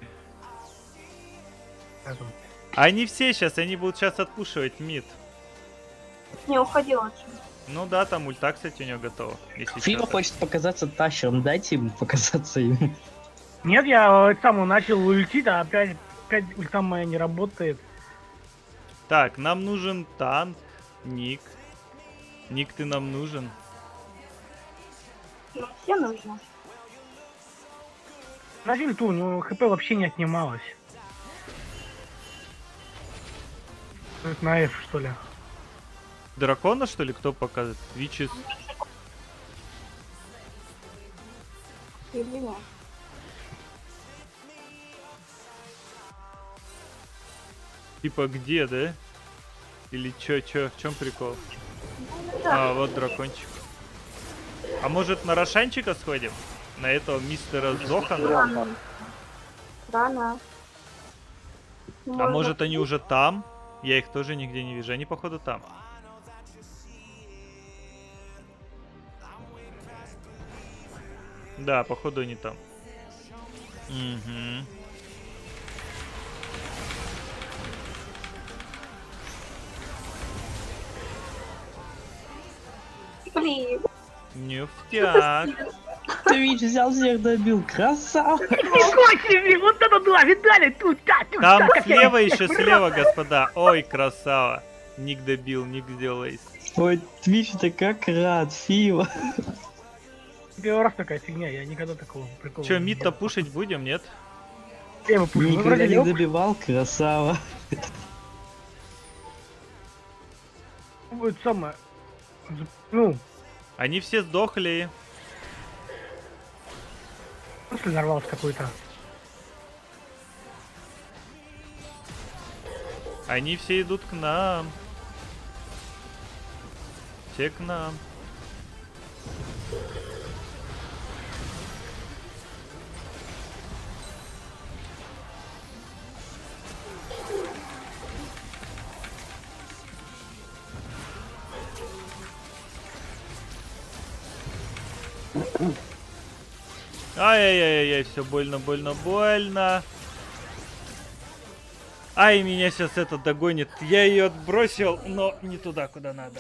Они все сейчас, они будут сейчас отпушивать мид. Не, уходил очень. Ну да, там ульта, кстати, у него готова. Если Фива чё-то. хочет показаться тащером. Дайте ему показаться им. Нет, я э, сам начал ультить, а опять, опять ульта моя не работает. Так, нам нужен танк, Ник. Ник, ты нам нужен. Ну, все нужно. На ульту, у него хп вообще не отнималось. Это на F, что ли? Дракона, что ли, кто показывает? Вичес. Или нет? Типа где, да? Или чё, чё, в чем прикол? А, вот дракончик. А может на Рошанчика сходим? На этого мистера Зохана? Рано. Рано. А Можно. может они уже там? Я их тоже нигде не вижу. Они походу там. Да, походу они там. Угу. Блин. Ништяк. Твич взял всех, добил, красава. Ничего себе, вот это да, видали? Тут, та, тут, Там та, как я слева их еще всех слева, брал. господа. Ой, красава. Ник добил, ник сделал эйс. Ой, Твич, ты как рад, Фива. Первый раз такая фигня, я никогда такого прикола Че, не мид-то делал. пушить будем, нет? Я его пушу, вы Никогда вроде не не добивал, красава. будет самое. Ну, Они все сдохли. после нарвался какой-то. Они все идут к нам. Все к нам. Ай-яй-яй-яй, все больно, больно, больно. Ай, меня сейчас это догонит. Я ее отбросил, но не туда, куда надо.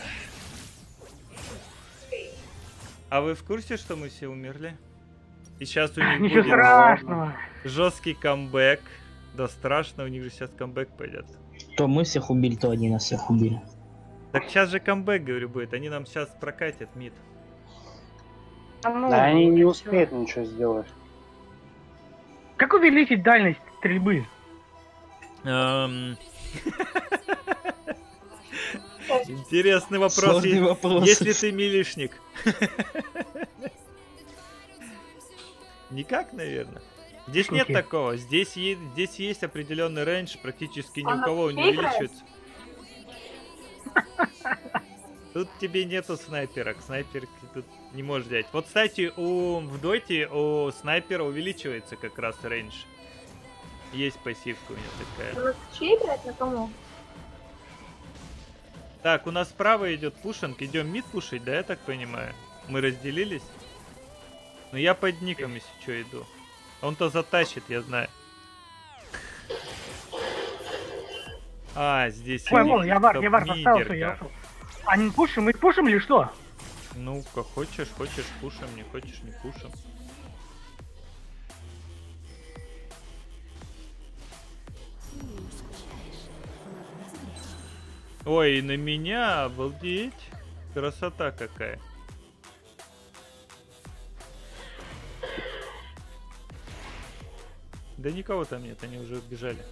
А вы в курсе, что мы все умерли? И сейчас у них Ничего будет страшного. жесткий камбэк. Да страшно, у них же сейчас камбэк пойдет. То мы всех убили, то они нас всех убили. Так сейчас же камбэк, говорю, будет. Они нам сейчас прокатят мид. А ну, Да они не успеют ничего сделать. Как увеличить дальность стрельбы? Эм. Интересный вопрос. Сложный Е- вопрос. Если ты милишник. Никак, наверное. Здесь нет Окей. такого. Здесь, е- здесь есть определенный рейндж, практически ни у Она кого не все играет? увеличивается. Тут тебе нету снайперок. Снайперки тут не можешь взять. Вот, кстати, у, в доте у снайпера увеличивается как раз рейндж. Есть пассивка у меня такая. Она вообще играет на кому? Так, у нас справа идет пушинг. Идем мид пушить, да, я так понимаю? Мы разделились? Но я под ником, если что, иду. Он-то затащит, я знаю. А, здесь... Ой, у них вон, я вар, я вар поставил, топ-мидерка. всё, я ушел. А не пушим, мы пушим или что? Ну, как хочешь, хочешь пушим, не хочешь не пушим. Ой, на меня, обалдеть. Красота какая. Да никого там нет, они уже убежали.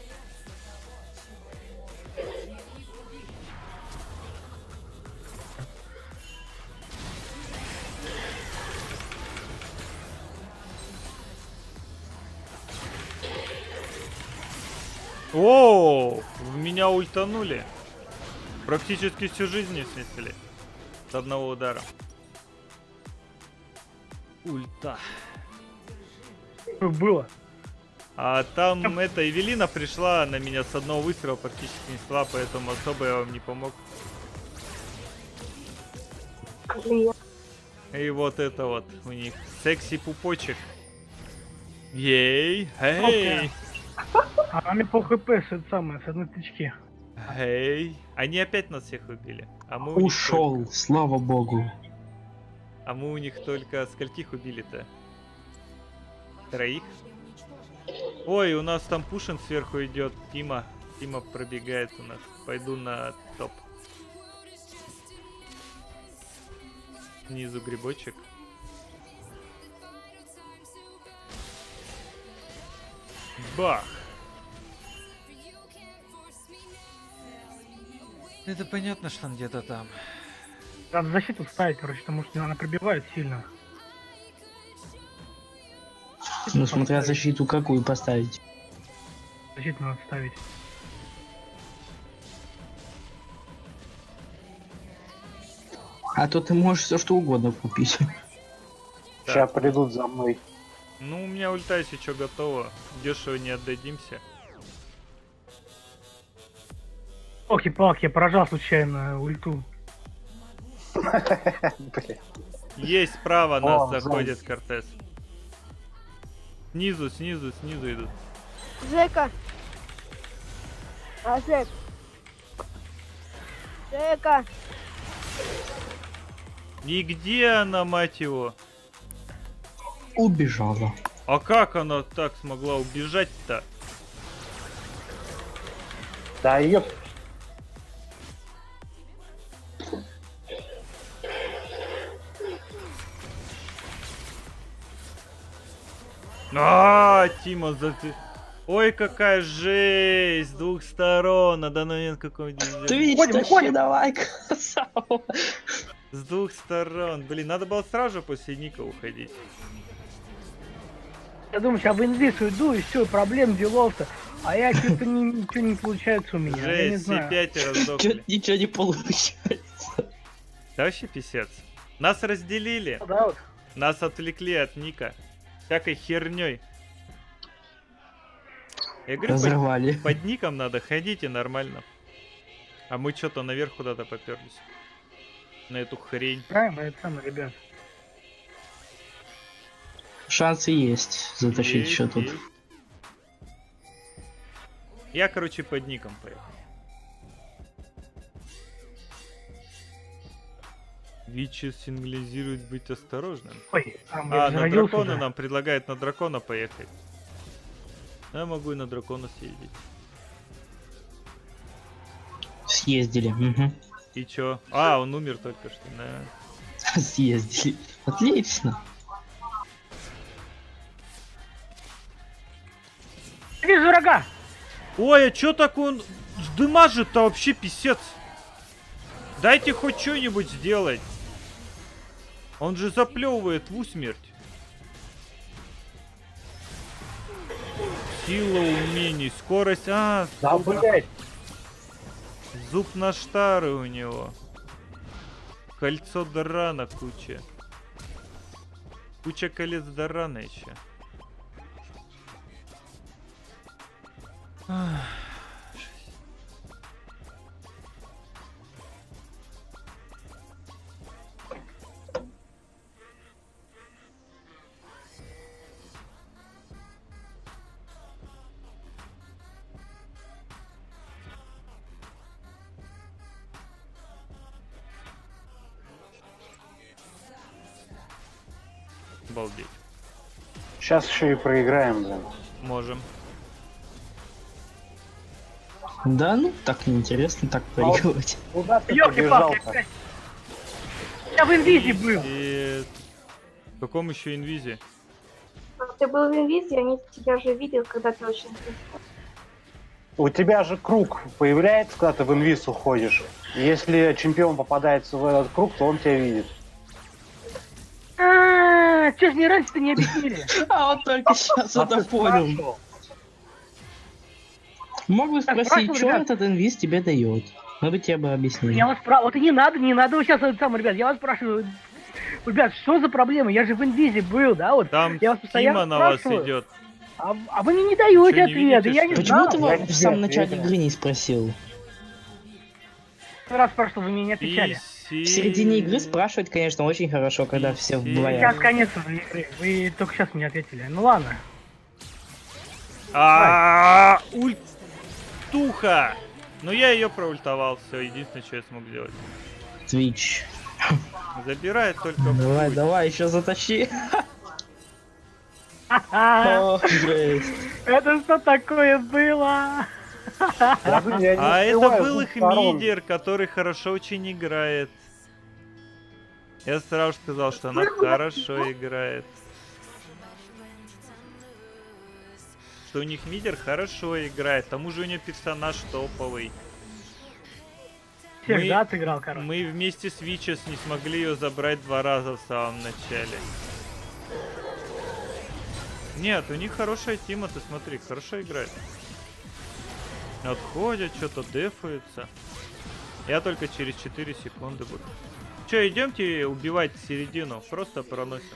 О, в меня ультанули. Практически всю жизнь не снесли. С одного удара. Ульта. Что было? А там эта Эвелина пришла на меня с одного выстрела, практически снесла, поэтому особо я вам не помог. Блин. И вот это вот у них секси пупочек. Ей, эй, Окей. А нами по хп с это самое, с одной тычки. эй. Они опять нас всех убили. А мы у них Ушел, слава богу. только- А мы у них только скольких убили-то? Троих? Ой, у нас там пушин сверху идет. Тима. Тима пробегает у нас. Пойду на топ. Снизу грибочек. Бах! Это понятно, что он где-то там. Надо защиту ставить, короче, потому что она пробивает сильно. Ну, смотря защиту какую поставить. Защиту надо ставить. А то ты можешь все что угодно купить. Сейчас придут за мной. Ну, у меня ульта, если что, готова. Дешево не отдадимся. Ох-и-палки, я поражал случайно ульту. Блин. Есть справа нас О, заходит зайцы. Кортес. Снизу, снизу, снизу идут. Жека. А, Жек. Жека. И где она, мать его? Убежала. А как она так смогла убежать-то? Да ёп. А, Тима, за ты. Ой, какая жесть! С двух сторон, на данный момент какой-нибудь. Твич, Уходим, тащи, уходим. давай, красава. С двух сторон. Блин, надо было сразу же после Ника уходить. Я думаю, сейчас в инвиз уйду, и все, проблем делов-то. А я что-то не, ничего не получается у меня. Я не Жесть, все знаю. пятеро сдохли. Чё-то ничего не получается. Да вообще писец. Нас разделили. Да, вот. Нас отвлекли от Ника. Всякой херней. Я говорю, под, Разорвали. под ником надо ходить и нормально. А мы что-то наверх куда-то поперлись. На эту хрень. Правильно, это самое, ребят. Шансы есть затащить Есть, еще тут. есть. Я, короче, под ником поехал. Вичи сигнализирует быть осторожным. Ой, там А, я на зародился, дракона да. нам предлагает на дракона поехать. Я могу и на дракона съездить. Съездили. Угу. И чё? А, он умер только что, да. Съездили. Отлично. Вижу врага! Ой, а чё так он дымажит-то вообще писец? Дайте хоть что-нибудь сделать. Он же заплевывает в усмерть. Сила умений, скорость. А, Да, блядь. зуб на штары у него. Кольцо Дорана куча. Куча колец Дорана еще. Ах. Обалдеть. Сейчас еще и проиграем, блин. Можем. Да, ну так неинтересно так проигрывать. Куда ты Ёлки-палки, побежал-то? опять. Я в инвизе был. И... В каком еще инвизе? Ты был в инвизе, они тебя же видят, когда ты очень близко. У тебя же круг появляется, когда ты в инвиз уходишь. Если чемпион попадается в этот круг, то он тебя видит. А, чё ж мне раньше-то не объяснили? А вот только сейчас А это ты понял. спрашивал? Мог бы Так, спросить, спрашивал, что ребят. этот инвиз тебе дает. Мы бы тебе бы объяснили. Я вас спрашиваю, вот и не надо, не надо вы сейчас это самое, ребят, я вас спрашиваю, ребят, что за проблема? Я же в инвизе был, да, вот. Там Я вас постоянно Тима на вас спрашиваю. идет. А, а вы мне не даете Что, не ответа, видите, я что не ли? Почему знал. ты Я во- тебе в самом начале ответил. игры не спросил? Сто раз спрашивал, вы мне не отвечали. В середине игры спрашивать, конечно, очень хорошо, когда все Писи. вдвоем. Сейчас конец уже игры, вы только сейчас мне ответили. Ну ладно. А, ультуха! Ну я ее проультовал, все, единственное, что я смог сделать. Твич. Забирает только Давай, путь. давай, еще затащи. Ха-ха. О, жесть. Это что такое было? Я, блин, я не А это успеваю был с их сторон. мидер, который хорошо очень играет. Я сразу сказал, что она хорошо играет. Что у них мидер хорошо играет, к тому же у нее персонаж топовый. Мы- Всегда отыграл, короче. Мы вместе с Вичес не смогли ее забрать два раза в самом начале. Нет, у них хорошая тима, ты смотри, хорошо играет. Отходят, что-то дефаются. Я только через четыре секунды буду. Че, идемте убивать середину, просто проносим.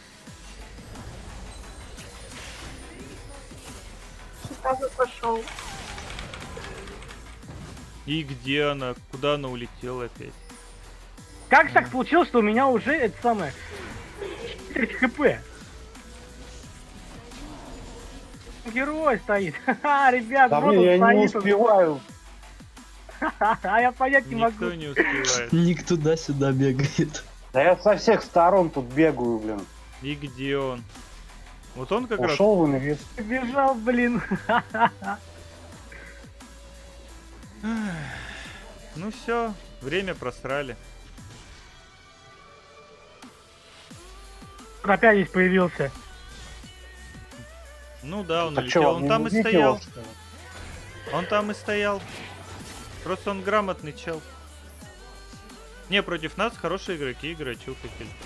Сразу пошел. И где она? Куда она улетела опять? Как так получилось, что у меня уже это самое четыре хп? Герой стоит. Ха-ха, ребят, Да вот блин, он я не стоит. успеваю. А я понять не могу. Никто не успевает. Ник туда-сюда бегает. Да я со всех сторон тут бегаю, блин. И где он? Вот он как Ушел в инвиз. Бежал, блин. раз... Ну все, время просрали. Опять здесь появился. Ну да, он Так улетел. чё, Он не там и убить стоял. его, что ли? Он там и стоял. Просто он грамотный чел. Не, против нас хорошие игроки играют, чё вы хотели.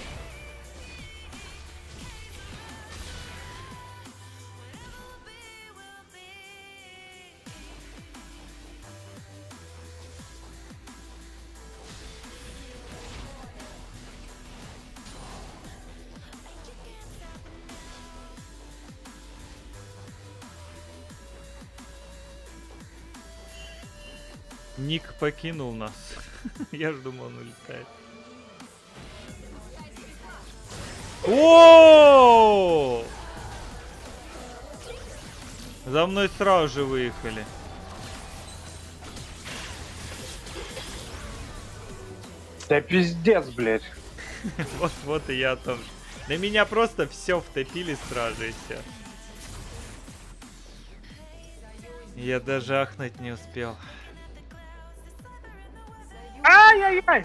Ник покинул нас. Я ж думал, он улетает. О! За мной сразу же выехали. Да пиздец, блядь. Вот, вот и я о том же. На меня просто все втопили сразу и все. Я даже ахнуть не успел. Ай-яй-яй!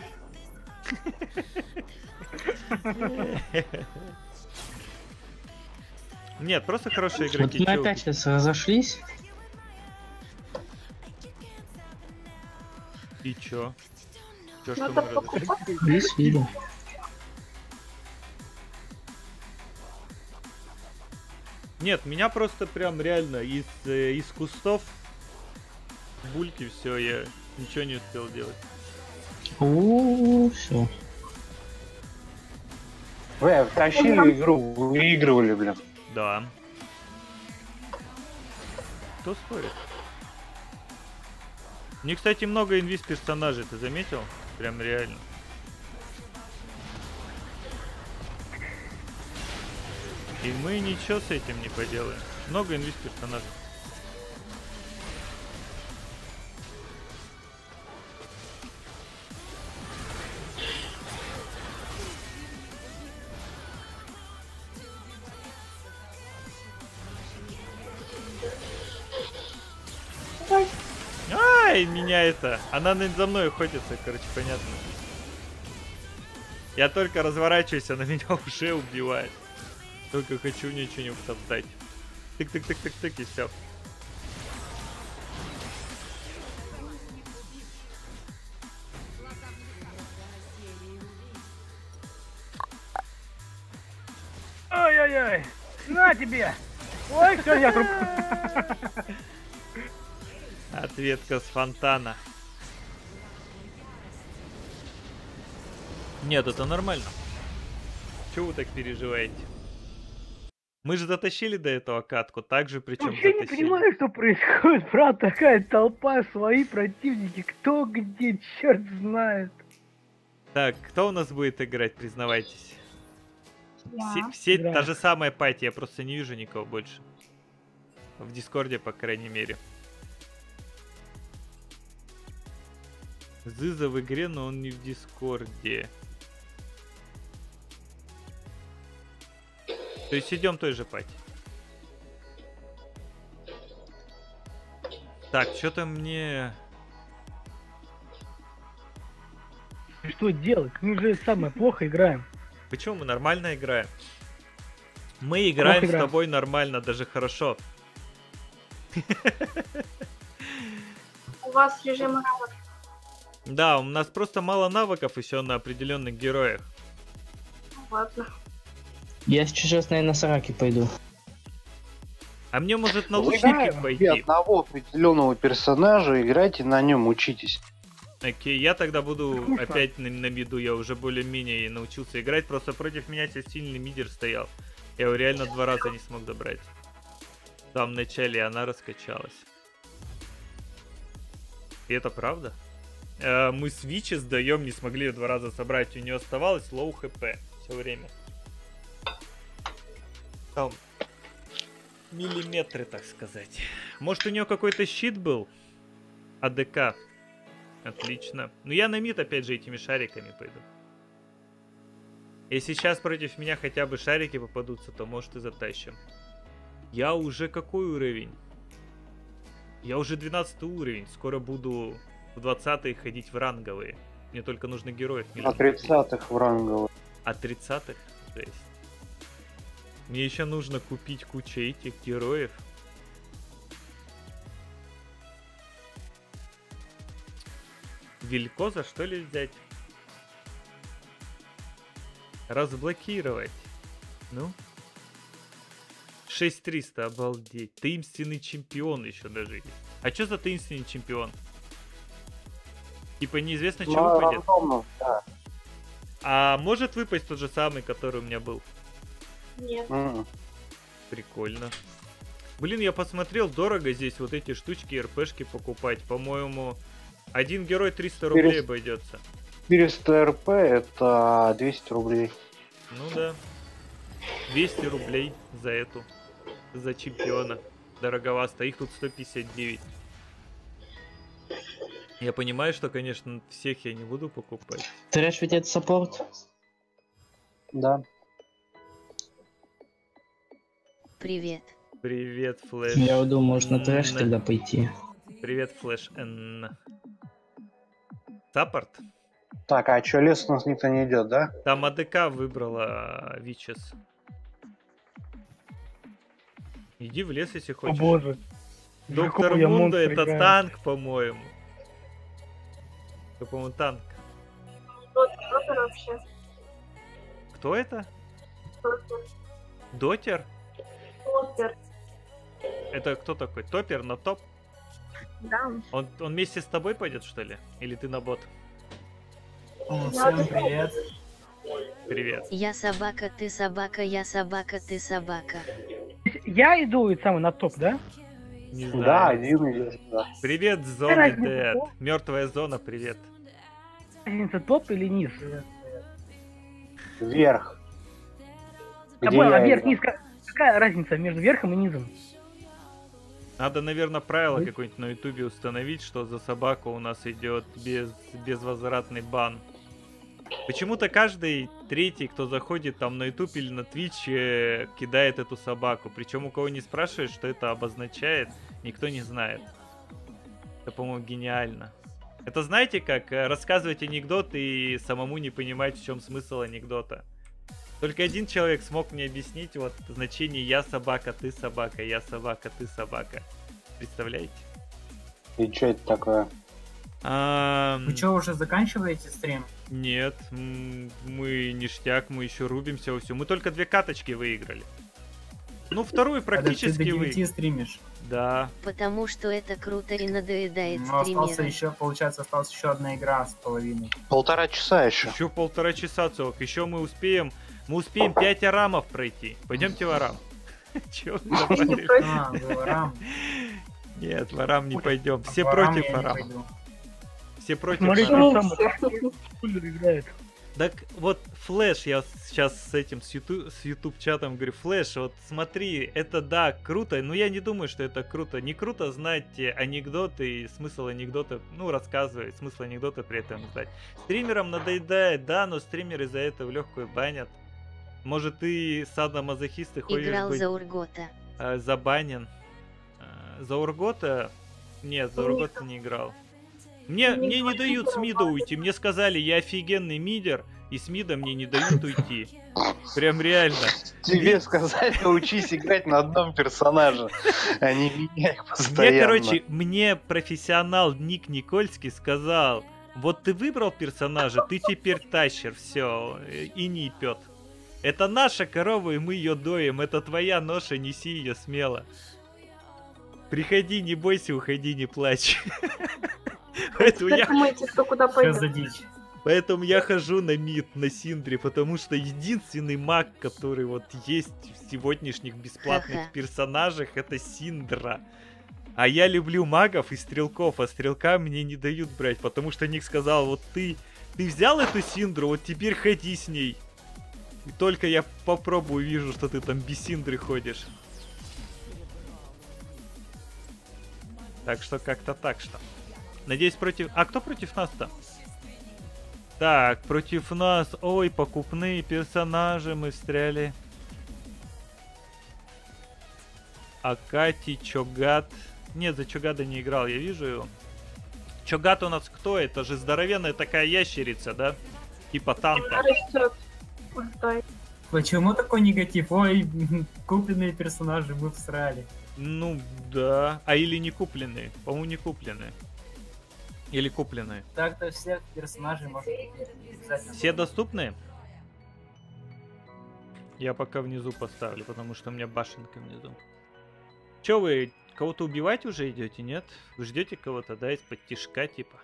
Нет, просто хорошие Вот игроки. мы чё вы опять сейчас разошлись. И чё? Чё, что Надо мы разошлись? покупать. Здесь видим. Нет, меня просто прям реально из, э, из кустов бульки все, я ничего не успел делать. О, все. Вы втащили игру, выигрывали, блин. Да. Кто спорит? У них, кстати, много инвиз персонажей, ты заметил? Прям реально. И мы ничего с этим не поделаем. Много инвиз персонажей. Ай, меня это. Она на- за мной охотится, короче, понятно. Я только разворачиваюсь, она меня уже убивает. Только хочу мне что-нибудь втоптать. Тык-тык-тык-тык-тык и все. Ай-яй-яй! На тебе! Ой, все, я труп. Ответка с фонтана. Нет, это нормально. Чего вы так переживаете? Мы же затащили до этого катку, так же причем Вообще не затащили. понимаю, что происходит, брат, такая толпа, свои противники, кто где, черт знает. Так, кто у нас будет играть, признавайтесь. Все, Я. все Да. та же самая пати, я просто не вижу никого больше. В Дискорде, по крайней мере. Зыза в игре, но он не в Дискорде. То есть идем той же пати. Так, что-то мне... Что делать? Мы же самое плохо играем. Почему мы нормально играем? Мы играем с играем. тобой нормально, даже хорошо. У вас режим навык. Да, у нас просто мало навыков еще на определенных героях. Ладно. Я сейчас, наверное, на Сараки пойду. А мне может на Выбирайте лучники себе пойти? одного определенного персонажа, играйте на нем, учитесь. Окей, я тогда буду опять на, на миду, я уже более-менее научился играть, просто против меня сейчас сильный мидер стоял. Я его реально два раза не смог добрать. В самом начале она раскачалась. И это правда? Э, мы свичи сдаем, не смогли ее два раза собрать, у нее оставалось лоу хп все время. Там миллиметры, так сказать. Может, у нее какой-то щит был? АДК. Отлично. Ну я на мид опять же этими шариками пойду. Если сейчас против меня хотя бы шарики попадутся, то может и затащим. Я уже какой уровень? Я уже двенадцатый уровень. Скоро буду в двадцатые ходить в ранговые. Мне только нужно героев. А тридцатых в ранговых. А тридцатых? То есть... Мне еще нужно купить кучу этих героев. Вилькоза что ли взять? Разблокировать. Ну? шесть триста, обалдеть. Таинственный чемпион еще даже есть. А что за таинственный чемпион? Типа неизвестно, что Ну, выпадет. рандомно, да. А может выпасть тот же самый, который у меня был? Нет. М. Прикольно. Блин, я посмотрел, дорого здесь вот эти штучки, РПшки покупать. По-моему, один герой триста рублей Перес- обойдется. четыреста РП это двести рублей. Ну да. двести рублей за эту. За чемпиона. Дороговасто. Их тут сто пятьдесят девять. Я понимаю, что, конечно, всех я не буду покупать. Трэш ведь это саппорт? Да. Привет. Привет, Флэш. Я вот думаю, может на трэш Н. тогда пойти. Привет, Флэш Н. Саппорт? Так, а что, лес у нас никто не идет, да? Там АДК выбрала Вичес. Иди в лес, если О хочешь. боже. Доктор Какого я Мунда монстра это играю? танк, по-моему. Это, по-моему, танк. Кто кто вообще? Кто это? Топер. Дотер? Топер. Это кто такой? Топер на топ? Да. Он, он вместе с тобой пойдет, что ли? Или ты на бот? Всем привет. Привет. Я собака, ты собака, я собака, ты собака. Я иду и самый на топ, да? Не Да, знаю. один идет, да. Привет, зона разница, Дэд. кто? Мертвая зона, привет. Разница топ или низ? Вверх. Я Где понял, а я вверх, играл? низ, ка- какая разница между верхом и низом? Надо, наверное, правило Ой. какое-нибудь на ютубе установить, что за собаку у нас идет без, безвозвратный бан. Почему-то каждый третий, кто заходит там на ютуб или на твич, э, кидает эту собаку. Причем у кого не спрашивают, что это обозначает, никто не знает. Это, по-моему, гениально. Это знаете как? э, Рассказывать анекдот и самому не понимать, в чем смысл анекдота. Только один человек смог мне объяснить вот значение «я собака, ты собака, я собака, ты собака». Представляете? И что это такое? Ам, Вы что, уже заканчиваете стрим? Нет, м, мы ништяк, мы еще рубимся во всем. Мы только две каточки выиграли. Ну, вторую Когда ты практически до девяти выиграли. стримишь. Да. Потому что это круто и надоедает Ну, остался стримерам. еще, получается, осталась еще одна игра с половиной. Полтора часа еще. Еще полтора часа целых. Еще мы успеем. Мы успеем пять арамов пройти. Пойдемте в арам. Чего вы добавили? А, вы Рам. Нет, в арам не пойдем. Все В Арам против я не арама. пойду. Все против Смотрите, арама. он сам кулер играет. Так вот, Флэш, я сейчас с этим, с YouTube, с YouTube чатом говорю, Флэш, вот смотри, это да, круто, но я не думаю, что это круто. Не круто знать э, анекдоты и смысл анекдота, ну, рассказывать, смысл анекдота при этом знать. Стримерам надоедает, да, но стримеры за это в легкую банят. Может, ты садомазохист и хочешь Играл быть за Ургота. э, забанен. Э, за Ургота? Нет, за Ургота не играл. Мне, мне не дают с мида уйти. Мне сказали, я офигенный мидер, и с мида мне не дают уйти. Прям реально. Тебе сказали, учись играть на одном персонаже, а не меняй их постоянно. Мне, короче, мне профессионал Ник Никольский сказал, вот ты выбрал персонажа, ты теперь тащер, все, и не пёт. Это наша корова, и мы ее доим, это твоя ноша, неси ее смело. Приходи, не бойся, уходи, не плачь. Поэтому я... Думаете, кто куда Что за пойдет? дичь? Поэтому я хожу на мид, на Синдре, потому что единственный маг, который вот есть в сегодняшних бесплатных Ха-ха. персонажах, это Синдра. А я люблю магов и стрелков, а стрелка мне не дают брать, потому что Ник сказал, вот ты, ты взял эту Синдру, вот теперь ходи с ней. И только я попробую, вижу, что ты там без Синдры ходишь. Так что как-то так что. Надеюсь, против... А кто против нас-то? Так, против нас... Ой, покупные персонажи мы встряли. Акати, Чогат. Нет, за Чогата не играл, я вижу его. Чогат у нас кто? Это же здоровенная такая ящерица, да? Типа танка. Растет. Ультай. Почему такой негатив? Ой, купленные персонажи мы всрали. Ну, да. А или не купленные? По-моему, не купленные. Или купленные. Так-то всех персонажей можно купить. Обязательно. Все доступны? Я пока внизу поставлю, потому что у меня башенка внизу. Че вы, кого-то убивать уже идете, нет? Вы ждете кого-то, да, из-под тишка, типа?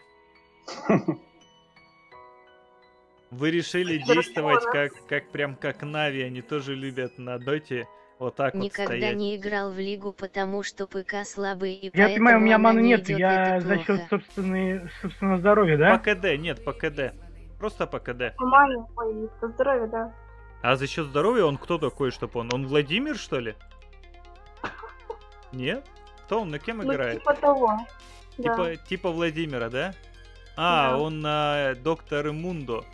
Вы решили действовать как, как прям как Нави, они тоже любят на доте вот так вот Никогда стоять. не играл в лигу, потому что ПК слабый, и Я поэтому понимаю, у меня она маны не нет, идет, я это за плохо. счет собственной, собственного здоровья, да? По КД, нет, по КД. Просто по КД. По мане, ой, по здоровью, да. А за счет здоровья он кто такой, чтобы он? Он Владимир, что ли? Нет? Кто он, на кем Ну, играет? типа того. Да. Типа, типа Владимира, да? А, Да. он на доктор Мундо.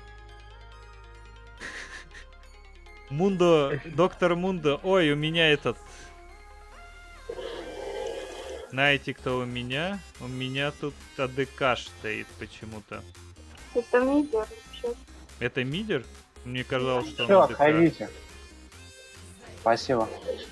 Мундо, доктор Мундо. Ой, у меня этот... Знаете, кто у меня? У меня тут АДК стоит почему-то. Это мидер вообще. Это мидер? Мне казалось, что Все, он АДК. отходите. Спасибо.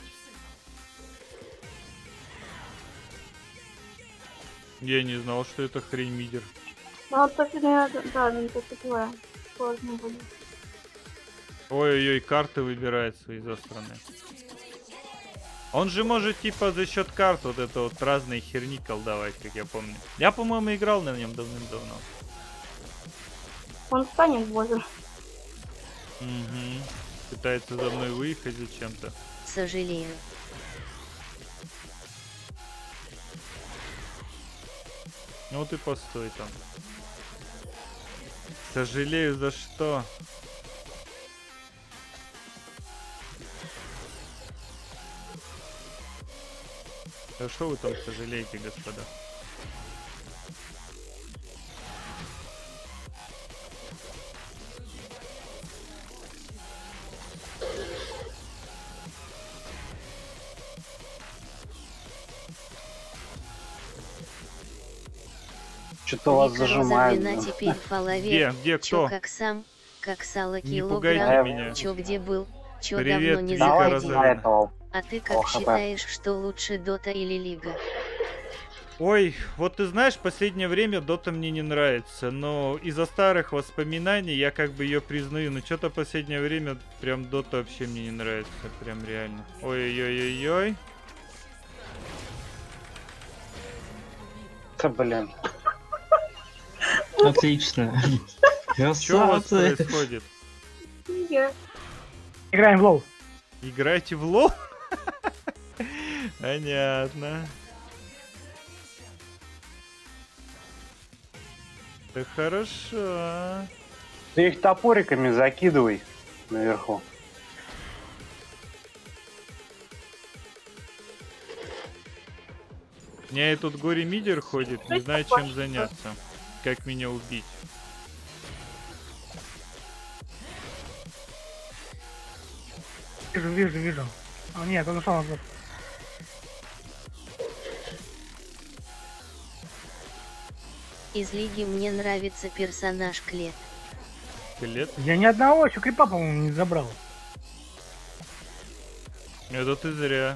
Я не знал, что это хрень мидер. Ну, вот так, да, да, ну, это такое. Сложно будет. Ой-ой-ой, карты выбирает свои засраны. Он же может типа за счет карт вот это вот разные херни колдовать, как я помню. Я, по-моему, играл на нем давным-давно. Он станет бозер. Угу. Пытается за мной выехать зачем-то. Сожалею. Ну вот и постой там. Сожалею за что? Да что вы там сожалеете, господа? Что-то вас Вика зажимает. Розовина блин. теперь в голове. Где? Где Чё кто? как сам, как сало Не пугайте килограмм. меня. Чё где был, чё Привет, давно не Вика Давай заходил. Розовина. за этого. А ты как О, хп. считаешь, что лучше Дота или Лига? Ой, вот ты знаешь, в последнее время Дота мне не нравится, но из-за старых воспоминаний я как бы ее признаю, но что-то в последнее время прям Дота вообще мне не нравится, прям реально. Ой-ой-ой-ой. Да, блин. Отлично. Что у вас Красавцы. происходит? Я. Играем в лол. Играете в лол? Понятно. Да хорошо. Ты их топориками закидывай наверху. У меня и тут горе-мидер ходит, не знаю, чем заняться. Как меня убить. Вижу, вижу, вижу. А, нет, он ушел назад. Из Лиги мне нравится персонаж Клет. Скелет? Я ни одного еще крипа, по-моему, не забрал. Это ты зря.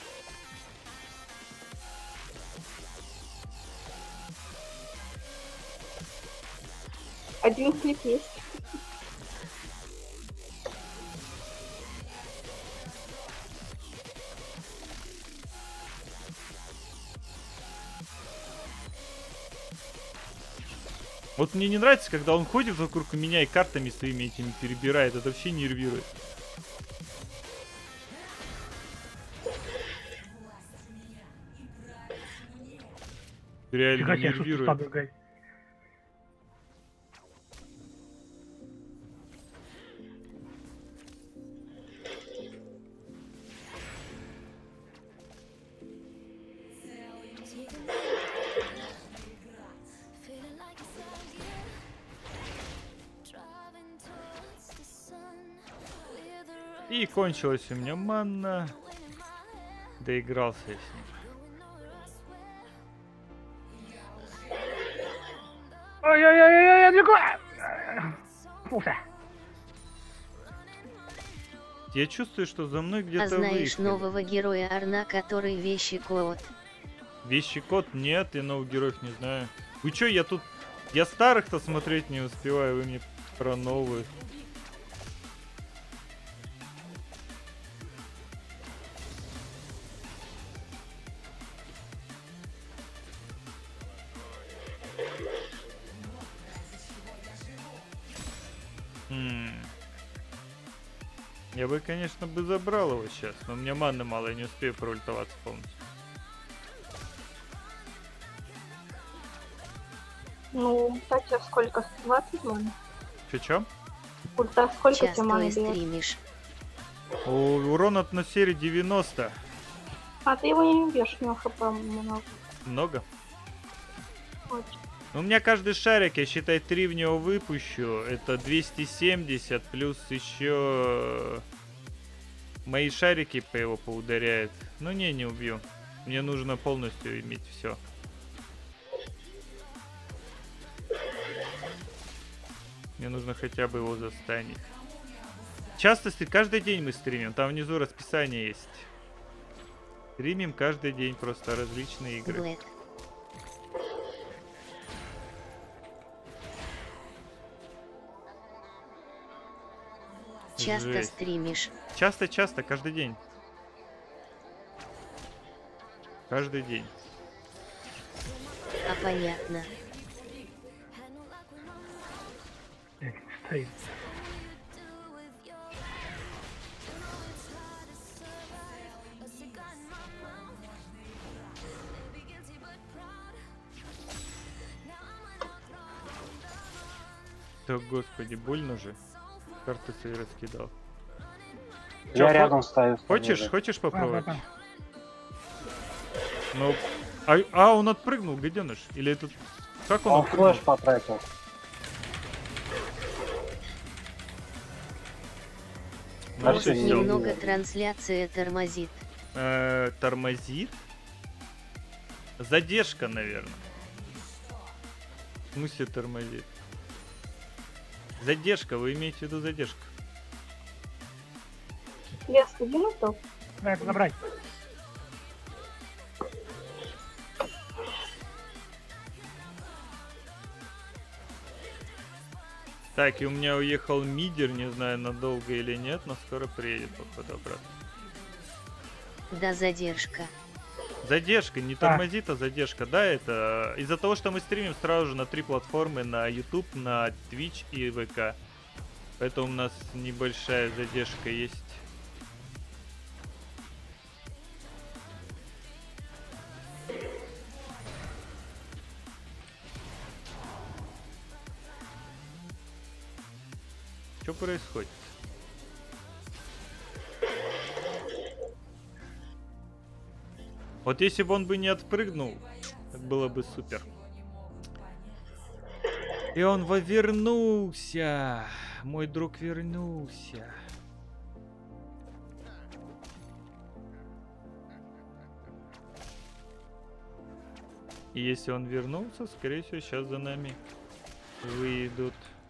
Один клип есть. Вот мне не нравится, когда он ходит вокруг меня и картами своими этими перебирает. Это вообще нервирует. Реально нервирует. И кончилась у меня манна. Доигрался я с ним. Ой-ой-ой-ой, далеко! Уфа. Я чувствую, что за мной где-то А знаешь выехали. нового героя Арна, который вещи код? Вещи код нет, я новых героев не знаю. Вы чё, я тут... Я старых-то смотреть не успеваю, вы мне про новых. Хм. Я бы, конечно, бы забрал его сейчас, но у меня манны мало, я не успею проультоваться полностью. Ну, кстати, сколько? сто двадцать маны? Чё-чё? Ульта сколько тебе Часто маны и бьет? стримишь. У, урон от насери девяносто. А ты его не бьешь, у него хп много. Много? Очень. У меня каждый шарик, я считай, три в него выпущу. Это двести семьдесят, плюс еще мои шарики по его поударяют. Ну не, не убью. Мне нужно полностью иметь все. Мне нужно хотя бы его застанить. Часто, каждый день мы стримим. Там внизу расписание есть. Стримим каждый день просто различные игры. Black. Часто Жесть. стримишь. Часто-часто, каждый день. Каждый день. А понятно. Стоит. Да, господи, больно же. Карты свои раскидал. Я Чё, рядом стою. Хочешь, ниже. хочешь попробовать? Да, да, Ну, а, а, он отпрыгнул, гаденыш? Или этот... Как он Он отпрыгнул? флеш потратил. Ну, Да вот всё, и не всё. Немного трансляция тормозит. Э, тормозит? Задержка, наверное. В смысле тормозит? Задержка, вы имеете в виду задержку? Лес, иди на топ. да. Это забрать. Так, и у меня уехал мидер, не знаю, надолго или нет, но скоро приедет, походу, обратно. Да задержка. Задержка, не тормозит, а задержка. Да, это из-за того, что мы стримим сразу же на три платформы, на YouTube, на Twitch и вэ ка. Поэтому у нас небольшая задержка есть. Что происходит? Вот если бы он бы не отпрыгнул, так было бы супер. И он вернулся. Мой друг вернулся. И если он вернулся, скорее всего, сейчас за нами выйдут.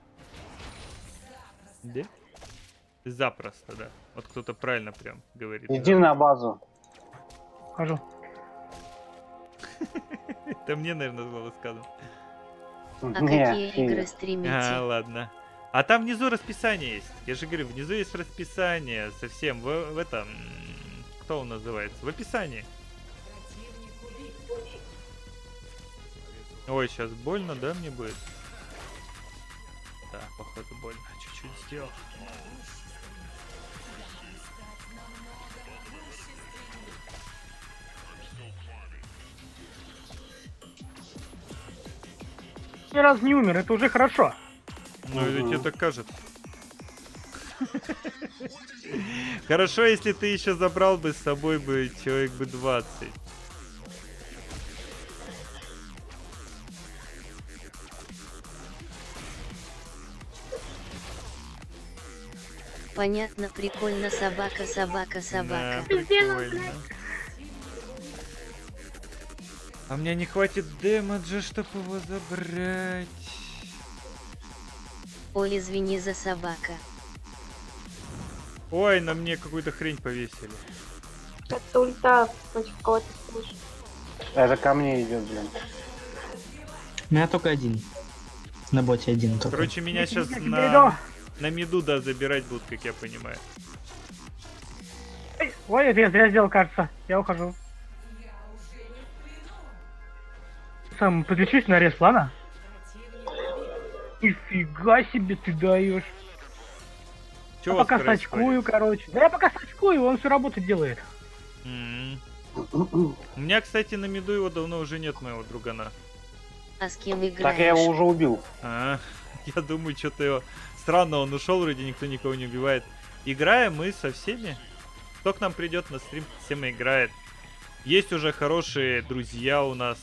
Да? Запросто, да. Вот кто-то правильно прям говорит. Иди на базу. Хожу. Это мне, наверное, было сказано. А Не, какие фигня. игры стримите? А, ладно. А там внизу расписание есть. Я же говорю, внизу есть расписание совсем. В, в этом... м, Кто он называется? В описании. Ой, сейчас больно, да, мне будет? Да, походу больно. Чуть-чуть сделал. Ни разу не умер, это уже хорошо. Ну, это тебе так кажется. Хорошо, если ты еще забрал бы с собой бы человек бы двадцать. Понятно, прикольно, собака, собака, Да, собака. прикольно. А мне не хватит дэмэджа, чтобы его забрать. Ой, извини за собака. Ой, на мне какую-то хрень повесили. Это ульта против кого-то слышит. Это ко мне идет, блин. У меня только один. На боте один только. Короче, меня сейчас Я на, на миду, да, забирать будут, как я понимаю. Ой, это я зря сделал, кажется. Я ухожу. Сам подключусь на рез, ладно? Нифига себе ты даешь. Чё Я у вас пока происходит? сачкую, короче. Да я пока сачкую, он всю работу делает. М. У меня, кстати, на миду его давно уже нет, моего другана. А с кем играешь? Так я его уже убил. А, я думаю, что-то его... Странно, он ушел, вроде никто никого не убивает. Играем мы со всеми. Кто к нам придет на стрим, с тем и играет. Есть уже хорошие друзья у нас.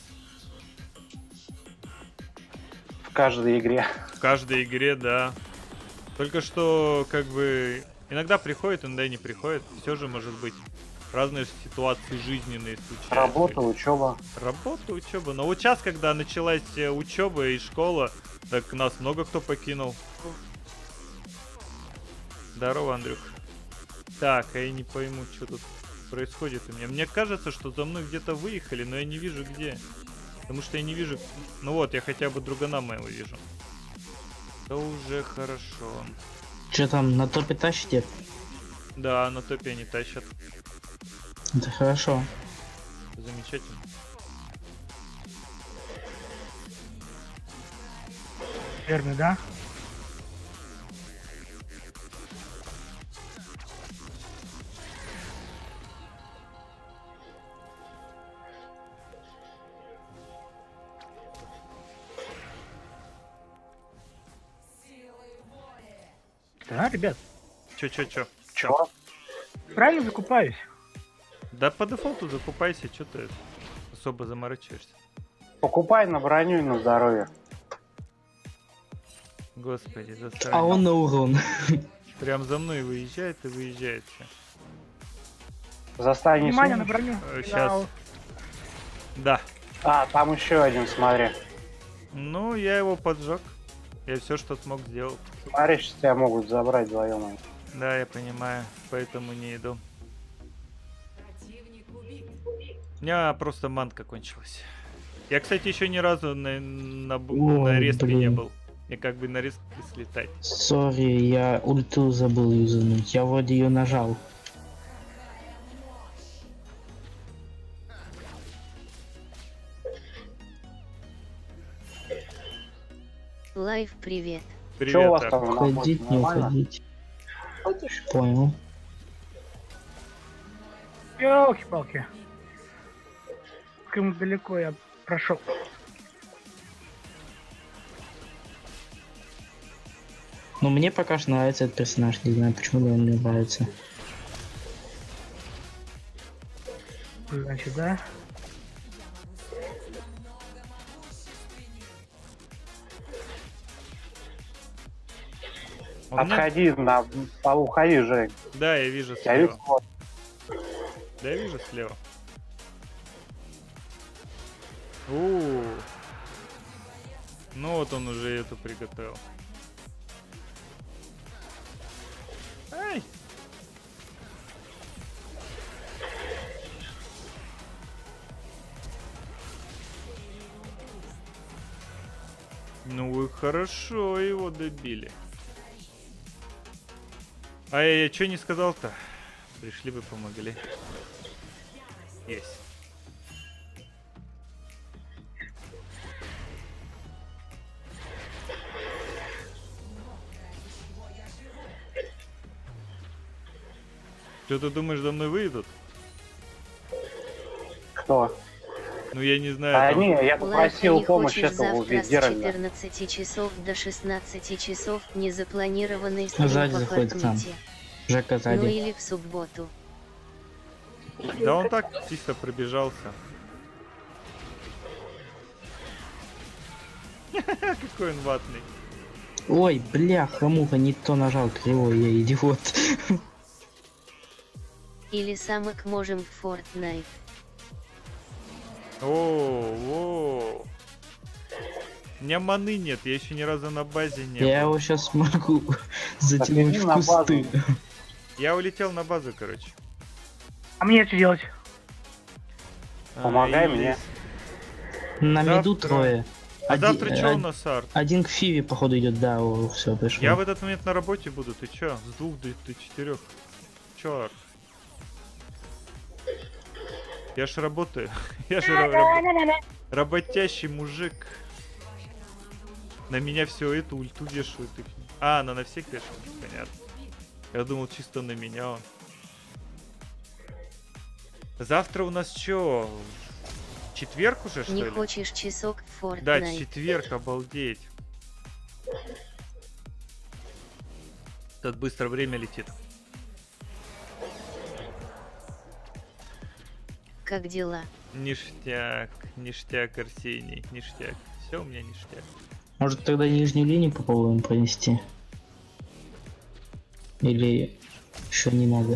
В каждой игре. В каждой игре, да. Только что, как бы, иногда приходит, иногда не приходит. Все же может быть. Разные ситуации жизненные случаются. Работа, учеба. Работа, учеба. Но вот сейчас, когда началась э, учеба и школа, так нас много кто покинул. Здорово, Андрюх. Так, а я не пойму, что тут происходит у меня. Мне кажется, что за мной где-то выехали, но я не вижу где. Потому что я не вижу... Ну вот, я хотя бы другана моего вижу. Это уже хорошо. Что там, на топе тащите? Да, на топе они тащат. Это хорошо. Замечательно. Верно, да? Да, ребят, Чё, чё, чё? Чё? правильно закупаюсь. Да по дефолту закупайся, что ты особо заморачиваешься. Покупай на броню и на здоровье. Господи, А засранец. он на урон. Прям за мной выезжает и выезжает. Застань не Внимание на сунешь? броню. Э, щас. Да. А, там еще один, смотри. Ну, я его поджег. Я все, что смог, сделал. Смотри, сейчас тебя могут забрать вдвоем. Да, я понимаю, поэтому не иду. У меня просто манка кончилась. Я, кстати, еще ни разу на, на, бу- Ой, на респе не блин. был. Я как бы на респе слетать. Сори, я ульту забыл юзануть. Я вроде ее нажал. Лайв, привет. Привет, Что у вас Ар. там на работе? Уходить, не Нормально? уходить. Понял. Ёлки-палки. Как далеко я прошел. Но мне пока что нравится этот персонаж. Не знаю, почему он мне нравится. Значит, да? Он мне- Отходи, на... а, уходи, Жень. Да, я вижу Я вижу, слева. вот. Да, я вижу слева. У. Ну вот он уже эту приготовил. Ай! Ну вы хорошо его добили. А я, я что не сказал-то? Пришли бы, помогли. Есть. Что ты думаешь, за мной выйдут? Кто? Ну я не знаю. А там- не, я Лайф, попросил не помощи хочешь этого завтра с Геральда. четырнадцати часов до шестнадцати часов незапланированный стрим Сзади по заходит к нам. Фортнайте? Жека Ну сзади. или в субботу. Да он так чисто пробежался. Какой он ватный. Ой, бляха, муха, не то нажал, кривой, я идиот. Или самок можем в Fortnite. О, о. У меня маны нет, я еще ни разу на базе не был. Я его сейчас могу затянуть иди в на кусты. базу. Я улетел на базу, короче. А мне что делать? Помогай А, мне. На Завтра- меду трое. А Оди- завтра что э, у нас арт? Один к Фиве, походу, идет, да, все, пришел. Я в этот момент на работе буду, ты чё? С двух до, до четырех. Чё арт? Я ж работаю. Я же ра- раб- работящий мужик. На меня все эту ульту вешают. их. А, она на всех вешает? Понятно. Я думал, чисто на меня он. Завтра у нас чё? Четверг уже, что Не ли? хочешь часок в Да, Fortnite? четверг, обалдеть. Как быстро время летит. Как дела? Ништяк, ништяк, Арсений, ништяк. Все у меня ништяк. Может, тогда нижнюю линию попробуем пронести? Или еще не надо?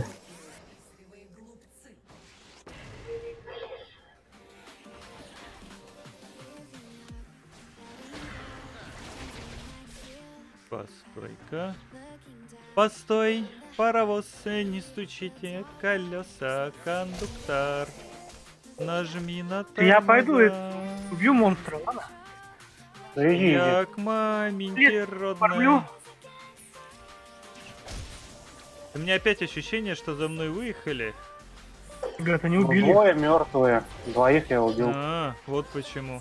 Постройка. Постой, паровоз, не стучите колеса, кондуктор. Нажми на Я пойду и тормоза. убью монстра, ладно? Да иди, иди. Я к маменьке родная. Кормлю. У меня опять ощущение, что за мной выехали. Говорят, они убили. Двое мертвые. Двоих я убил. А, вот почему.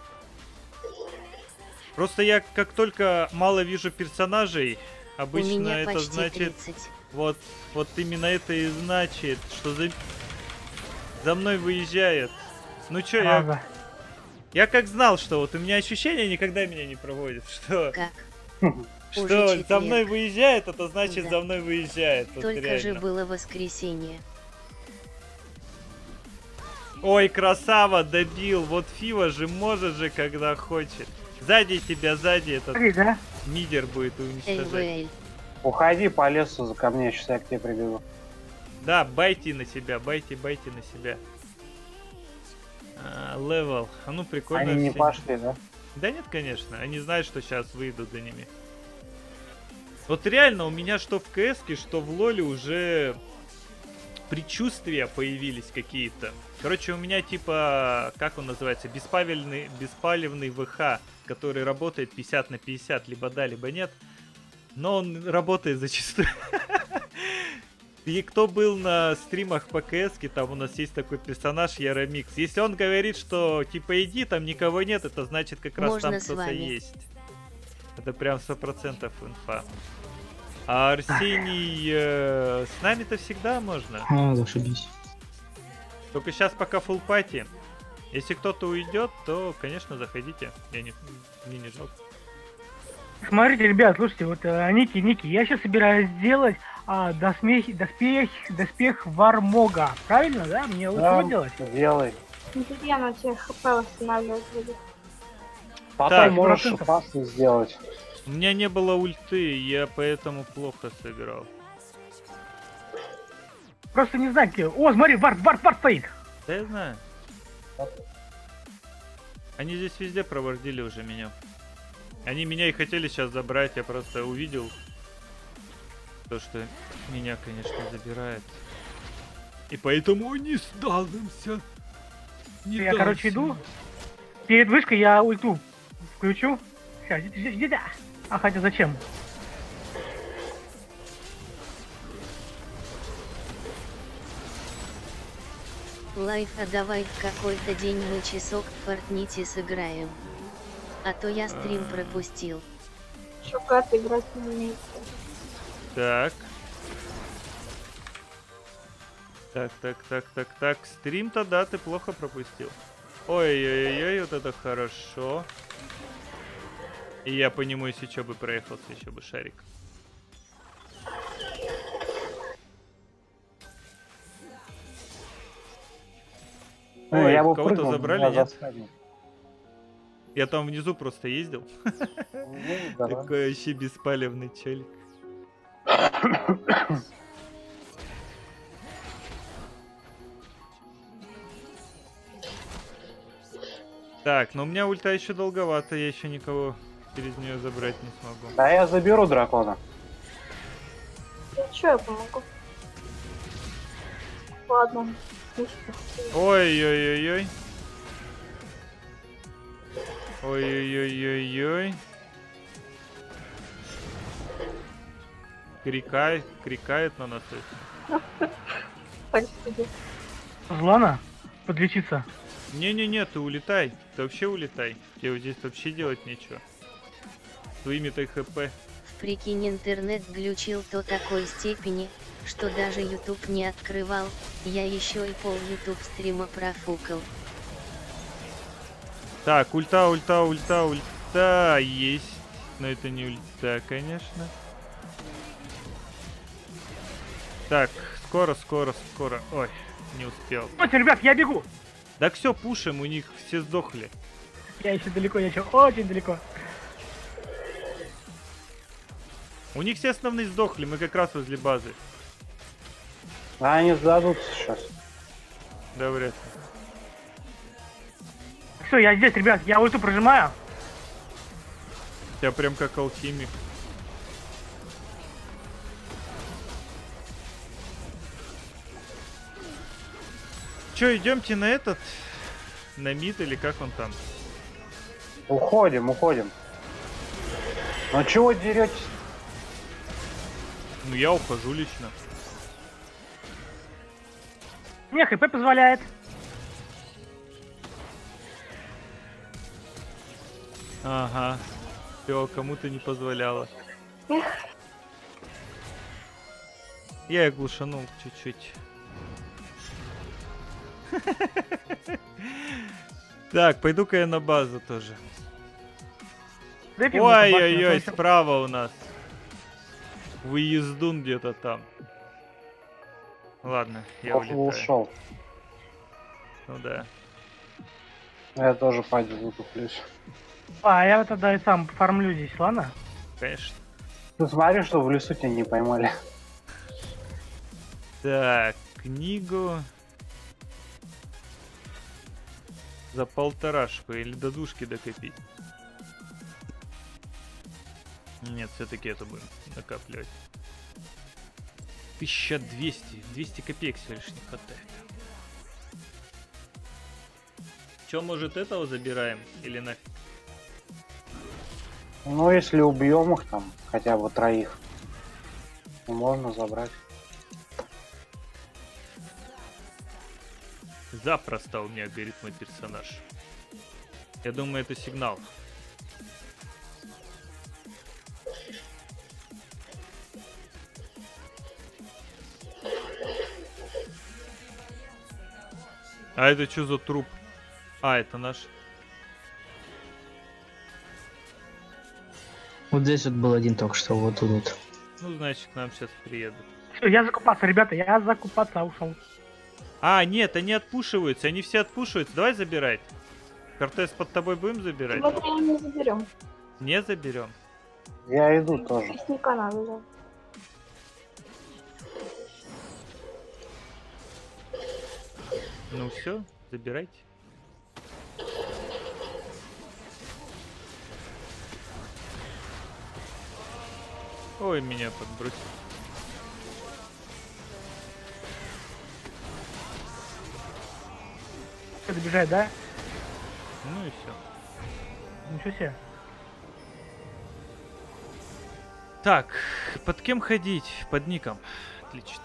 Просто я как только мало вижу персонажей, У обычно меня это почти значит... тридцать. Вот, вот именно это и значит, что за, за мной выезжает. Ну чё, я, Ага. я как знал, что вот у меня ощущение никогда меня не проводит, что, Как? что Уже за четверг. мной выезжает, это значит Да. за мной выезжает. Вот Только реально. же было воскресенье. Ой, красава, добил, вот Фива же может же, когда хочет. Сзади тебя, сзади этот Смотри, да? мидер будет уничтожать. эл Уходи по лесу за ко мне, сейчас я к тебе прибегу. Да, байте на себя, байте, байте на себя. А, левел. А ну прикольно. Они не все. пошли, да? Да нет, конечно. Они знают, что сейчас выйдут за ними. Вот реально у меня что в КСке, что в Лоле уже предчувствия появились какие-то. Короче, у меня типа, как он называется, беспалевный, беспалевный ВХ, который работает пятьдесят на пятьдесят, либо да, либо нет. Но он работает зачастую. И кто был на стримах по КСке, там у нас есть такой персонаж Яромикс. Если он говорит, что типа иди, там никого нет, это значит как раз Можно там с кто-то вами. есть. Это прям сто процентов инфа. А Арсений э, с нами-то всегда можно. А, зашибись. Только сейчас пока full пати. Если кто-то уйдет, то, конечно, заходите. Я не, мне не жалко. Смотрите, ребят, слушайте, вот э, Ники, Ники, я сейчас собираюсь сделать а, доспех, доспех, доспех Вармога. Правильно, да? Мне лучше Да, его делать? делай. Интересно, тебе хп восстанавливать будет. Потом Так, можешь процентов. опасно сделать. У меня не было ульты, я поэтому плохо собирал. Просто не знаю, где. О, смотри, вард, вард, вард стоит. Да я знаю. Они здесь везде проводили уже меня. Они меня и хотели сейчас забрать, я просто увидел то, что меня, конечно, забирает. И поэтому не сдался. Не Я, короче, дался. иду. Перед вышкой я ульту включу. Сейчас, иди, иди, иди. А хотя зачем? Лайф, а давай в какой-то день мы часок в Фортните сыграем. А то я стрим пропустил. Чукат играть не умеет. Так. Так, так, так, так, так. Стрим-то, да, ты плохо пропустил. Ой-ой-ой, вот это хорошо. И я по нему, если что, бы проехался, еще бы шарик. Ну, Ой, я бы кого-то прыгнул, забрали, меня нет? засадили. Я там внизу просто ездил. Ну, да. Такой вообще беспалевный челик. Так, но у меня ульта еще долговато, я еще никого через нее забрать не смогу. Да я заберу дракона. Ну чё, я помогу. Ладно. Ой-ой-ой-ой. Ой-ой-ой-ой-ой. Крикает, крикает на нас. Так себе. Злана, подлечиться. Не-не-не, ты улетай. Ты вообще улетай. Тебе вот здесь вообще делать нечего. Своими-то хп. Прикинь, интернет глючил до такой степени, что даже YouTube не открывал, я еще и пол YouTube стрима профукал. Так, ульта, ульта, ульта, ульта есть. Но это не ульта, конечно. Так, скоро, скоро, скоро. Ой, не успел. Слушайте, ребят, я бегу. Так все, пушим, у них все сдохли. Я еще далеко, я еще очень далеко. У них все основные сдохли, мы как раз возле базы. А они сдадутся сейчас. Да, вряд ли. Все, я здесь, ребят, я ульту прожимаю. Я прям как алхимик. Че, идемте на этот? На мид или как он там? Уходим, уходим. Ну чего деретесь? Ну я ухожу лично. Мне хп позволяет. Ага. Все, кому-то не позволяло. Я и глушанул чуть-чуть. Так, пойду-ка я на базу тоже. Ой-ой-ой, справа у нас. Выездун где-то там. Ладно, я улетаю. Ушел. Ну да. Я тоже пойду закуплюсь. А, я тогда и сам фармлю здесь, ладно? Конечно. Ну смотри, что в лесу тебя не поймали. Так, книгу. За полторашку или до душки докопить. Нет, все-таки это будем накапливать. тысяча двести. двести копеек всего лишь не хватает. Че, может, этого забираем? Или нафиг? Ну, если убьем их там, хотя бы троих, то можно забрать. Запросто у меня горит мой персонаж. Я думаю, это сигнал. А это что за труп? А, это наш. Вот здесь вот был один только что, вот тут вот. Ну, значит, к нам сейчас приедут. Все, я закупаться, ребята, я закупаться ушел. А, нет, они отпушиваются, они все отпушиваются. Давай забирать. Кортес под тобой будем забирать? Вот мы не заберем. Не заберем. Я иду тоже. Мясника надо взять. Ну все, забирайте. Ой, меня подбросил. Добежать, да? Ну и все. Ничего себе. Так, под кем ходить? Под ником. Отлично.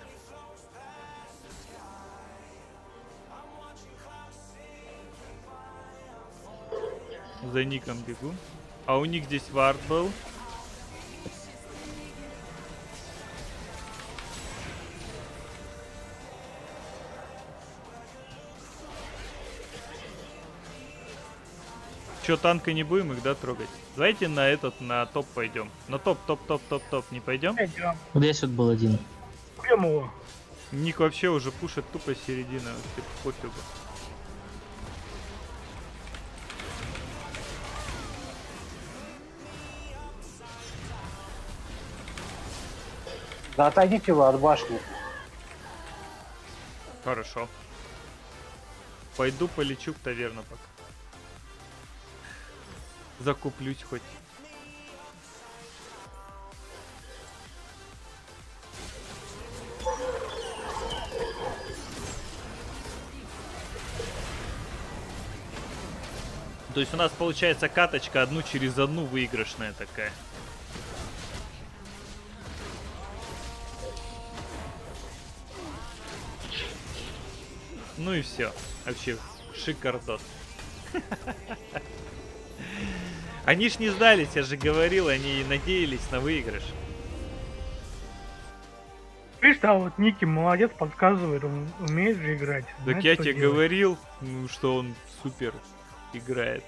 За ником бегу. А у них здесь вард был. Че, танка не будем их, да, трогать? Давайте на этот, на топ пойдем. На топ, топ, топ, топ, топ. Не пойдем? Пойдем. Вот здесь вот был один. Убьем его. Ник вообще уже пушит тупо середина. Типа пофигу. Да отойдите вы от башни. Хорошо. Пойду полечу к таверну пока. Закуплюсь хоть. То есть у нас получается каточка одну через одну выигрышная такая. Ну и все. Вообще шикардос. Они ж не сдались, я же говорил, они надеялись на выигрыш. Видишь, да, вот Ники молодец, подсказывает, он умеет же играть. Так знает, я что тебе делать. говорил, ну, что он супер играет.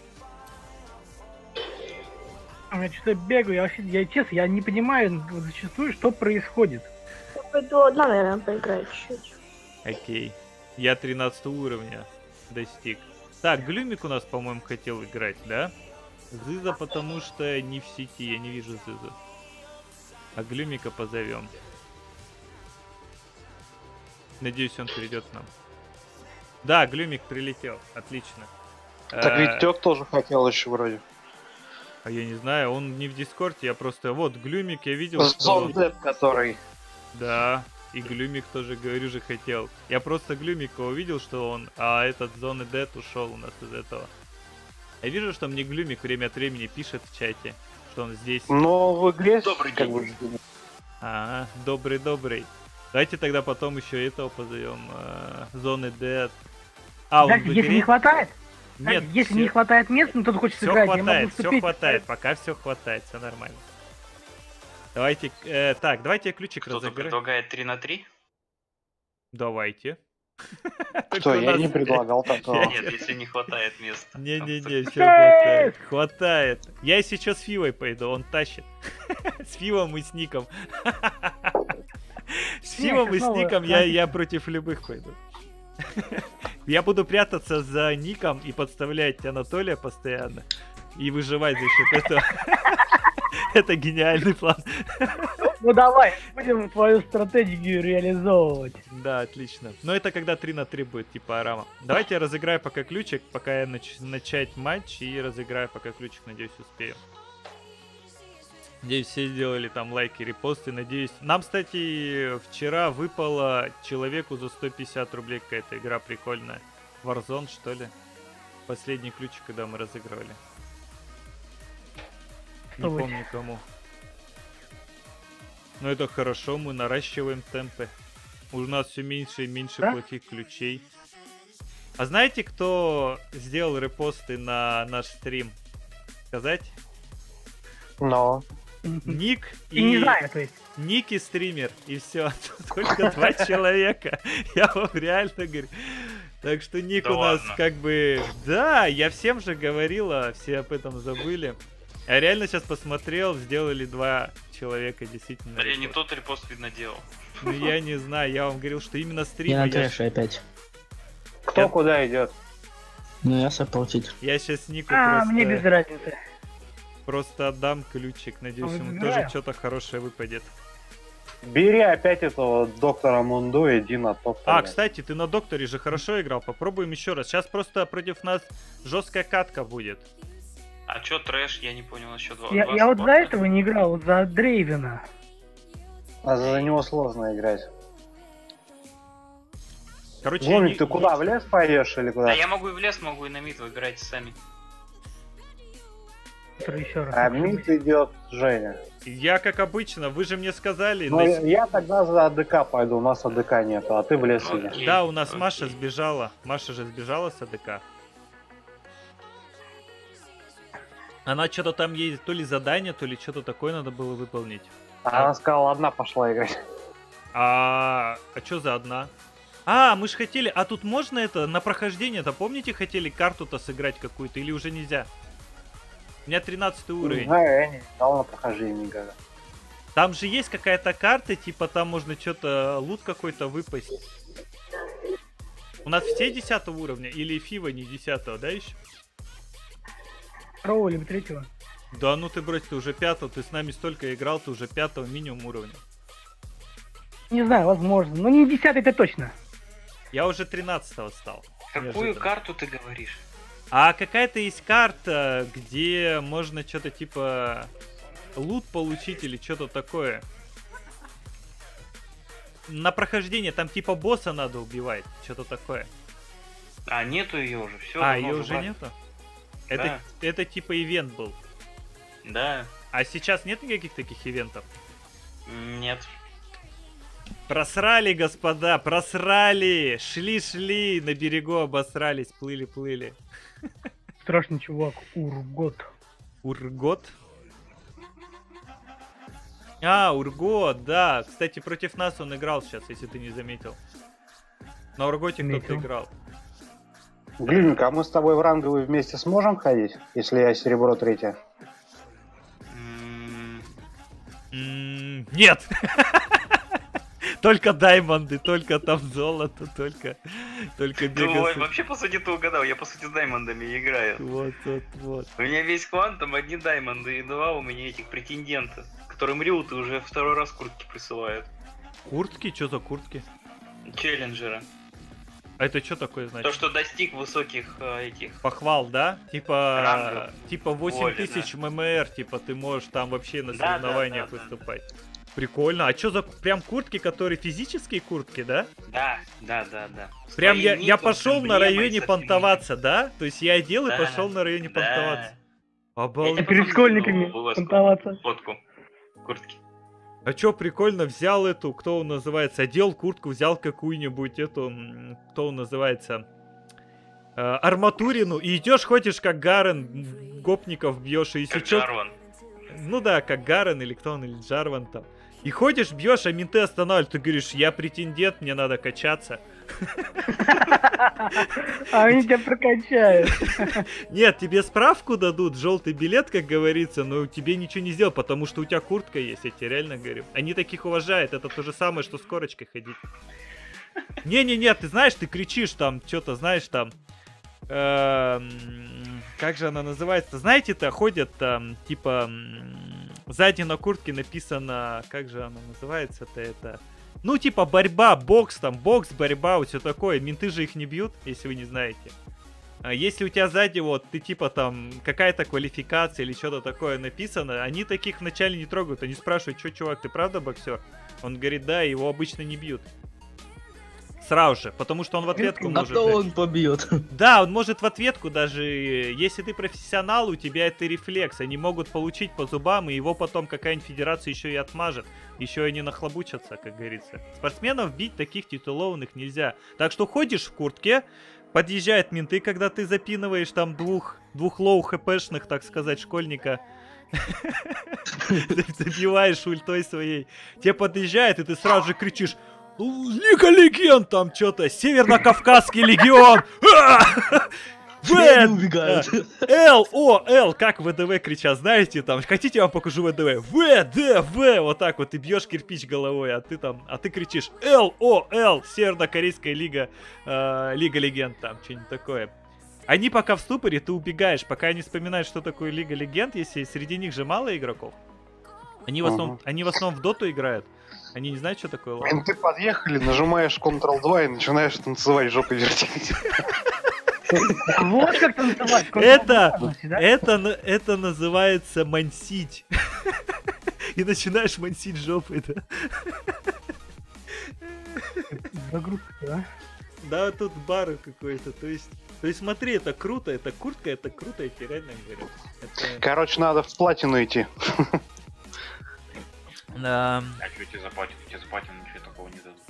Я что-то бегаю, я вообще, я честно, я не понимаю вот зачастую, что происходит. Я пойду одна, наверное, поиграю чуть-чуть. Окей. Я тринадцатого уровня достиг. Так, Глюмик у нас, по-моему, хотел играть, да? Зыза, потому что не в сети, я не вижу Зызу. А Глюмика позовем. Надеюсь, он придет к нам. Да, Глюмик прилетел. Отлично. Так А, Витек тоже хотел еще вроде. А я не знаю, он не в Дискорде, я просто... Вот, Глюмик, я видел, что... Зон Дэд, который. Да, и Глюмик тоже, говорю же, хотел. Я просто Глюмика увидел, что он... А этот Зоны Дэд ушел у нас из этого. Я вижу, что мне Глюмик время от времени пишет в чате, что он здесь. Но в игре... Добрый как день. бы, Ага, добрый-добрый. Давайте тогда потом еще этого позовем. Э, Зоны Дэд. А, он Знаете, в если игре? не хватает, Нет, если всё- не хватает мест, ну кто-то хочет Все сыграть, я хватает, могу все вступить. хватает, пока все хватает, все нормально. Давайте, э, так, давайте я ключик Кто-то разыграю. предлагает три на три? Давайте. Что, Только у я нас- не предлагал такого. Нет, если не хватает места. Не-не-не, все хватает. Хватает. Я если что с Фивой пойду, он тащит. С Фивом и с Ником. С Не, Фивом и с снова Ником я, классика. я против любых пойду. Я буду прятаться за Ником и подставлять Анатолия постоянно. И выживать за счет этого. Это гениальный план. Ну давай, будем твою стратегию реализовывать. Да, отлично. Но это когда три на три будет, типа Арама. Давайте я разыграю пока ключик, пока я нач- начать матч, и разыграю пока ключик, надеюсь, успею. Надеюсь, все сделали там лайки, репосты, надеюсь. Нам, кстати, вчера выпало человеку за сто пятьдесят рублей какая-то игра прикольная. Warzone, что ли? Последний ключик, когда мы разыгрывали. Не Ой. помню кому. Но это хорошо, мы наращиваем темпы. У нас все меньше и меньше Да? плохих ключей. А знаете, кто сделал репосты на наш стрим? Сказать? Но. Ник И не знаю, то есть. Ник и стример. И все. Только два человека. Я вам реально говорю. Так что Ник Да у нас ладно. как бы... Да, я всем же говорила, все об этом забыли. Я реально сейчас посмотрел, сделали два человека действительно. Да я не репост. тот репост, видно, делал. Ну я не знаю, я вам говорил, что именно стрим. Я на Я, трэше опять. Кто Я- куда идет? Ну я саппортить. я сейчас Нику А, просто, мне без разницы. просто отдам ключик. Надеюсь, А, ему выбираю. тоже что-то хорошее выпадет. Бери опять этого доктора Мунду и иди на топ. А, кстати, ты на докторе же хорошо играл. Попробуем еще раз. Сейчас просто против нас жесткая катка будет. А чё трэш? Я не понял насчет два. Я, два я вот за спорта. этого не играл, вот за Дрейвена. А за него сложно играть. Короче, я Гомик, не- ты куда, в лес пойдешь или А куда? я могу и в лес, могу и на мид, выбирайте сами. Который еще раз. А мид идет Женя. Я, как обычно, вы же мне сказали. Ну, на- я, я тогда за АДК пойду, у нас АДК нету, а ты в лес Ну, идешь. окей. Да, у нас Окей. Маша сбежала. Маша же сбежала с АДК. Она что-то там ей то ли задание, то ли что-то такое надо было выполнить. Она сказала, одна пошла играть. А, а что за одна? А, мы же хотели... А тут можно это на прохождение-то, помните, хотели карту-то сыграть какую-то или уже нельзя? У меня тринадцатый Не уровень. знаю, я не играл на прохождение никогда. Там же есть какая-то карта, типа там можно что-то, лут какой-то выпасть. У нас все десятого уровня или Фива не десятого, да, еще? Второго либо третьего. Да ну ты, брось, ты уже пятого, ты с нами столько играл, ты уже пятого минимум уровня. Не знаю, возможно. Но не десятый это точно. Я уже тринадцатого стал. Какую Неожиданно. карту ты говоришь? А какая-то есть карта, где можно что-то типа лут получить или что-то такое. На прохождение там типа босса надо убивать, что-то такое. А, нету ее уже, все. А, ее уже нету? Да. Это, это типа ивент был. Да. А сейчас нет никаких таких ивентов? Нет. Просрали, господа, просрали! Шли-шли, на берегу обосрались, плыли-плыли. Страшный чувак, Ургот. Ургот? А, Ургот, да. Кстати, против нас он играл сейчас, если ты не заметил. На Урготе кто-то играл. Глюник, а мы с тобой в ранговый вместе сможем ходить, если я серебро третье? Нет! Только даймонды, только там золото, только, только Ой, бегасы. вообще, по сути, ты угадал, я, по сути, с даймондами играю. Вот, вот, вот. У меня весь клан, там одни даймонды и два у меня этих претендента, которым риуты уже второй раз куртки присылают. Куртки? Что за куртки? Челленджера. А это что такое значит? То, что достиг высоких э, этих... Похвал, да? Типа, Рангов. типа восемь Воли, тысяч да. ММР, типа ты можешь там вообще на Да, соревнованиях да, да, выступать. Прикольно. А что за прям куртки, которые физические куртки, да? Да, да, да, да. Прям Своим я, я ником, пошел с на эмблемой, районе со понтоваться, да? То есть я одел и Да, пошел на районе да. понтоваться. Я Обалдеть. тебе Перед потом школьниками скину вылазку, понтоваться. фотку куртки. А чё, прикольно, взял эту, кто он называется, одел куртку, взял какую-нибудь эту, м, кто он называется, э, арматурину, и идешь, ходишь как Гарен, гопников бьешь, и если Как чё... Джарван. Ну да, как Гарен, или кто он, или Джарван там. И ходишь, бьешь, а менты останавливают, ты говоришь, я претендент, мне надо качаться. А они тебя прокачают. Нет, тебе справку дадут, желтый билет, как говорится, но тебе ничего не сделал, потому что у тебя куртка есть, я тебе реально говорю. Они таких уважают, это то же самое, что с корочкой ходить. Не-не-не, ты знаешь, ты кричишь там, что-то, знаешь, там... эм, Как же она называется? Знаете-то, ходят там, типа... м, Сзади на куртке написано... Как же она называется-то это... Ну, типа борьба, бокс там, бокс, борьба, вот все такое. Менты же их не бьют, если вы не знаете. А если у тебя сзади вот, ты типа там, какая-то квалификация или что-то такое написано, они таких вначале не трогают. Они спрашивают, что, чувак, ты правда боксер? Он говорит, да, его обычно не бьют. Сразу же, потому что он в ответку А может... то дать. он побьет. Да, он может в ответку даже, если ты профессионал, у тебя это рефлекс, они могут получить по зубам, и его потом какая-нибудь федерация еще и отмажет, еще и не нахлобучатся, как говорится. Спортсменов бить таких титулованных нельзя. Так что ходишь в куртке, подъезжают менты, когда ты запинываешь там двух, двух лоу-хпшных, так сказать, школьника, забиваешь ультой своей, тебе подъезжает, и ты сразу же кричишь: Лига Легенд, там что-то, Северно-Кавказский легион. Все убегают. Л, О, Л, как ВДВ кричат, знаете, там, хотите, я вам покажу ВДВ? В, Д, В, вот так вот, ты бьешь кирпич головой, а ты там, а ты кричишь Л, О, Л, Северно-Корейская лига, э, Лига Легенд, там, что-нибудь такое. Они пока в ступоре, ты убегаешь, пока они вспоминают, что такое Лига Легенд, если среди них же мало игроков. Они в основном, Ага. они в основном в доту играют. Они не знают, что такое лава. Менты подъехали, нажимаешь контрол два и начинаешь танцевать, жопой вертеть. Вот как танцевать. Это, это, на- это называется мансить. И начинаешь мансить жопой, да? Загрузка, да? Да, тут бар какой-то, то есть... То есть смотри, это круто, это куртка, это круто, я тебе реально говорю. Это... Короче, надо в платину идти. Да. А что тебе за платину? Тебе за платину ничего такого не дадут.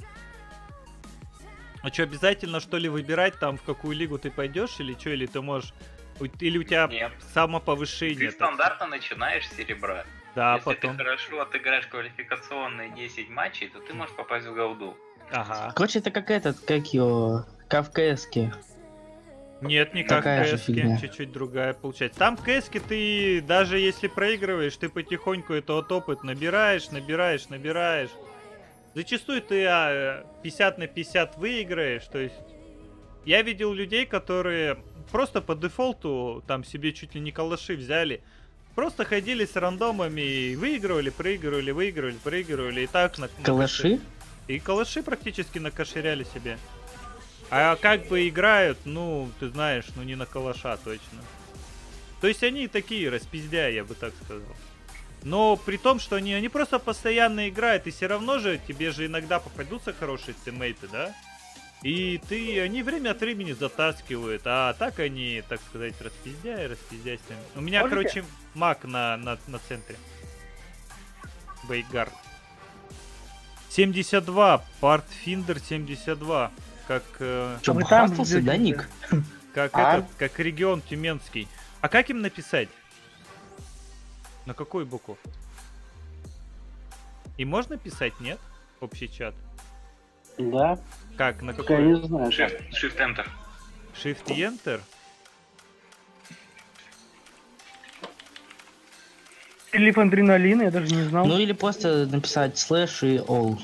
А что, обязательно что ли выбирать там, в какую лигу ты пойдешь, или что, или ты можешь... у- Или у тебя Нет. самоповышение? Ты так стандартно начинаешь с серебра. Да, Если потом. ты хорошо отыграешь квалификационные десять матчей, то ты можешь попасть в голду. Ага. Короче, это как этот, как его, кавказский. Нет, не как Такая же кэски, фигня. чуть-чуть другая получается. Там кэски ты, даже если проигрываешь, ты потихоньку это вот опыт набираешь, набираешь, набираешь. Зачастую ты а, пятьдесят на пятьдесят выиграешь, то есть... Я видел людей, которые просто по дефолту там себе чуть ли не калаши взяли. Просто ходили с рандомами и выигрывали, проигрывали, выигрывали, проигрывали. И так на... Калаши? И калаши практически накошеряли себе. А как бы играют, ну, ты знаешь, ну не на калаша точно. То есть они такие распиздяи, я бы так сказал. Но при том, что они, они просто постоянно играют, и все равно же тебе же иногда попадутся хорошие тиммейты, да? И ты, они время от времени затаскивают, а так они, так сказать, распиздяй, распиздяй с ними. У меня, Можете? короче, маг на, на, на центре. Бейгар. семьдесят два, Партфиндер семьдесят два. Как, э, Что, вы там бахастался, ждете, да, да? Ник? как А? этот, как регион Тюменский. А как им написать? На какую букву? И можно писать, нет? Общий чат. Да? Как? На Я какой? не знаю. Shift, Shift Enter. Shift и Enter? Прилив адреналина, я даже не знал. Ну или просто написать слэш и all.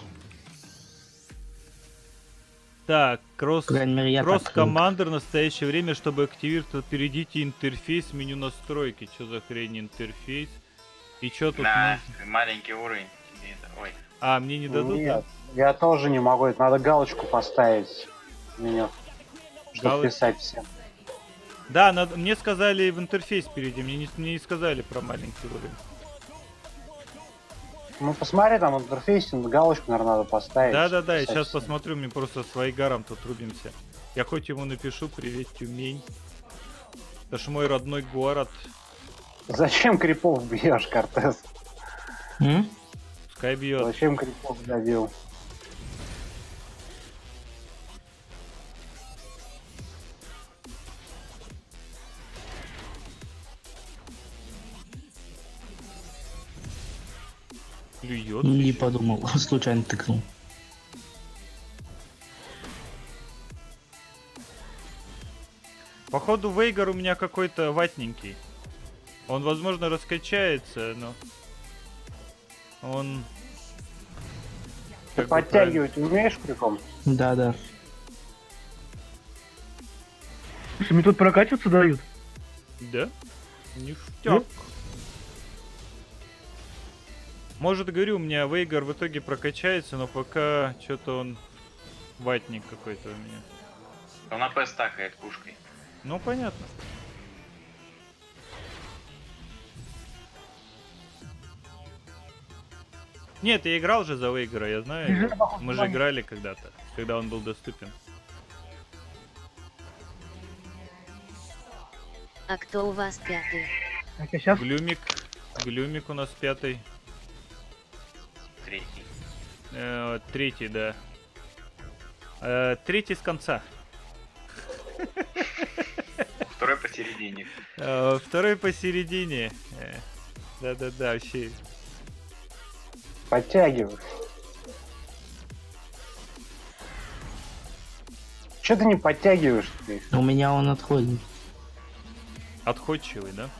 Так, кросс... По крайней мере, я так привык. Кросс-командер в настоящее время, чтобы активировать, перейдите интерфейс, меню настройки. Что за хрень интерфейс? И что тут На, нужно? маленький уровень. тебе это- Ой. А, мне не дадут, Нет, я тоже не могу. Это надо галочку поставить. Меня. Чтобы Галоч- писать всем. да? Да, надо... мне сказали в интерфейс перейди, мне не, мне не сказали про маленький уровень. Ну посмотри, там в интерфейсе галочку, наверное, надо поставить. Да-да-да, я Писать сейчас всем. посмотрю, мне просто с Вайгаром тут рубимся. Я хоть ему напишу, привет, Тюмень. Это ж мой родной город. Зачем крипов бьешь, Кортес? М? Пускай бьет. Зачем крипов добил? Плюет. Не подумал, случайно тыкнул. Походу Вейгар у меня какой-то ватненький. Он, возможно, раскачается, но... Он... Ты как бы подтягивать умеешь крипом? Да-да. Слушай, мне тут прокачиваться дают. правильно- Да? Ништяк. Может, говорю, у меня Вейгар в итоге прокачается, но пока что-то он ватник какой-то у меня. Он АП стакает пушкой. Ну, понятно. Нет, я играл же за Вейгара, я знаю. Ты же его. похож Мы на же Ваню. играли когда-то, когда он был доступен. А кто у вас пятый? Так, а сейчас Глюмик. Глюмик у нас пятый. Третий. Э, третий, да. Э, третий с конца. Второй посередине. Э, второй посередине. Э, Да-да-да, вообще. Подтягивай. Че ты не подтягиваешь ты? У меня он отходит. Отходчивый, да?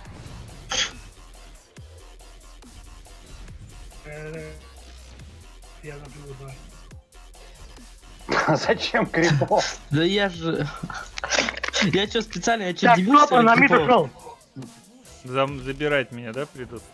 э, я забыл, да. Зачем крипов? Да я же... Я что, специально, я что, Так, дебил, что кто ли, на мид крипов? ушел? Зам- забирать меня, да, придут?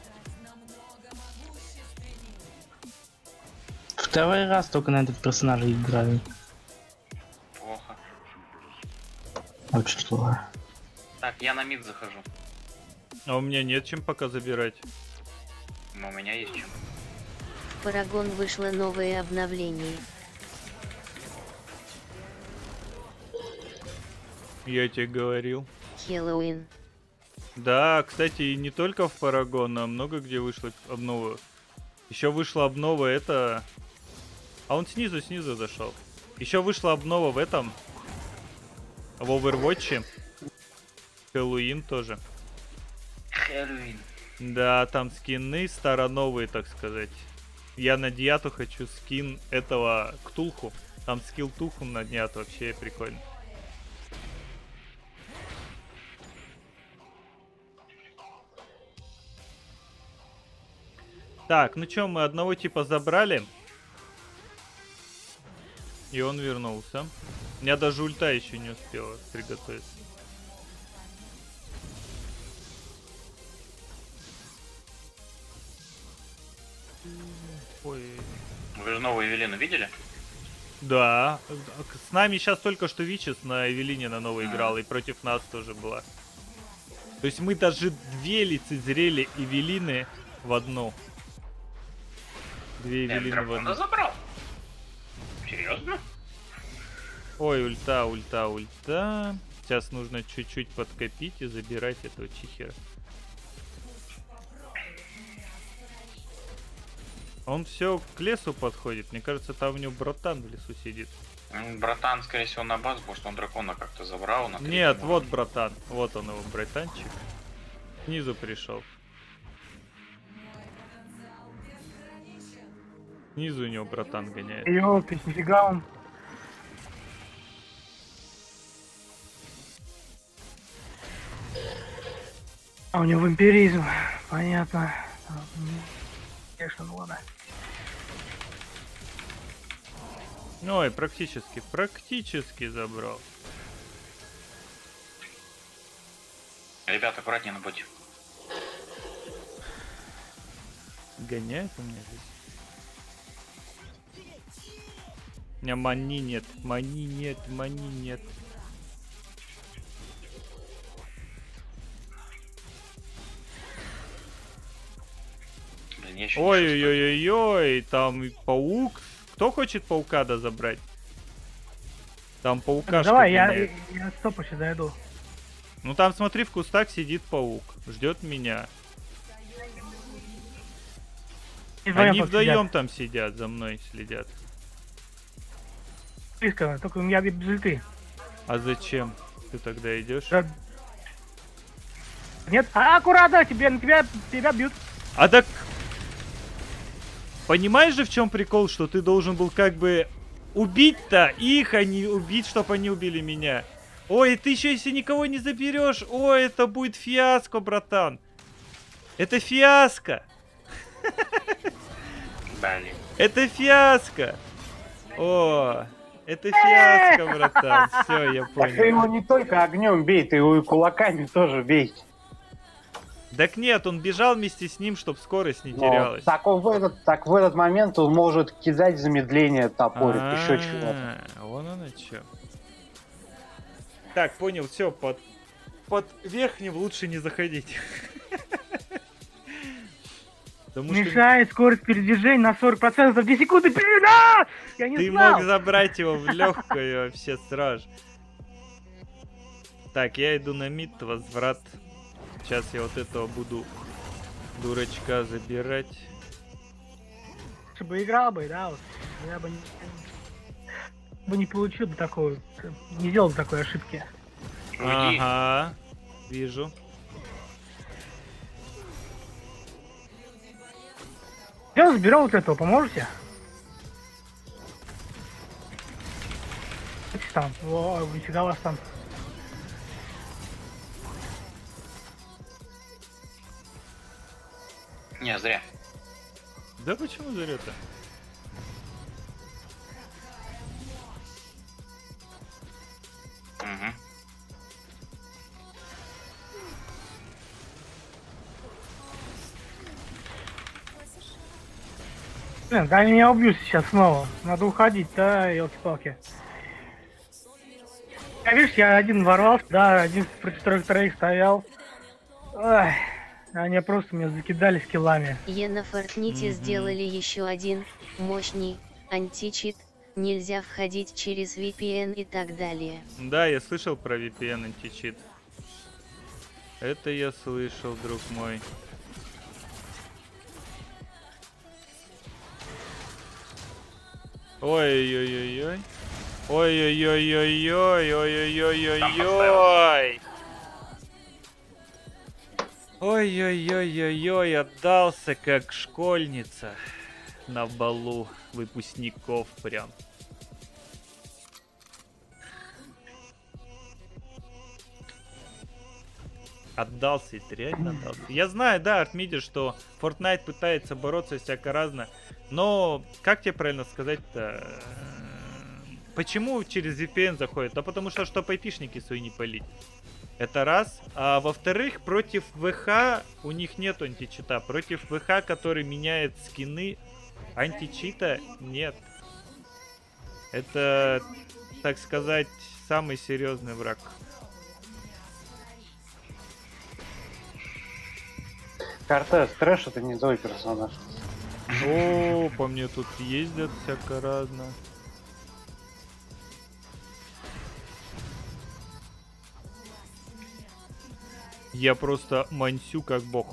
Второй раз только на этот персонаж играю. Плохо. Очень плохо. Так, я на мид захожу. А у меня нет чем пока забирать. Но у меня есть чем. В Парагон вышло новое обновление. Я тебе говорил. Хэллоуин. Да, кстати, и не только в Парагон, а много где вышла обнова. Еще вышла обнова это... А он снизу, снизу зашел. Еще вышла обнова в этом. В Overwatch. Хэллоуин тоже. Хэллоуин. Да, там скины старо-новые, так сказать. Я на Диату хочу скин этого Ктулху. Там скилл Туху на Диату вообще прикольно. Так, ну чё, мы одного типа забрали. И он вернулся. У меня даже ульта еще не успела приготовиться. Ой. Вы же новую Эвелину видели? Да. С нами сейчас только что Вичес на Эвелине на новой играл, и против нас тоже была. То есть мы даже две лицезрели Эвелины в одну. Две Эвелины в одну. Забрал. Серьезно? Ой, ульта, ульта, ульта. Сейчас нужно чуть-чуть подкопить и забирать этого чихера. Он все к лесу подходит. Мне кажется, там у него братан в лесу сидит. Братан, скорее всего, на базу, потому что он дракона как-то забрал. На Нет, вот братан. Вот он его, братанчик. Снизу пришел. Снизу у него братан гоняет. Ёлки, нифига он. А у него вампиризм. Понятно. Конечно, ну ладно. Ой, практически, практически забрал. Ребята, аккуратнее на боте. Гоняет у меня здесь. У меня мани нет, мани нет, мани нет. Ой-ой-ой-ой, там и паук. Кто хочет паука да забрать? Там паука. Давай, я, я, я стопа сейчас дойду. Ну там, смотри, в кустах сидит паук. Ждет меня. И Они вдвоем сидят. Там сидят, за мной следят. Близко, только я без ульты. А зачем ты тогда идешь? Да. Нет, а, аккуратно, тебя, тебя, тебя бьют. А так... Понимаешь же, в чем прикол, что ты должен был как бы убить-то их, а не убить, чтобы они убили меня. Ой, ты еще если никого не заберешь, ой, это будет фиаско, братан. Это фиаско. Блин. Это фиаско. О, это фиаско, братан. Все, я понял. Так ты его не только огнем бей, ты его и кулаками тоже бей. Так нет, он бежал вместе с ним, чтобы скорость не Но терялась. Так, он в этот, так в этот момент он может кидать замедление, топорик, еще чего-то. Вон оно что. Так, понял, все, под, под верхним лучше не заходить. Мешает скорость передвижения на сорок процентов в две секунды. Блин, а! Я не Ты знал. мог забрать его в легкую вообще сразу. Так, я иду на мид, возврат. Сейчас я вот этого буду дурачка забирать. Чтобы играл бы, да, вот. Я бы не, бы не получил бы такого, не делал бы такой ошибки. Ага, вижу. Я заберем вот этого, поможете? Там, о, нифига вас там. Не, зря. Да почему зря-то? Угу. Блин, да они меня убьют сейчас снова. Надо уходить, да, елки-палки. Я, видишь, я один ворвался, да, один против трех троих стоял. Ой, они просто меня закидали скиллами. Я на Фортните Мгм. сделали еще один, мощный, античит, нельзя входить через ви пи эн и так далее. Да, я слышал про ви пи эн античит. Это я слышал, друг мой. Ой-ой-ой-ой. Ой-ой-ой-ой-ой, ой-ой-ой-ой-ой-ой. Ой-ой-ой-ой-ой, отдался как школьница. на балу выпускников прям. Отдался, и ты реально отдался. Я знаю, да, Артмиди, что Fortnite пытается бороться всяко разно, но как тебе правильно сказать-то? Почему через ви пи эн заходит? Да потому что, чтобы айпишники свои не палить. Это раз. А во-вторых, против ВХ у них нет античита. Против ВХ, который меняет скины, античита нет. Это, так сказать, самый серьезный враг. Кортес, трэш это не твой персонаж. О, по мне тут ездят всяко разно. Я просто мансю как бог.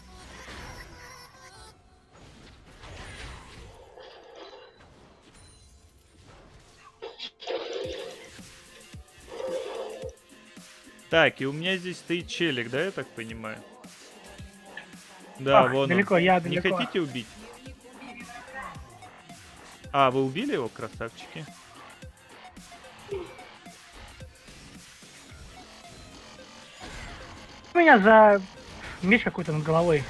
Так, и у меня здесь стоит челик, да, я так понимаю? Да, Ах, вон далеко, он. я Не далеко. хотите убить? А, вы убили его, красавчики? У меня за меч какой-то над головой.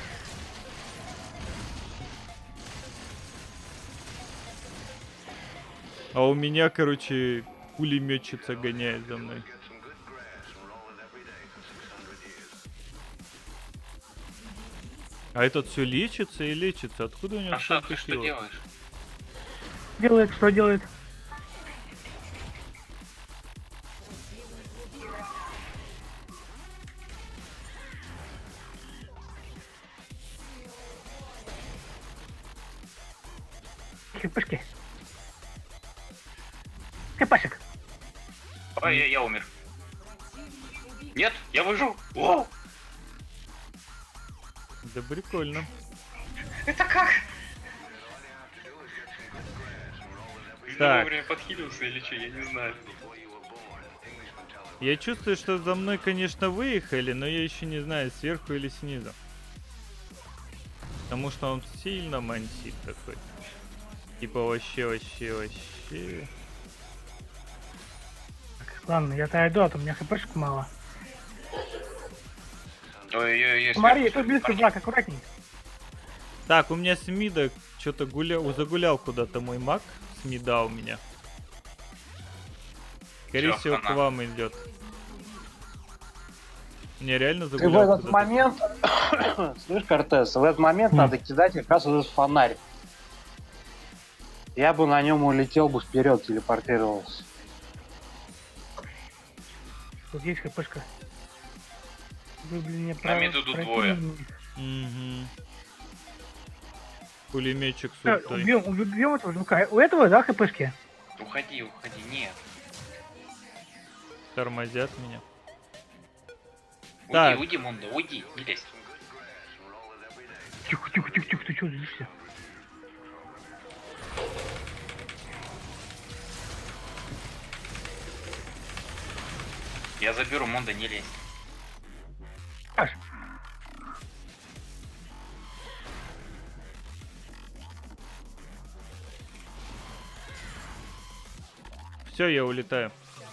А у меня, короче, пулеметчица гоняет за мной. А этот все лечится и лечится. Откуда у него Аша, столько ты что сил? делаешь? Делает, что делает? Хипышки. Хипашек. Ой, я, я умер. Нет, я выжил. О! Да прикольно. Это как? Ты Так. вовремя подхилился или что, я не знаю. Я чувствую, что за мной, конечно, выехали, но я еще не знаю, сверху или снизу. Потому что он сильно мансит такой. Типа вообще, вообще, вообще. Ладно, я отойду, а то у меня хпшек мало. Ой-ой-ой, Смотри, тут близко враг, аккуратней. Так, у меня с мида что-то гулял, загулял куда-то мой маг. С мида у меня. Скорее Всё, всего, к хана. вам идет. Мне реально Ты в загулял этот куда-то. момент, слышь, Кортес, в этот момент надо кидать как раз этот фонарь. Я бы на нем улетел бы вперед, телепортировался. Тут есть хпшка. Вы, блин, мне На миду тут двое. Угу. Пулеметчик с Э, ультой. Убьем, убьем этого жука. У этого, да, хпшки? Уходи, уходи, нет. Тормозят меня. Уйди, Так. уйди, Мондо, уйди, не лезь. Тихо, тихо, тихо, тихо, ты что злишься? Я заберу, Мондо, не лезь. Аж. Все, я улетаю.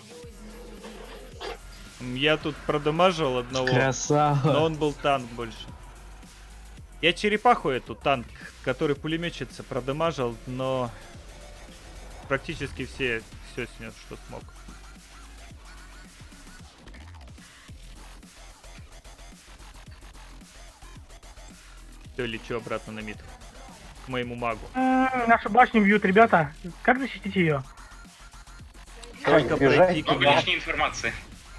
Я тут продамажил одного. Красава. Но он был танк больше. Я черепаху эту, танк, который пулеметчица, продамажил, но практически все все снес, что смог. Все, лечу обратно на мид. К моему магу. М, Нашу башню бьют, ребята. Как защитить ее? Только бежать? пройти к Много нему. лишней информации.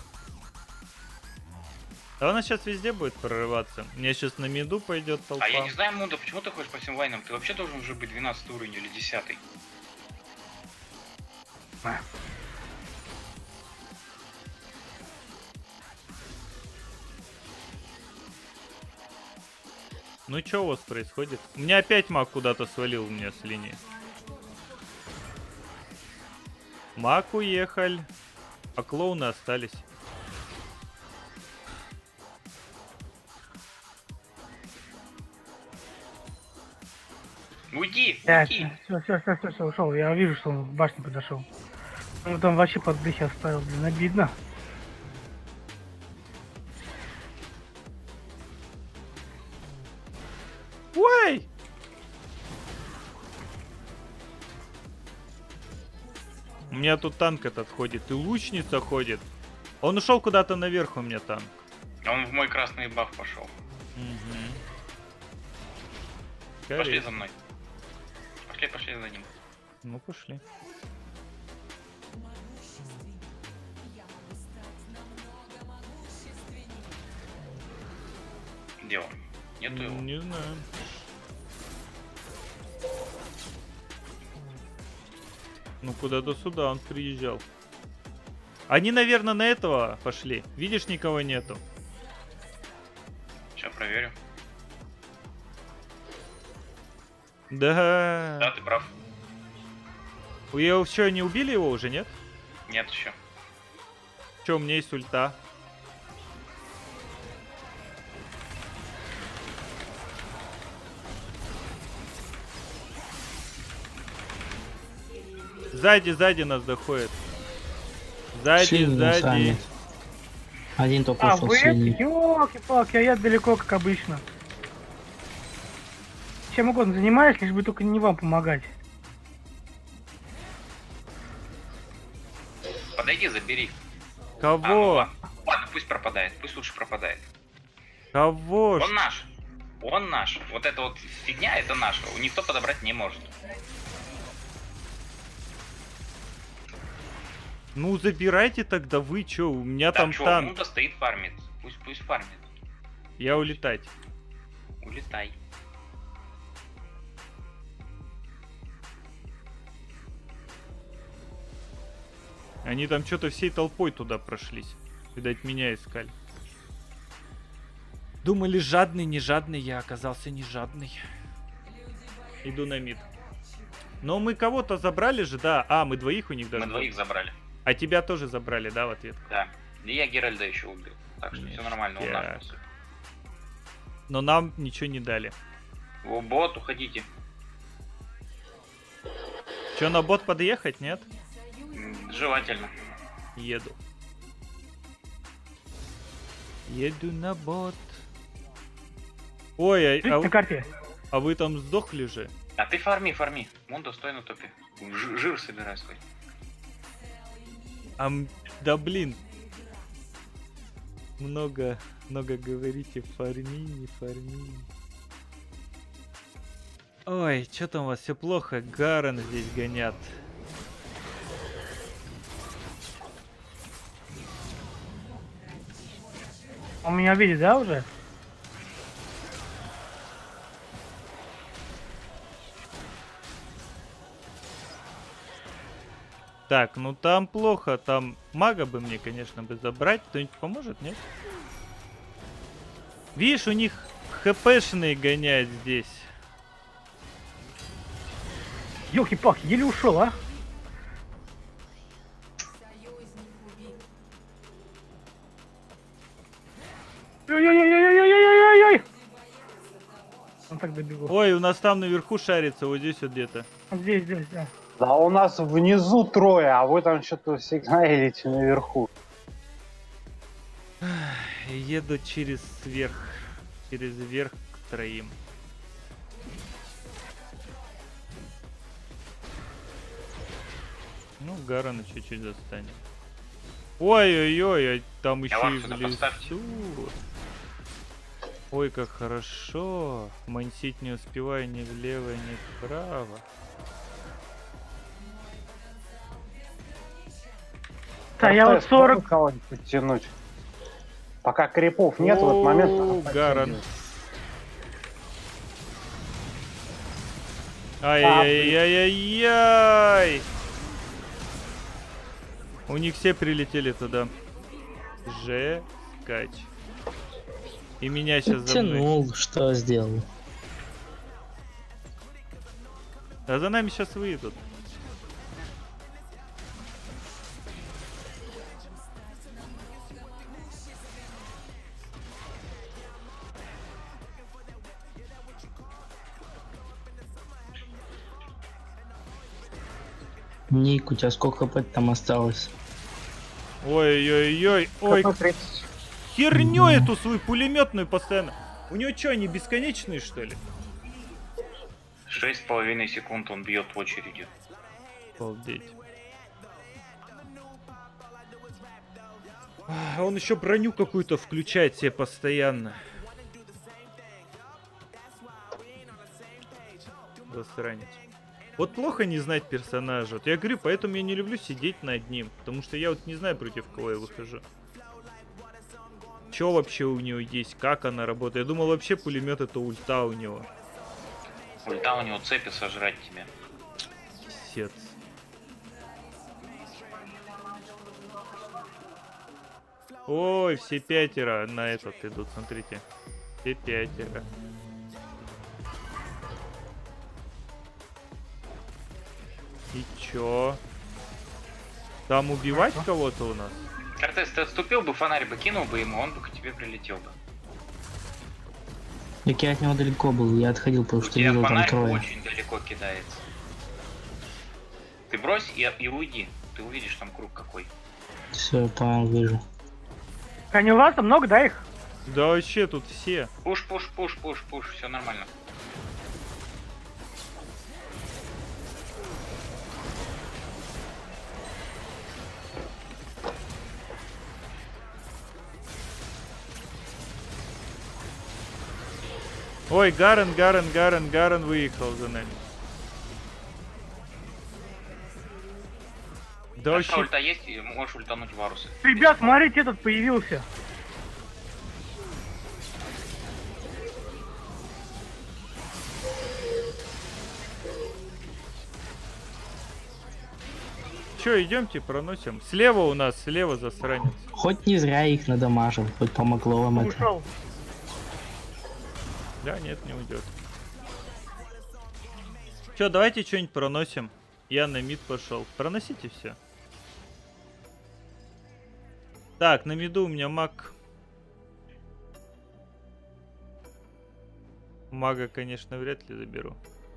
Да она сейчас везде будет прорываться. Мне сейчас на миду пойдет толпа. А я не знаю, Мондо, почему ты ходишь по всем лайнам? Ты вообще должен уже быть двенадцатый уровень или десятый. Ну что у вас происходит? У меня опять маг куда-то свалил у меня с линии. Маг уехал, а клоуны остались. Уйди, Да, уйди. все, все, все, все, все, ушел. Я вижу, что он к башне подошел. Он там вообще под дых оставил, блин, обидно. Ой! У меня тут танк этот ходит, и лучница ходит. Он ушел куда-то наверх, у меня танк. Он в мой красный баф пошел. Пошли за мной. Пошли, пошли за ним. Ну, пошли. Где он? Нету его? Не знаю. Ну, куда-то сюда он приезжал. Они, наверное, на этого пошли. Видишь, никого нету. Сейчас проверю. Да. Да, ты прав. Вы его что, не убили его уже, нет? Нет еще. Че, у меня есть ульта. Сзади, сзади нас доходит. Сзади, Шли сзади. сами. Один только А, ушел вы с это? линии. Ёлки-палки, а я далеко, как обычно. Чем угодно занимаюсь, лишь бы только не вам помогать. Подойди, забери. Кого? А, ну ладно. Ладно, пусть пропадает, пусть лучше пропадает. Кого? Он наш. Он наш. Вот эта вот фигня, это наш. Никто подобрать не может. Ну, забирайте тогда вы, чё, у меня Так, там чё, танк. ну да стоит фармит. Пусть, пусть фармит. Я улетать. Улетай. Они там что-то всей толпой туда прошлись. Видать, меня искали. Думали, жадный, не жадный. Я оказался не жадный. Иду на мид. Но мы кого-то забрали же, да? А, мы двоих у них даже. Мы двоих забрали. А тебя тоже забрали, да, в ответ? Да. И я Геральда еще убил. Так что все нормально, он наш. Но нам ничего не дали. О, бот, уходите. Че, на бот подъехать, нет? М, Желательно. Еду. Еду на бот. Ой, а, а, На карте. а вы там сдохли же? А ты фарми, фарми. Вон достойно топи. Ж- жир собирай свой. А, м, да блин. Много, много говорите, фарми, не фарми. Ой, что там у вас все плохо? Гарен здесь гонят. Он меня видит, да, уже? Так, ну там плохо, там мага бы мне, конечно, бы забрать. Кто-нибудь поможет, нет? Видишь, у них хпшные гоняют здесь. Ёлки-палки, еле ушел, а? Ой-ой-ой-ой-ой-ой-ой-ой! Он так добегу. Ой, у нас там наверху шарится, вот здесь вот где-то. Здесь, здесь, да. Да у нас внизу трое, а вы там что-то сигналите наверху. Еду через сверх, через верх к троим. Ну, Гарана чуть-чуть застанет. Ой-ой-ой, а там еще вам и в сюда лесу. поставьте. Ой, как хорошо. Мансить не успеваю ни влево, ни вправо. Да, я вот сорок... Кого-нибудь подтянуть. Пока крипов нет, в этот момент... О, Гаран. Ай-яй-яй-яй-яй! У них все прилетели туда. Жекач. И меня сейчас за мной. Тянул, что сделал. А за нами сейчас выйдут. Ник, у тебя сколько хп там осталось? Ой-ой-ой, ой. хп тридцать. Херню эту свою пулеметную постоянно. У него что, они бесконечные, что ли? Шесть с половиной секунд он бьет в очереди. Обалдеть. А, он еще броню какую-то включает себе постоянно. Засранец. Вот плохо не знать персонажа. Вот я говорю, поэтому я не люблю сидеть над ним. Потому что я вот не знаю, против кого я выхожу. Что вообще у него есть, как она работает. Я думал, вообще пулемет это ульта у него. Ульта у него цепи сожрать тебе. Сец. Ой, все пятеро на этот идут, смотрите. Все пятеро. И чё? Там убивать кого-то у нас? Кортес, ты отступил бы, фонарь бы кинул бы ему, он бы к тебе прилетел бы. Так я от него далеко был, я отходил, потому что У тебя видел там фонарь трое. очень далеко кидается. Ты брось и, и уйди. Ты увидишь там круг какой. Все, понял, вижу. Они у вас там много, да, их? Да вообще тут все. Пуш, пуш, пуш, пуш, пуш, все нормально. Ой, Гарен, Гарен, Гарен, Гарен выехал за нами. Да Наша вообще... ульта есть, и можешь ультануть варусы. Ребят, смотрите, этот появился. Че, идемте, проносим. Слева у нас, слева засранец. Хоть не зря их надамажил, хоть помогло вам это. Ушел. Да, нет, не уйдет. Че, давайте что-нибудь проносим. Я на мид пошел. Проносите все. Так, на миду у меня маг. Мага, конечно, вряд ли заберу.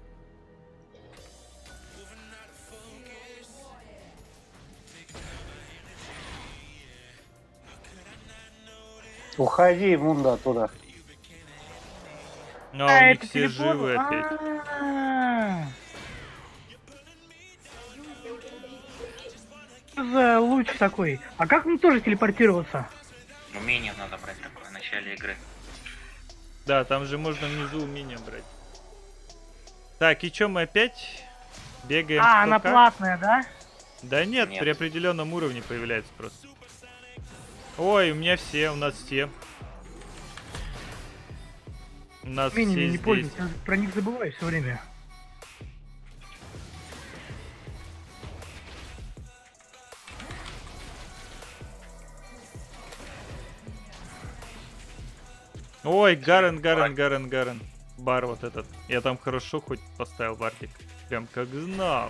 Уходи, Мунда, оттуда. А, у них все живы опять. Что за луч такой? А как мне тоже телепортироваться? Умение надо брать такое в начале игры. Да, там же можно внизу умения брать. Так, и чё, мы опять бегаем? А, она как? платная, да? Да нет, Нет. при определенном уровне появляется просто. Ой, у меня все, у нас все. У нас Умениями все не здесь. пользуюсь, я про них забываю все время. Ой, Гарен, Гарен, Гарен, Гарен. Бар вот этот. Я там хорошо хоть поставил вартик. Прям как знал.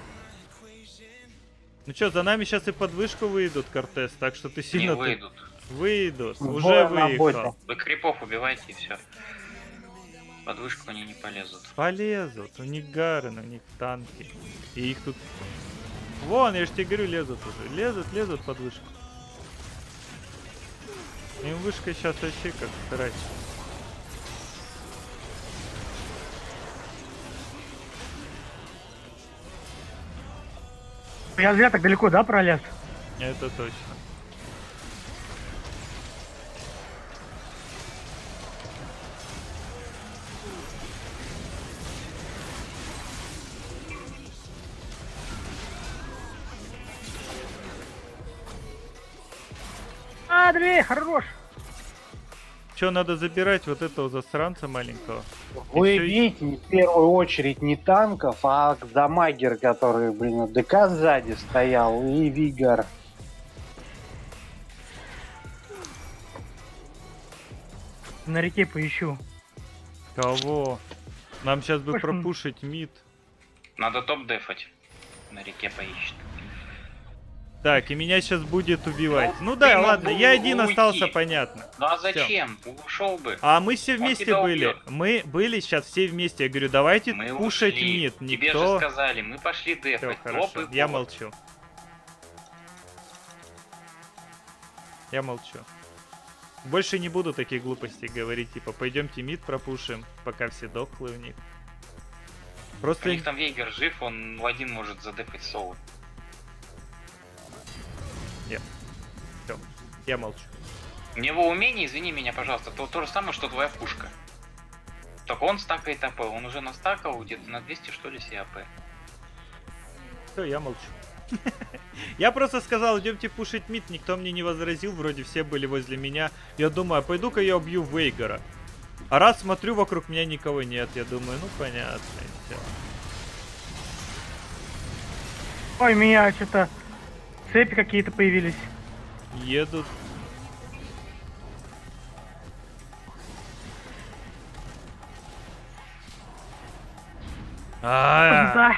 Ну чё, за нами сейчас и под вышку выйдут, Кортес, так что ты Не сильно... выйдут. Выйдут, Бой уже на выехал. боте. Вы крипов убивайте и все. Под вышку они не полезут. Полезут, у них Гарен, у них танки. И их тут... Вон, я же тебе говорю, лезут уже. Лезут, лезут под вышку. Им вышка сейчас вообще как срать. Я зря так далеко, да, пролез? Это точно. Андрей, хорош! Че, надо забирать вот этого засранца маленького? Вы Ещё и- видите в первую очередь не танков, а дамагер, который, блин, ДК сзади стоял, и Вигар. На реке поищу. Кого? Нам сейчас бы Пошли. пропушить мид. Надо топ дефать. На реке поищет. Так, и меня сейчас будет убивать. Ну да, ты мог ладно, бы я один уйти. остался, понятно. Ну а Всё. зачем? Ушел бы. А мы все Он вместе тебя были. убьет. Мы были сейчас все вместе. Я говорю, давайте Мы кушать ушли. мид. Тебе Никто... же сказали, мы пошли Всё, дефать. хорошо, Топ и я повод. молчу. Я молчу. Больше не буду таких глупостей говорить, типа, пойдемте мид пропушим, пока все дохлые у них. У Просто... них там Вейгер жив, он в один может задефать соло. Нет. Все, я молчу. У него умение, извини меня, пожалуйста, то, то же самое, что твоя пушка. Только он стакает АП, он уже настакал где-то на двести, что ли, себе АП. Все, я молчу. Я просто сказал, идемте пушить мид, никто мне не возразил, вроде все были возле меня. Я думаю, а пойду-ка я убью Вейгера. А раз смотрю, вокруг меня никого нет, я думаю, ну понятно, и все. Ой, у меня что-то цепи какие-то появились. Едут. А, Да.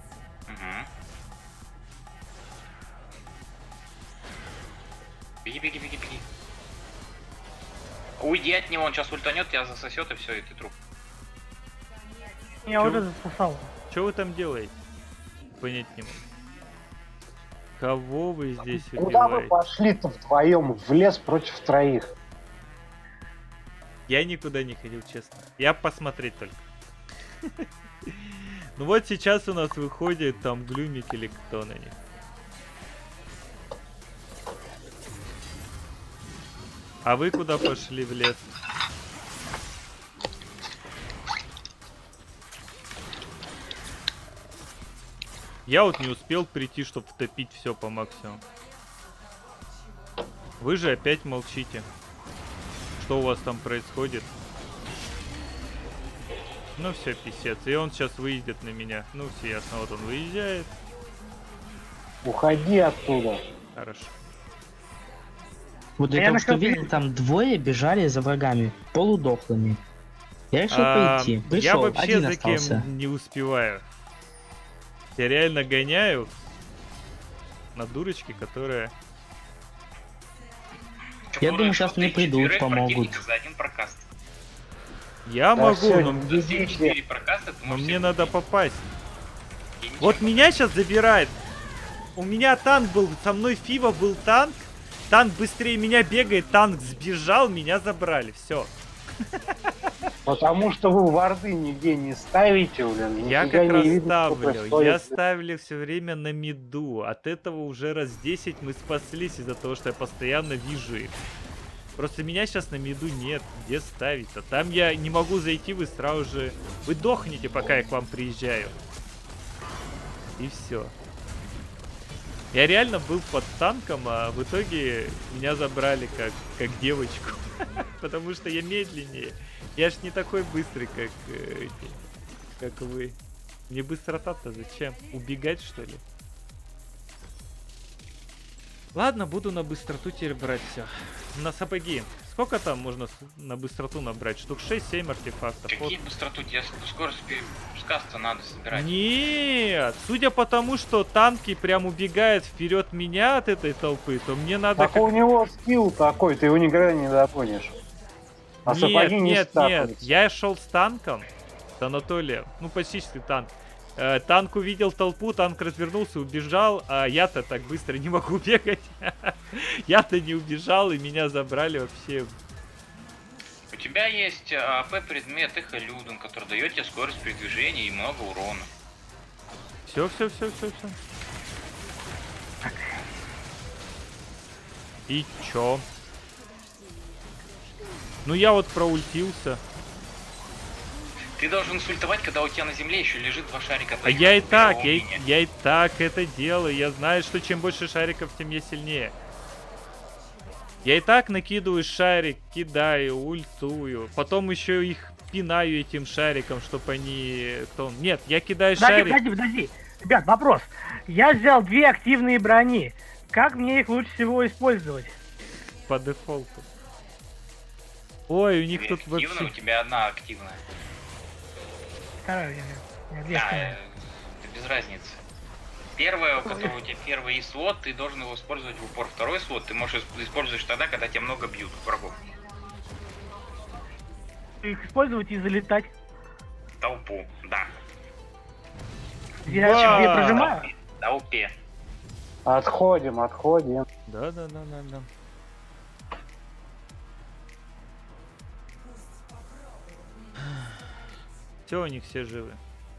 Беги, беги, беги, беги. Уйди от него, он сейчас ультанет, тебя засосет и все, и ты труп. Я Чё? уже засосал. Что вы там делаете? Понять не могу. Кого вы здесь Куда вы убиваете? пошли-то вдвоем в лес против троих? Я никуда не ходил, честно. Я посмотреть только. Ну вот сейчас у нас выходит там Глюмик или кто на них. А вы куда пошли в лес? Я вот не успел прийти, чтобы втопить все по максимуму. Вы же опять молчите. Что у вас там происходит? Ну все, писец. И он сейчас выйдет на меня. Ну все ясно, вот он выезжает. Уходи оттуда. Хорошо. Вот я, Я только что нашел видел, там двое бежали за врагами, полудохлыми. Я решил А, пойти. я Пришел, вообще один за остался. кем не успеваю. Я реально гоняю на дурочке, которая... Я думаю, сейчас мне придут, помогут. За один прокаст. Я Да могу, всё, но, не За четыре прокаста ты но можешь мне себе надо купить. попасть. И ничего. Вот меня сейчас забирает. У меня танк был, со мной Фива был танк. Танк быстрее меня бегает, танк сбежал, меня забрали. Все. Потому что вы варды нигде не ставите, блин. Я нифига как не раз видно, что ставлю. происходит. Я ставлю все время на миду. От этого уже раз десять мы спаслись из-за того, что я постоянно вижу их. Просто меня сейчас на миду нет. Где ставить-то? Там я не могу зайти, вы сразу же... Вы дохнете, пока я к вам приезжаю. И все. Я реально был под танком, а в итоге меня забрали как, как девочку. Потому что я медленнее. Я ж не такой быстрый, как, э, эти, как вы. Мне быстрота-то зачем? Убегать, что ли? Ладно, буду на быстроту теперь брать все. На сапоги. Сколько там можно с- на быстроту набрать? Штук шесть-семь артефактов. Вот. Какие быстроту? Тебе скорость сказка надо собирать. Нет, судя по тому, что танки прям убегают вперед меня от этой толпы, то мне надо... Так у него скилл такой, ты его никогда не догонишь. А Нет, сапоги не нет, нет, стакаются. я шел с танком, с Анатолием, ну почти что танк. Э, танк увидел толпу, танк развернулся, убежал, а я-то так быстро не могу бегать. Я-то не убежал, и меня забрали вообще. У тебя есть АП предмет Эхолюден, который дает тебе скорость передвижения и много урона. Все, все, все, все, все. И чё? Ну я вот проультился. Ты должен сультовать, когда у тебя на земле еще лежит два шарика. А твоих я и так, я, и- умения. я и так это делаю. Я знаю, что чем больше шариков, тем я сильнее. Я и так накидываю шарик, кидаю, ультую. Потом еще их пинаю этим шариком, чтобы они... Кто он? Нет, я кидаю Подожди, шарик. подожди, подожди. Ребят, вопрос. Я взял две активные брони. Как мне их лучше всего использовать? По дефолту. Ой, у них Две тут активные, вообще... у тебя одна активная. Вторая, я- я две А, активные. э, это без разницы. Первое, у которого у тебя первый слот, ты должен его использовать в упор. Второй слот ты можешь использовать тогда, когда тебя много бьют врагов. Их использовать и залетать. Толпу, да. Я Ба! где прожимаю? Толпе. Отходим, отходим. Да, да, да, да, да. Все, у них все живы.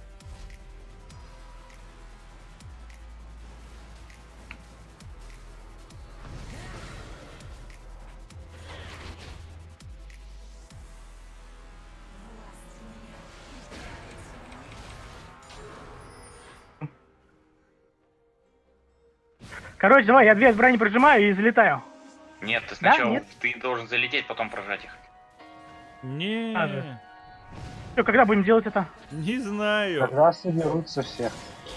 Короче, давай, я две брони прожимаю и залетаю. Нет, ты Да? сначала Нет? ты должен залететь, потом прожать их. Не, А же. Все, когда будем делать это? не знаю. Когда соберутся все.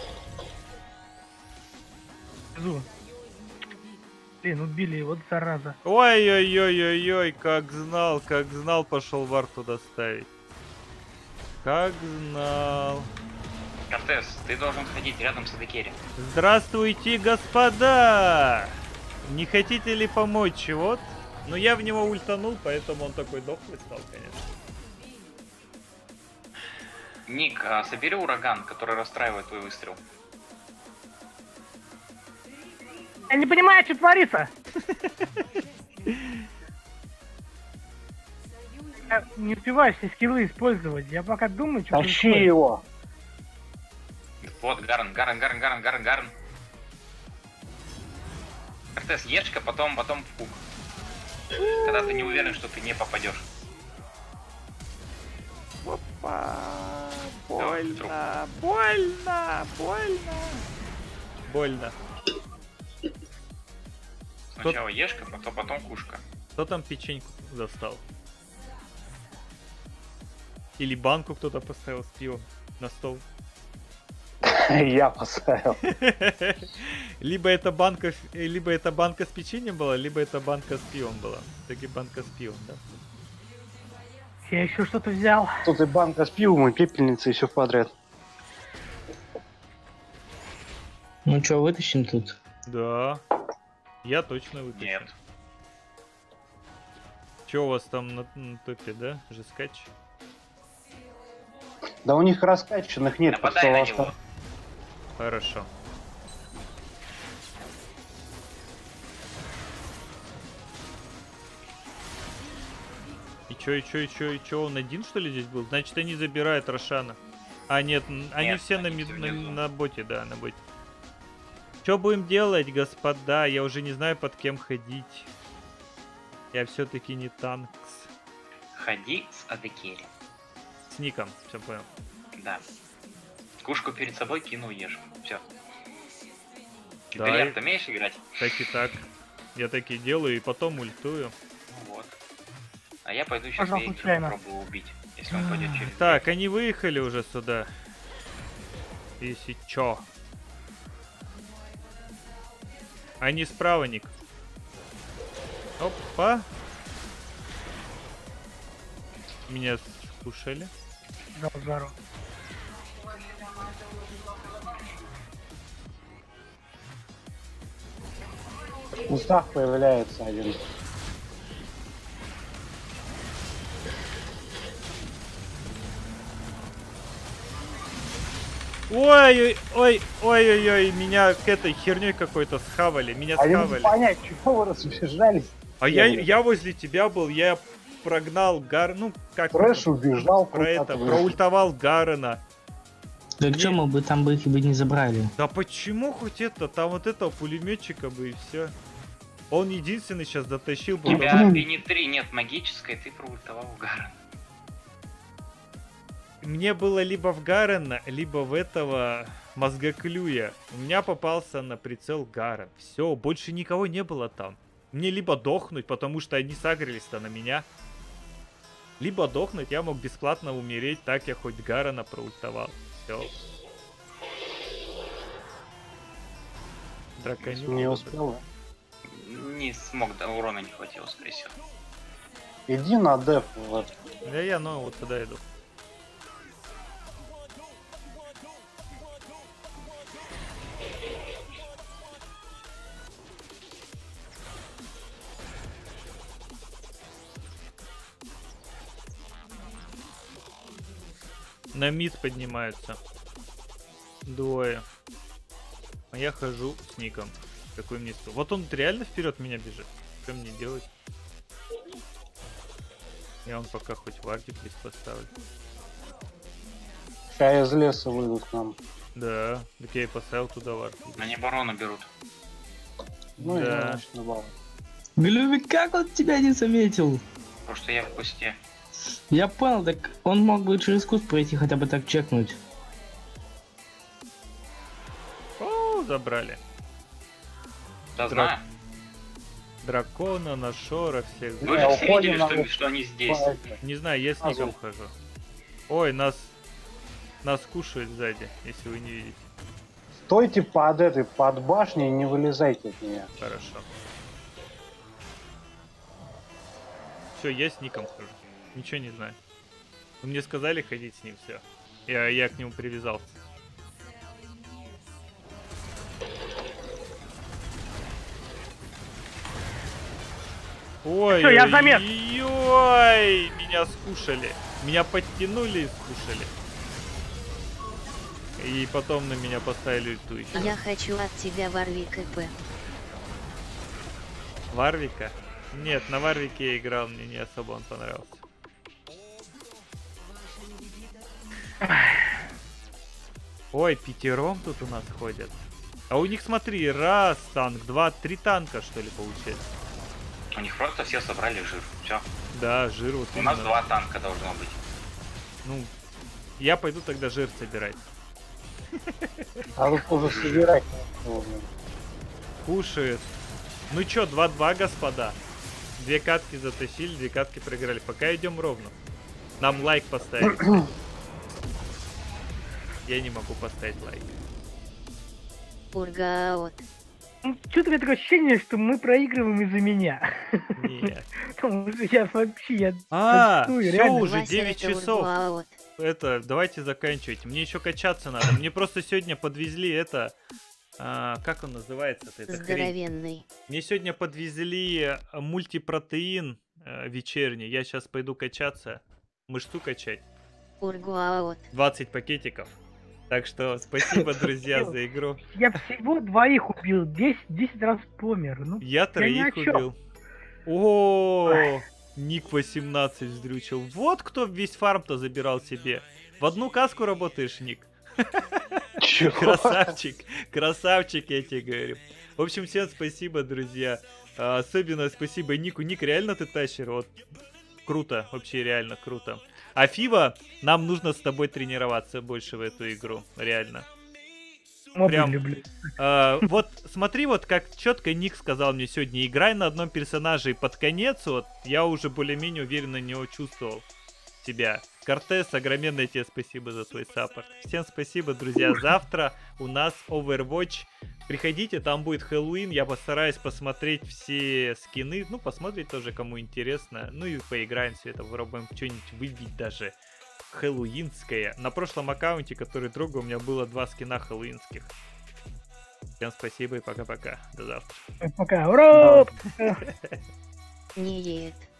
Внизу. Блин, убили, вот зараза. Ой-ой-ой-ой-ой, как знал, как знал, пошел вар туда ставить. Как знал. Кортес, ты должен ходить рядом с Адекери. Здравствуйте, господа! Не хотите ли помочь? Вот. Ну я в него ультанул, поэтому он такой дохлый стал, конечно. Ник, а собери ураган, который расстраивает твой выстрел. Я не понимаю, что творится. Я не успеваю все скиллы использовать. Я пока думаю, что Тащи его. Вот, Гарн, Гарн, Гарн, Гарн, Гарн, Гарн. Кортес, ешка, потом, потом пук. Когда ты не уверен, что ты не попадешь. Опа! Давай, Больно, больно, больно. Больно. Сначала ешка, потом, потом кушка. Кто там печеньку достал? Или банку кто-то поставил с пивом на стол? Я поставил. Либо это банка, либо это банка с печеньем была, либо это банка с пивом была. Таки банка с пивом, да? я еще что-то взял. Тут и банка с пивом, и пепельница, и все подряд. Ну что, вытащим тут? Да. Я точно вытащу. Нет. Че у вас там на, на топе, да? Жескач? Да у них раскачанных нет. Нападай на него. Что... Хорошо. И чё, и чё, и чё, и чё, он один что ли здесь был? Значит, они забирают Рошана. А, нет, они Нет, все на, они мид- все на, внизу. на боте, да, на боте. Что будем делать, господа? Я уже не знаю, под кем ходить. Я все-таки не танкс. Ходи с Адекери. С ником, все понял. Да. Кушку перед собой кинул ешку. Все. Да, Бильярд умеешь играть? так и так. Я так и делаю, и потом ультую. Ну вот. А я пойду сейчас Пожалуйста, Вейкера случайно. попробую убить, если он пойдет через Так, они выехали уже сюда. Если чё. Они справа, Ник. Опа. Меня скушали. Дал жару. В кустах появляется один. Ой, ой, ой, ой, ой, меня к этой херней какой-то схавали. Меня А я не схавали. могу понять, чего вы разбежались? А я, я возле тебя был, я прогнал Гар... Ну, как... Трэш убежал Про это, куда-то. проультовал Гарена. Так что мы бы там бы их бы не забрали? Да почему хоть это? Там вот этого пулеметчика бы и все. Он единственный сейчас дотащил У бы. тебя Пини три нет магической, ты проультовал Гарен. Мне было либо в Гарена, либо в этого мозгоклюя. У меня попался на прицел Гарен. Все, больше никого не было там. Мне либо дохнуть, потому что они сагрились-то на меня. Либо дохнуть, я мог бесплатно умереть, так я хоть Гарена проультовал. Все. Драконю. Не успел. Не смог, да, урона не хватило, скорее всего. Иди на деф. Вот. Да я, ну, вот туда иду. На мид поднимаются. Двое. А я хожу с ником. Какой мне стол. Вот он реально вперед меня бежит. Что мне делать? Я он пока хоть вардик здесь поставлю. Сейчас из леса выйдут к нам. Да, так я и поставил туда вард. Они барона берут. Ну Да. я, значит, на бал. Глюбик, как он тебя не заметил? Потому что я в кусте. Я понял, так он мог бы через куст пройти, хотя бы так чекнуть. О, забрали. Да Драк- знаю. Дракона, Нашора, всех. Вы Не, же все уходим видели, на что, лук. что они здесь. Не знаю, я с Азу. ником хожу. Ой, нас... Нас кушают сзади, если вы не видите. Стойте под этой, под башней и не вылезайте от нее. Хорошо. Все, я с ником хожу. Ничего не знаю. Вы мне сказали ходить с ним, все. Я, я к нему привязался. Ой, Всё, я замес. ой, меня скушали. Меня подтянули и скушали. И потом на меня поставили ту еще. Я хочу от тебя Варвик и П. Варвика? Нет, на Варвике я играл, мне не особо он понравился. Ой, пятером тут у нас ходят. А у них, смотри, раз танк, два, три танка, что ли, получается. У них просто все собрали жир. Все. Да, жир вот У нас именно. два танка должно быть. Ну, я пойду тогда жир собирать. А тут уже собирать. Ладно. Кушает. Ну чё, два-два, господа. Две катки затащили, две катки проиграли. Пока идем ровно. Нам лайк поставить. Я не могу поставить лайк. Ургаот. Что-то у меня такое ощущение, что мы проигрываем из-за меня. Нет. Потому что я вообще... Я А, танцую, все реально. уже, Вася, девять это часов. Ургаот. Это, давайте заканчивать. Мне еще качаться надо. Мне просто сегодня подвезли это... а, как он называется-то? Это хрень. Здоровенный. Мне сегодня подвезли а, мультипротеин а, вечерний. Я сейчас пойду качаться. Мышцу качать. Ургаот. двадцать пакетиков. Так что спасибо, друзья, за игру. Я всего двоих убил, десять раз помер. Ну, Я троих ни о чём. убил. О, Ник восемнадцать вздрючил. Вот кто весь фарм-то забирал себе. В одну каску работаешь, Ник. Чё? Красавчик, красавчик, я тебе говорю. В общем, всем спасибо, друзья. А, Особенно спасибо Нику. Ник, реально ты тащер. Вот. Круто, вообще реально круто. А Фива, нам нужно с тобой тренироваться больше в эту игру. Реально. Мобы Прям, люблю. а, вот смотри, вот как четко Ник сказал мне сегодня, играй на одном персонаже, и под конец вот я уже более-менее уверенно не чувствовал себя. Кортес, огроменное тебе спасибо за твой саппорт. Всем спасибо, друзья. Завтра у нас Overwatch. Приходите, там будет Хэллоуин. Я постараюсь посмотреть все скины. Ну, посмотреть тоже, кому интересно. Ну и поиграем все это. Попробуем что-нибудь выбить даже хэллоуинское. На прошлом аккаунте, который друга, у меня было два скина хэллоуинских. Всем спасибо и пока-пока. До завтра. Пока. Ура! Не ед.